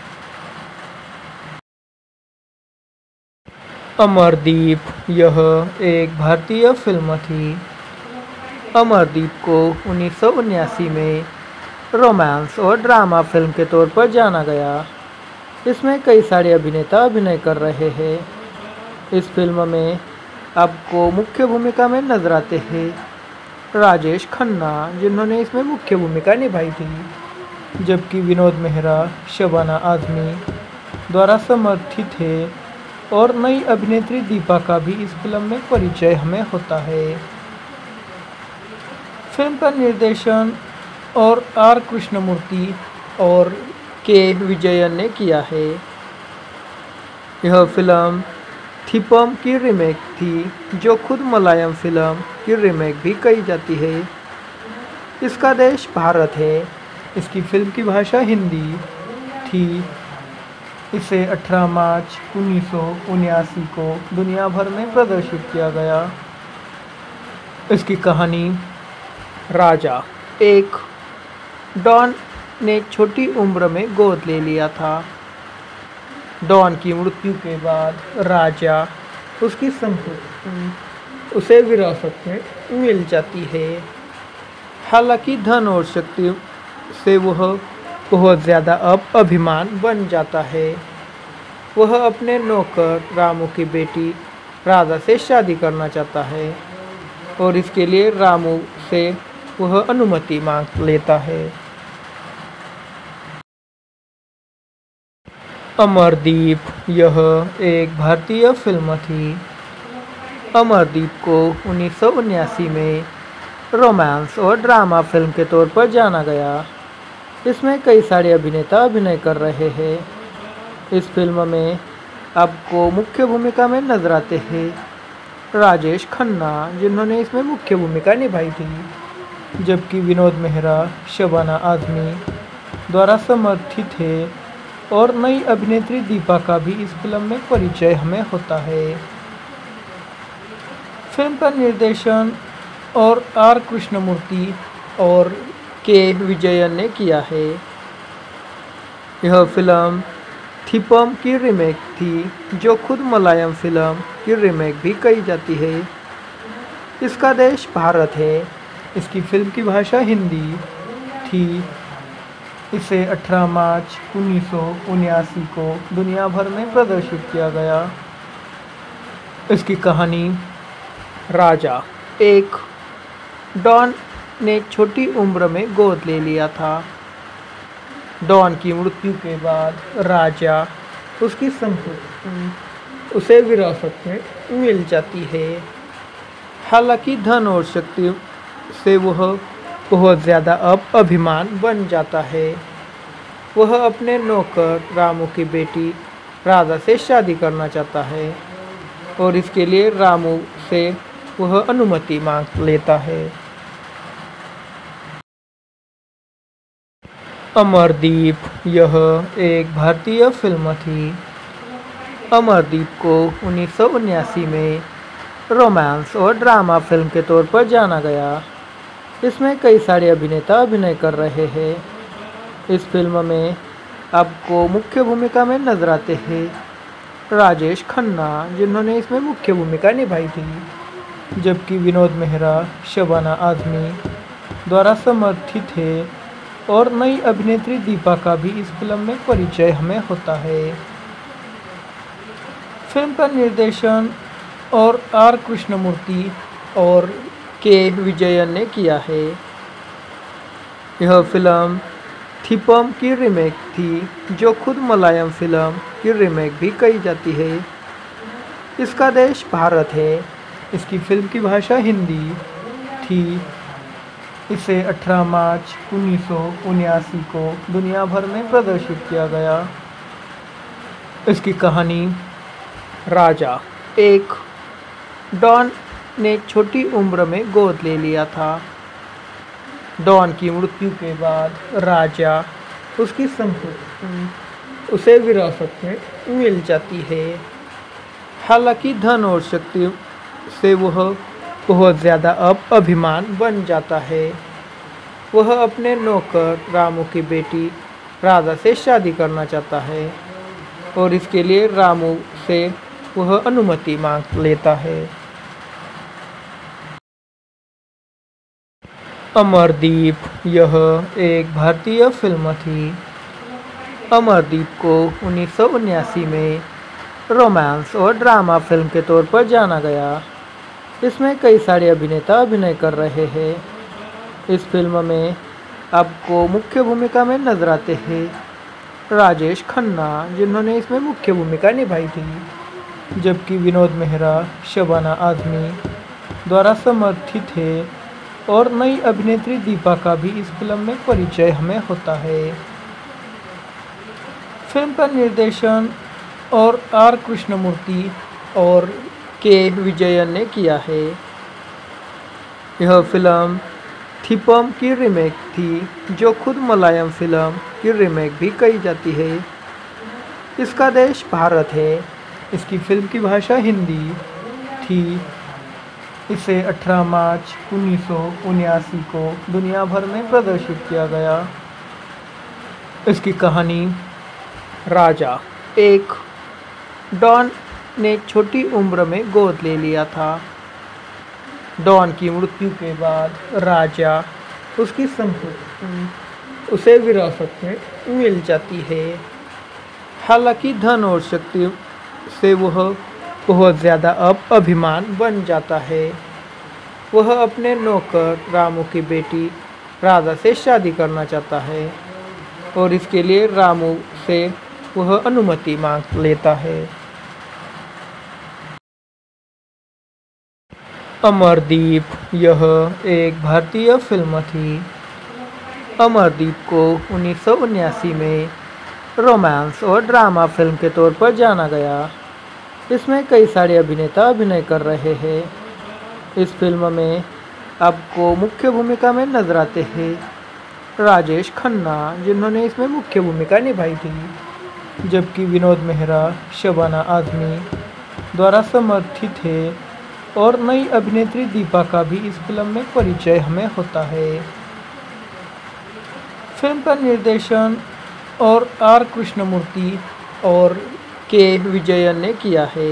अमरदीप यह एक भारतीय फिल्म थी। अमरदीप को 1979 में रोमांस और ड्रामा फिल्म के तौर पर जाना गया। इसमें कई सारे अभिनेता अभिनय कर रहे हैं। इस फिल्म में आपको मुख्य भूमिका में नजर आते हैं राजेश खन्ना, जिन्होंने इसमें मुख्य भूमिका निभाई थी, जबकि विनोद मेहरा शबाना आजमी द्वारा समर्थित है और नई अभिनेत्री दीपा का भी इस फिल्म में परिचय हमें होता है। फिल्म का निर्देशन और आर कृष्णमूर्ति और के विजयन ने किया है। यह फिल्म थिपम की रीमेक थी, जो खुद मलयालम फिल्म की रीमेक भी कही जाती है। इसका देश भारत है। इसकी फिल्म की भाषा हिंदी थी। इसे 18 मार्च 1979 को दुनिया भर में प्रदर्शित किया गया। इसकी कहानी राजा एक डॉन ने छोटी उम्र में गोद ले लिया था। डॉन की मृत्यु के बाद राजा उसकी संपत्ति उसे विरासत में मिल जाती है। हालांकि धन और शक्ति से वह बहुत ज़्यादा अब अभिमान बन जाता है। वह अपने नौकर रामू की बेटी राधा से शादी करना चाहता है और इसके लिए रामू से वह अनुमति मांग लेता है। अमरदीप यह एक भारतीय फिल्म थी। अमरदीप को 1979 में रोमांस और ड्रामा फिल्म के तौर पर जाना गया। इसमें कई सारे अभिनेता अभिनय कर रहे हैं। इस फिल्म में आपको मुख्य भूमिका में नजर आते हैं राजेश खन्ना, जिन्होंने इसमें मुख्य भूमिका निभाई थी, जबकि विनोद मेहरा शबाना आजमी द्वारा समर्थित है और नई अभिनेत्री दीपा का भी इस फिल्म में परिचय हमें होता है। फिल्म का निर्देशन और आर कृष्णमूर्ति और के विजयन ने किया है। यह फिल्म थिपम की रीमेक थी, जो खुद मलयालम फिल्म की रीमेक भी कही जाती है। इसका देश भारत है। इसकी फिल्म की भाषा हिंदी थी। इसे 18 मार्च 1979 को दुनिया भर में प्रदर्शित किया गया। इसकी कहानी राजा। एक डॉन ने छोटी उम्र में गोद ले लिया था। डॉन की मृत्यु के बाद राजा उसकी संपत्ति उसे विरासत में मिल जाती है। हालांकि धन और शक्ति से वह बहुत ज़्यादा अभिमान बन जाता है। वह अपने नौकर रामू की बेटी राधा से शादी करना चाहता है और इसके लिए रामू से वह अनुमति मांग लेता है। अमरदीप यह एक भारतीय फिल्म थी। अमरदीप को 1979 में रोमांस और ड्रामा फिल्म के तौर पर जाना गया। इसमें कई सारे अभिनेता अभिनय कर रहे हैं। इस फिल्म में आपको मुख्य भूमिका में नजर आते हैं राजेश खन्ना, जिन्होंने इसमें मुख्य भूमिका निभाई थी, जबकि विनोद मेहरा शबाना आजमी द्वारा समर्थित है और नई अभिनेत्री दीपा का भी इस फिल्म में परिचय हमें होता है। फिल्म का निर्देशन और आर कृष्णमूर्ति और के विजयन ने किया है। यह फिल्म थिपम की रीमेक थी, जो खुद मलयालम फिल्म की रीमेक भी कही जाती है। इसका देश भारत है। इसकी फिल्म की भाषा हिंदी थी। इसे 18 मार्च 1979 को दुनिया भर में प्रदर्शित किया गया। इसकी कहानी राजा। एक डॉन ने छोटी उम्र में गोद ले लिया था। डॉन की मृत्यु के बाद राजा उसकी संपत्ति उसे विरासत में मिल जाती है। हालांकि धन और शक्ति से वह बहुत ज़्यादा अभिमान बन जाता है। वह अपने नौकर रामू की बेटी राधा से शादी करना चाहता है और इसके लिए रामू से वह अनुमति मांग लेता है। अमरदीप यह एक भारतीय फिल्म थी। अमरदीप को 1979 में रोमांस और ड्रामा फिल्म के तौर पर जाना गया। इसमें कई सारे अभिनेता अभिनय कर रहे हैं। इस फिल्म में आपको मुख्य भूमिका में नजर आते हैं राजेश खन्ना, जिन्होंने इसमें मुख्य भूमिका निभाई थी, जबकि विनोद मेहरा शबाना आजमी द्वारा समर्थित है और नई अभिनेत्री दीपा का भी इस फिल्म में परिचय हमें होता है। फिल्म का निर्देशन और आर कृष्णमूर्ति और के विजयन ने किया है। यह फिल्म थिपम की रीमेक थी, जो खुद मलयालम फिल्म की रीमेक भी कही जाती है। इसका देश भारत है। इसकी फिल्म की भाषा हिंदी थी। इसे 18 मार्च 1979 को दुनिया भर में प्रदर्शित किया गया। इसकी कहानी राजा। एक डॉन ने छोटी उम्र में गोद ले लिया था। डॉन की मृत्यु के बाद राजा उसकी संपत्ति उसे विरासत में मिल जाती है। हालांकि धन और शक्ति से वह बहुत ज़्यादा अभिमान बन जाता है। वह अपने नौकर रामू की बेटी राधा से शादी करना चाहता है और इसके लिए रामू से वह अनुमति मांग लेता है। अमरदीप यह एक भारतीय फिल्म थी। अमरदीप को 1979 में रोमांस और ड्रामा फिल्म के तौर पर जाना गया। इसमें कई सारे अभिनेता अभिनय कर रहे हैं। इस फिल्म में आपको मुख्य भूमिका में नजर आते हैं राजेश खन्ना, जिन्होंने इसमें मुख्य भूमिका निभाई थी, जबकि विनोद मेहरा शबाना आजमी द्वारा समर्थित है और नई अभिनेत्री दीपा का भी इस फिल्म में परिचय हमें होता है। फिल्म का निर्देशन और आर कृष्णमूर्ति और के विजयन ने किया है।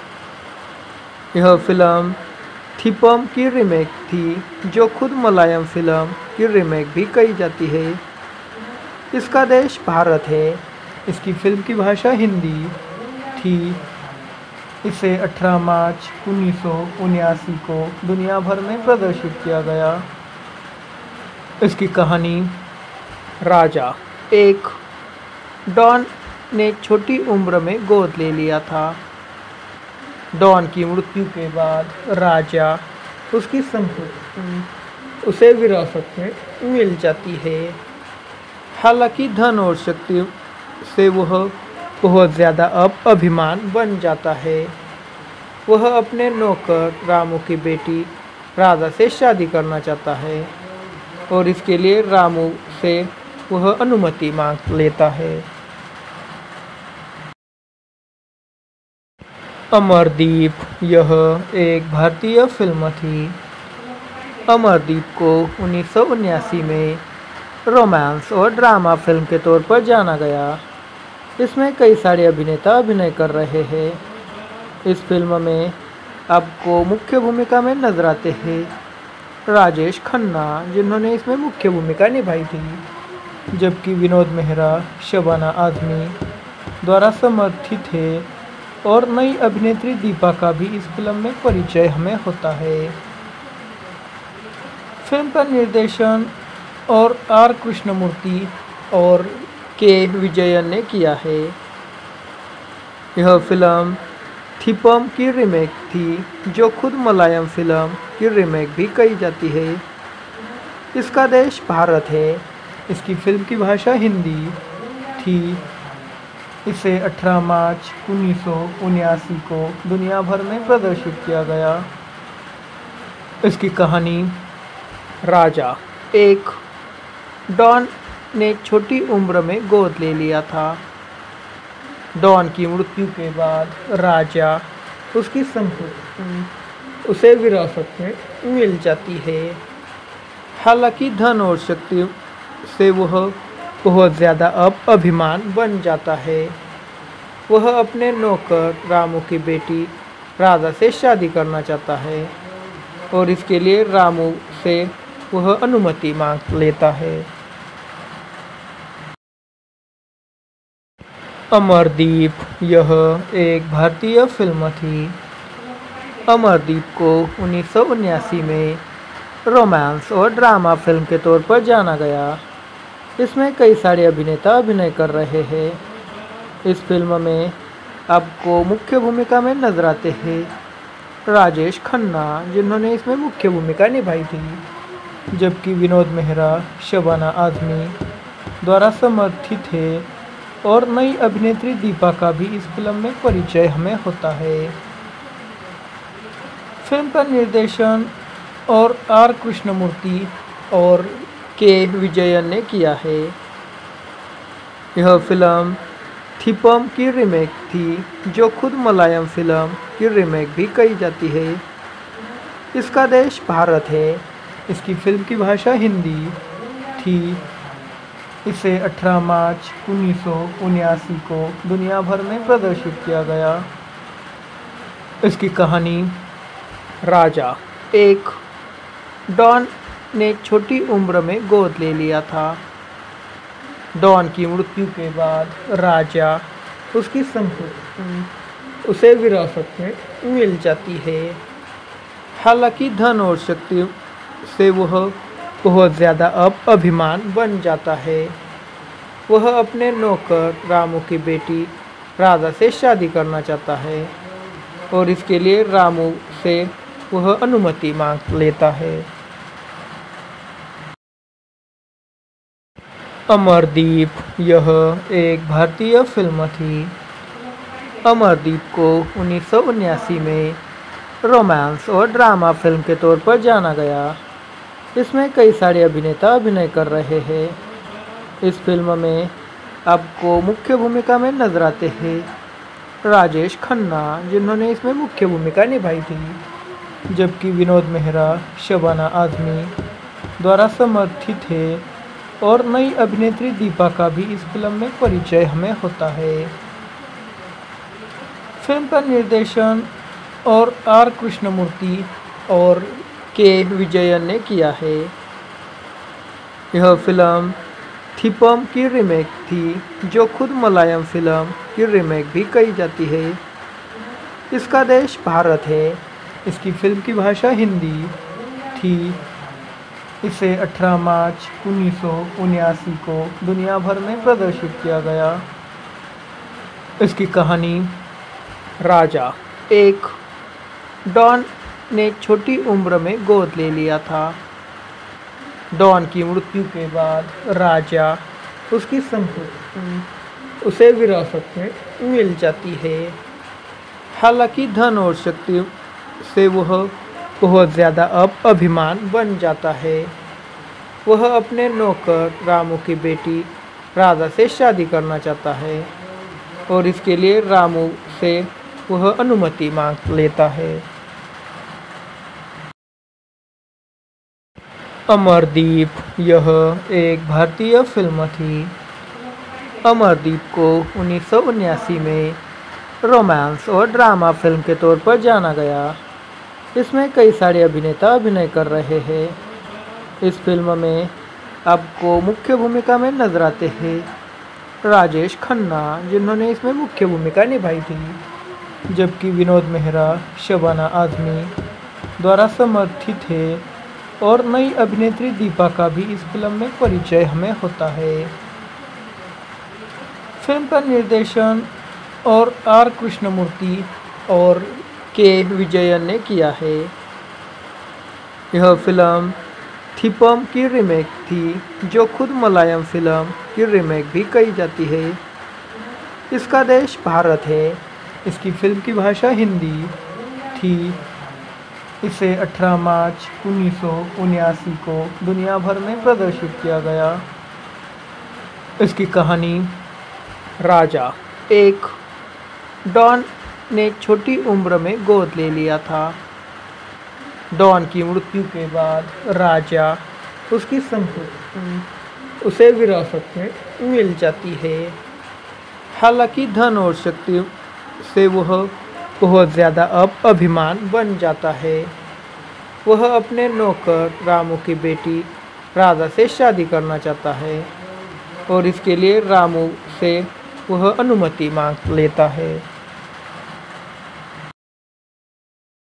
यह फिल्म थिपम की रीमेक थी, जो खुद मलयालम फिल्म की रीमेक भी कही जाती है। इसका देश भारत है। इसकी फिल्म की भाषा हिंदी थी। इसे 18 मार्च 1979 को दुनिया भर में प्रदर्शित किया गया। इसकी कहानी राजा। एक डॉन ने छोटी उम्र में गोद ले लिया था। डॉन की मृत्यु के बाद राजा उसकी संपत्ति उसे विरासत में मिल जाती है। हालांकि धन और शक्ति से वह बहुत ज़्यादा अभिमान बन जाता है। वह अपने नौकर रामू की बेटी राधा से शादी करना चाहता है और इसके लिए रामू से वह अनुमति मांग लेता है। अमरदीप यह एक भारतीय फिल्म थी। अमरदीप को 1979 में रोमांस और ड्रामा फिल्म के तौर पर जाना गया। इसमें कई सारे अभिनेता अभिनय कर रहे हैं। इस फिल्म में आपको मुख्य भूमिका में नजर आते हैं राजेश खन्ना, जिन्होंने इसमें मुख्य भूमिका निभाई थी, जबकि विनोद मेहरा शबाना आजमी द्वारा समर्थित है और नई अभिनेत्री दीपा का भी इस फिल्म में परिचय हमें होता है। फिल्म का निर्देशन और आर कृष्णमूर्ति और के विजयन ने किया है। यह फिल्म थिपम की रीमेक थी, जो खुद मलयालम फिल्म की रीमेक भी कही जाती है। इसका देश भारत है। इसकी फिल्म की भाषा हिंदी थी। इसे 18 मार्च 1979 को दुनिया भर में प्रदर्शित किया गया। इसकी कहानी राजा। एक डॉन ने छोटी उम्र में गोद ले लिया था। डॉन की मृत्यु के बाद राजा उसकी संपत्ति उसे विरासत में मिल जाती है। हालांकि धन और शक्ति से वह बहुत ज़्यादा अभिमान बन जाता है। वह अपने नौकर रामू की बेटी राधा से शादी करना चाहता है और इसके लिए रामू से वह अनुमति मांग लेता है। अमरदीप यह एक भारतीय फिल्म थी। अमरदीप को 1979 में रोमांस और ड्रामा फिल्म के तौर पर जाना गया। इसमें कई सारे अभिनेता अभिनय कर रहे हैं। इस फिल्म में आपको मुख्य भूमिका में नजर आते हैं राजेश खन्ना, जिन्होंने इसमें मुख्य भूमिका निभाई थी, जबकि विनोद मेहरा शबाना आजमी द्वारा समर्थित है और नई अभिनेत्री दीपा का भी इस फिल्म में परिचय हमें होता है। फिल्म का निर्देशन और आर कृष्णमूर्ति और के विजयन ने किया है। यह फिल्म थिपम की रीमेक थी, जो खुद मलयालम फिल्म की रीमेक भी कही जाती है। इसका देश भारत है। इसकी फिल्म की भाषा हिंदी थी। इसे 18 मार्च 1979 को दुनिया भर में प्रदर्शित किया गया। इसकी कहानी राजा। एक डॉन ने छोटी उम्र में गोद ले लिया था। डॉन की मृत्यु के बाद राजा उसकी संपत्ति उसे विरासत में मिल जाती है। हालांकि धन और शक्ति से वह बहुत ज़्यादा अभिमान बन जाता है। वह अपने नौकर रामू की बेटी राधा से शादी करना चाहता है और इसके लिए रामू से वह अनुमति मांग लेता है। अमरदीप यह एक भारतीय फिल्म थी। अमरदीप को 1979 में रोमांस और ड्रामा फिल्म के तौर पर जाना गया। इसमें कई सारे अभिनेता अभिनय कर रहे हैं। इस फिल्म में आपको मुख्य भूमिका में नजर आते हैं राजेश खन्ना, जिन्होंने इसमें मुख्य भूमिका निभाई थी, जबकि विनोद मेहरा शबाना आजमी द्वारा समर्थित है और नई अभिनेत्री दीपा का भी इस फिल्म में परिचय हमें होता है। फिल्म का निर्देशन और आर कृष्णमूर्ति और के विजयन ने किया है। यह फिल्म थिपम की रीमेक थी, जो खुद मलयालम फिल्म की रीमेक भी कही जाती है। इसका देश भारत है। इसकी फिल्म की भाषा हिंदी थी। इसे 18 मार्च 1979 को दुनिया भर में प्रदर्शित किया गया। इसकी कहानी राजा। एक डॉन ने छोटी उम्र में गोद ले लिया था। डॉन की मृत्यु के बाद राजा उसकी संपत्ति उसे विरासत में मिल जाती है। हालांकि धन और शक्ति से वह बहुत ज़्यादा अभिमान बन जाता है। वह अपने नौकर रामू की बेटी राधा से शादी करना चाहता है और इसके लिए रामू से वह अनुमति मांग लेता है। अमरदीप यह एक भारतीय फिल्म थी। अमरदीप को 1979 में रोमांस और ड्रामा फिल्म के तौर पर जाना गया। इसमें कई सारे अभिनेता अभिनय कर रहे हैं। इस फिल्म में आपको मुख्य भूमिका में नजर आते हैं राजेश खन्ना, जिन्होंने इसमें मुख्य भूमिका निभाई थी, जबकि विनोद मेहरा शबाना आजमी द्वारा समर्थित है और नई अभिनेत्री दीपा का भी इस फिल्म में परिचय हमें होता है। फिल्म का निर्देशन और आर कृष्णमूर्ति और के विजयन ने किया है। यह फिल्म थिपम की रीमेक थी, जो खुद मलयालम फिल्म की रीमेक भी कही जाती है। इसका देश भारत है। इसकी फिल्म की भाषा हिंदी थी। इसे 18 मार्च 1979 को दुनिया भर में प्रदर्शित किया गया। इसकी कहानी राजा। एक डॉन ने छोटी उम्र में गोद ले लिया था। डॉन की मृत्यु के बाद राजा उसकी संपत्ति उसे विरासत में मिल जाती है। हालांकि धन और शक्ति से वह बहुत ज़्यादा अभिमान बन जाता है। वह अपने नौकर रामू की बेटी राधा से शादी करना चाहता है और इसके लिए रामू से वह अनुमति मांग लेता है।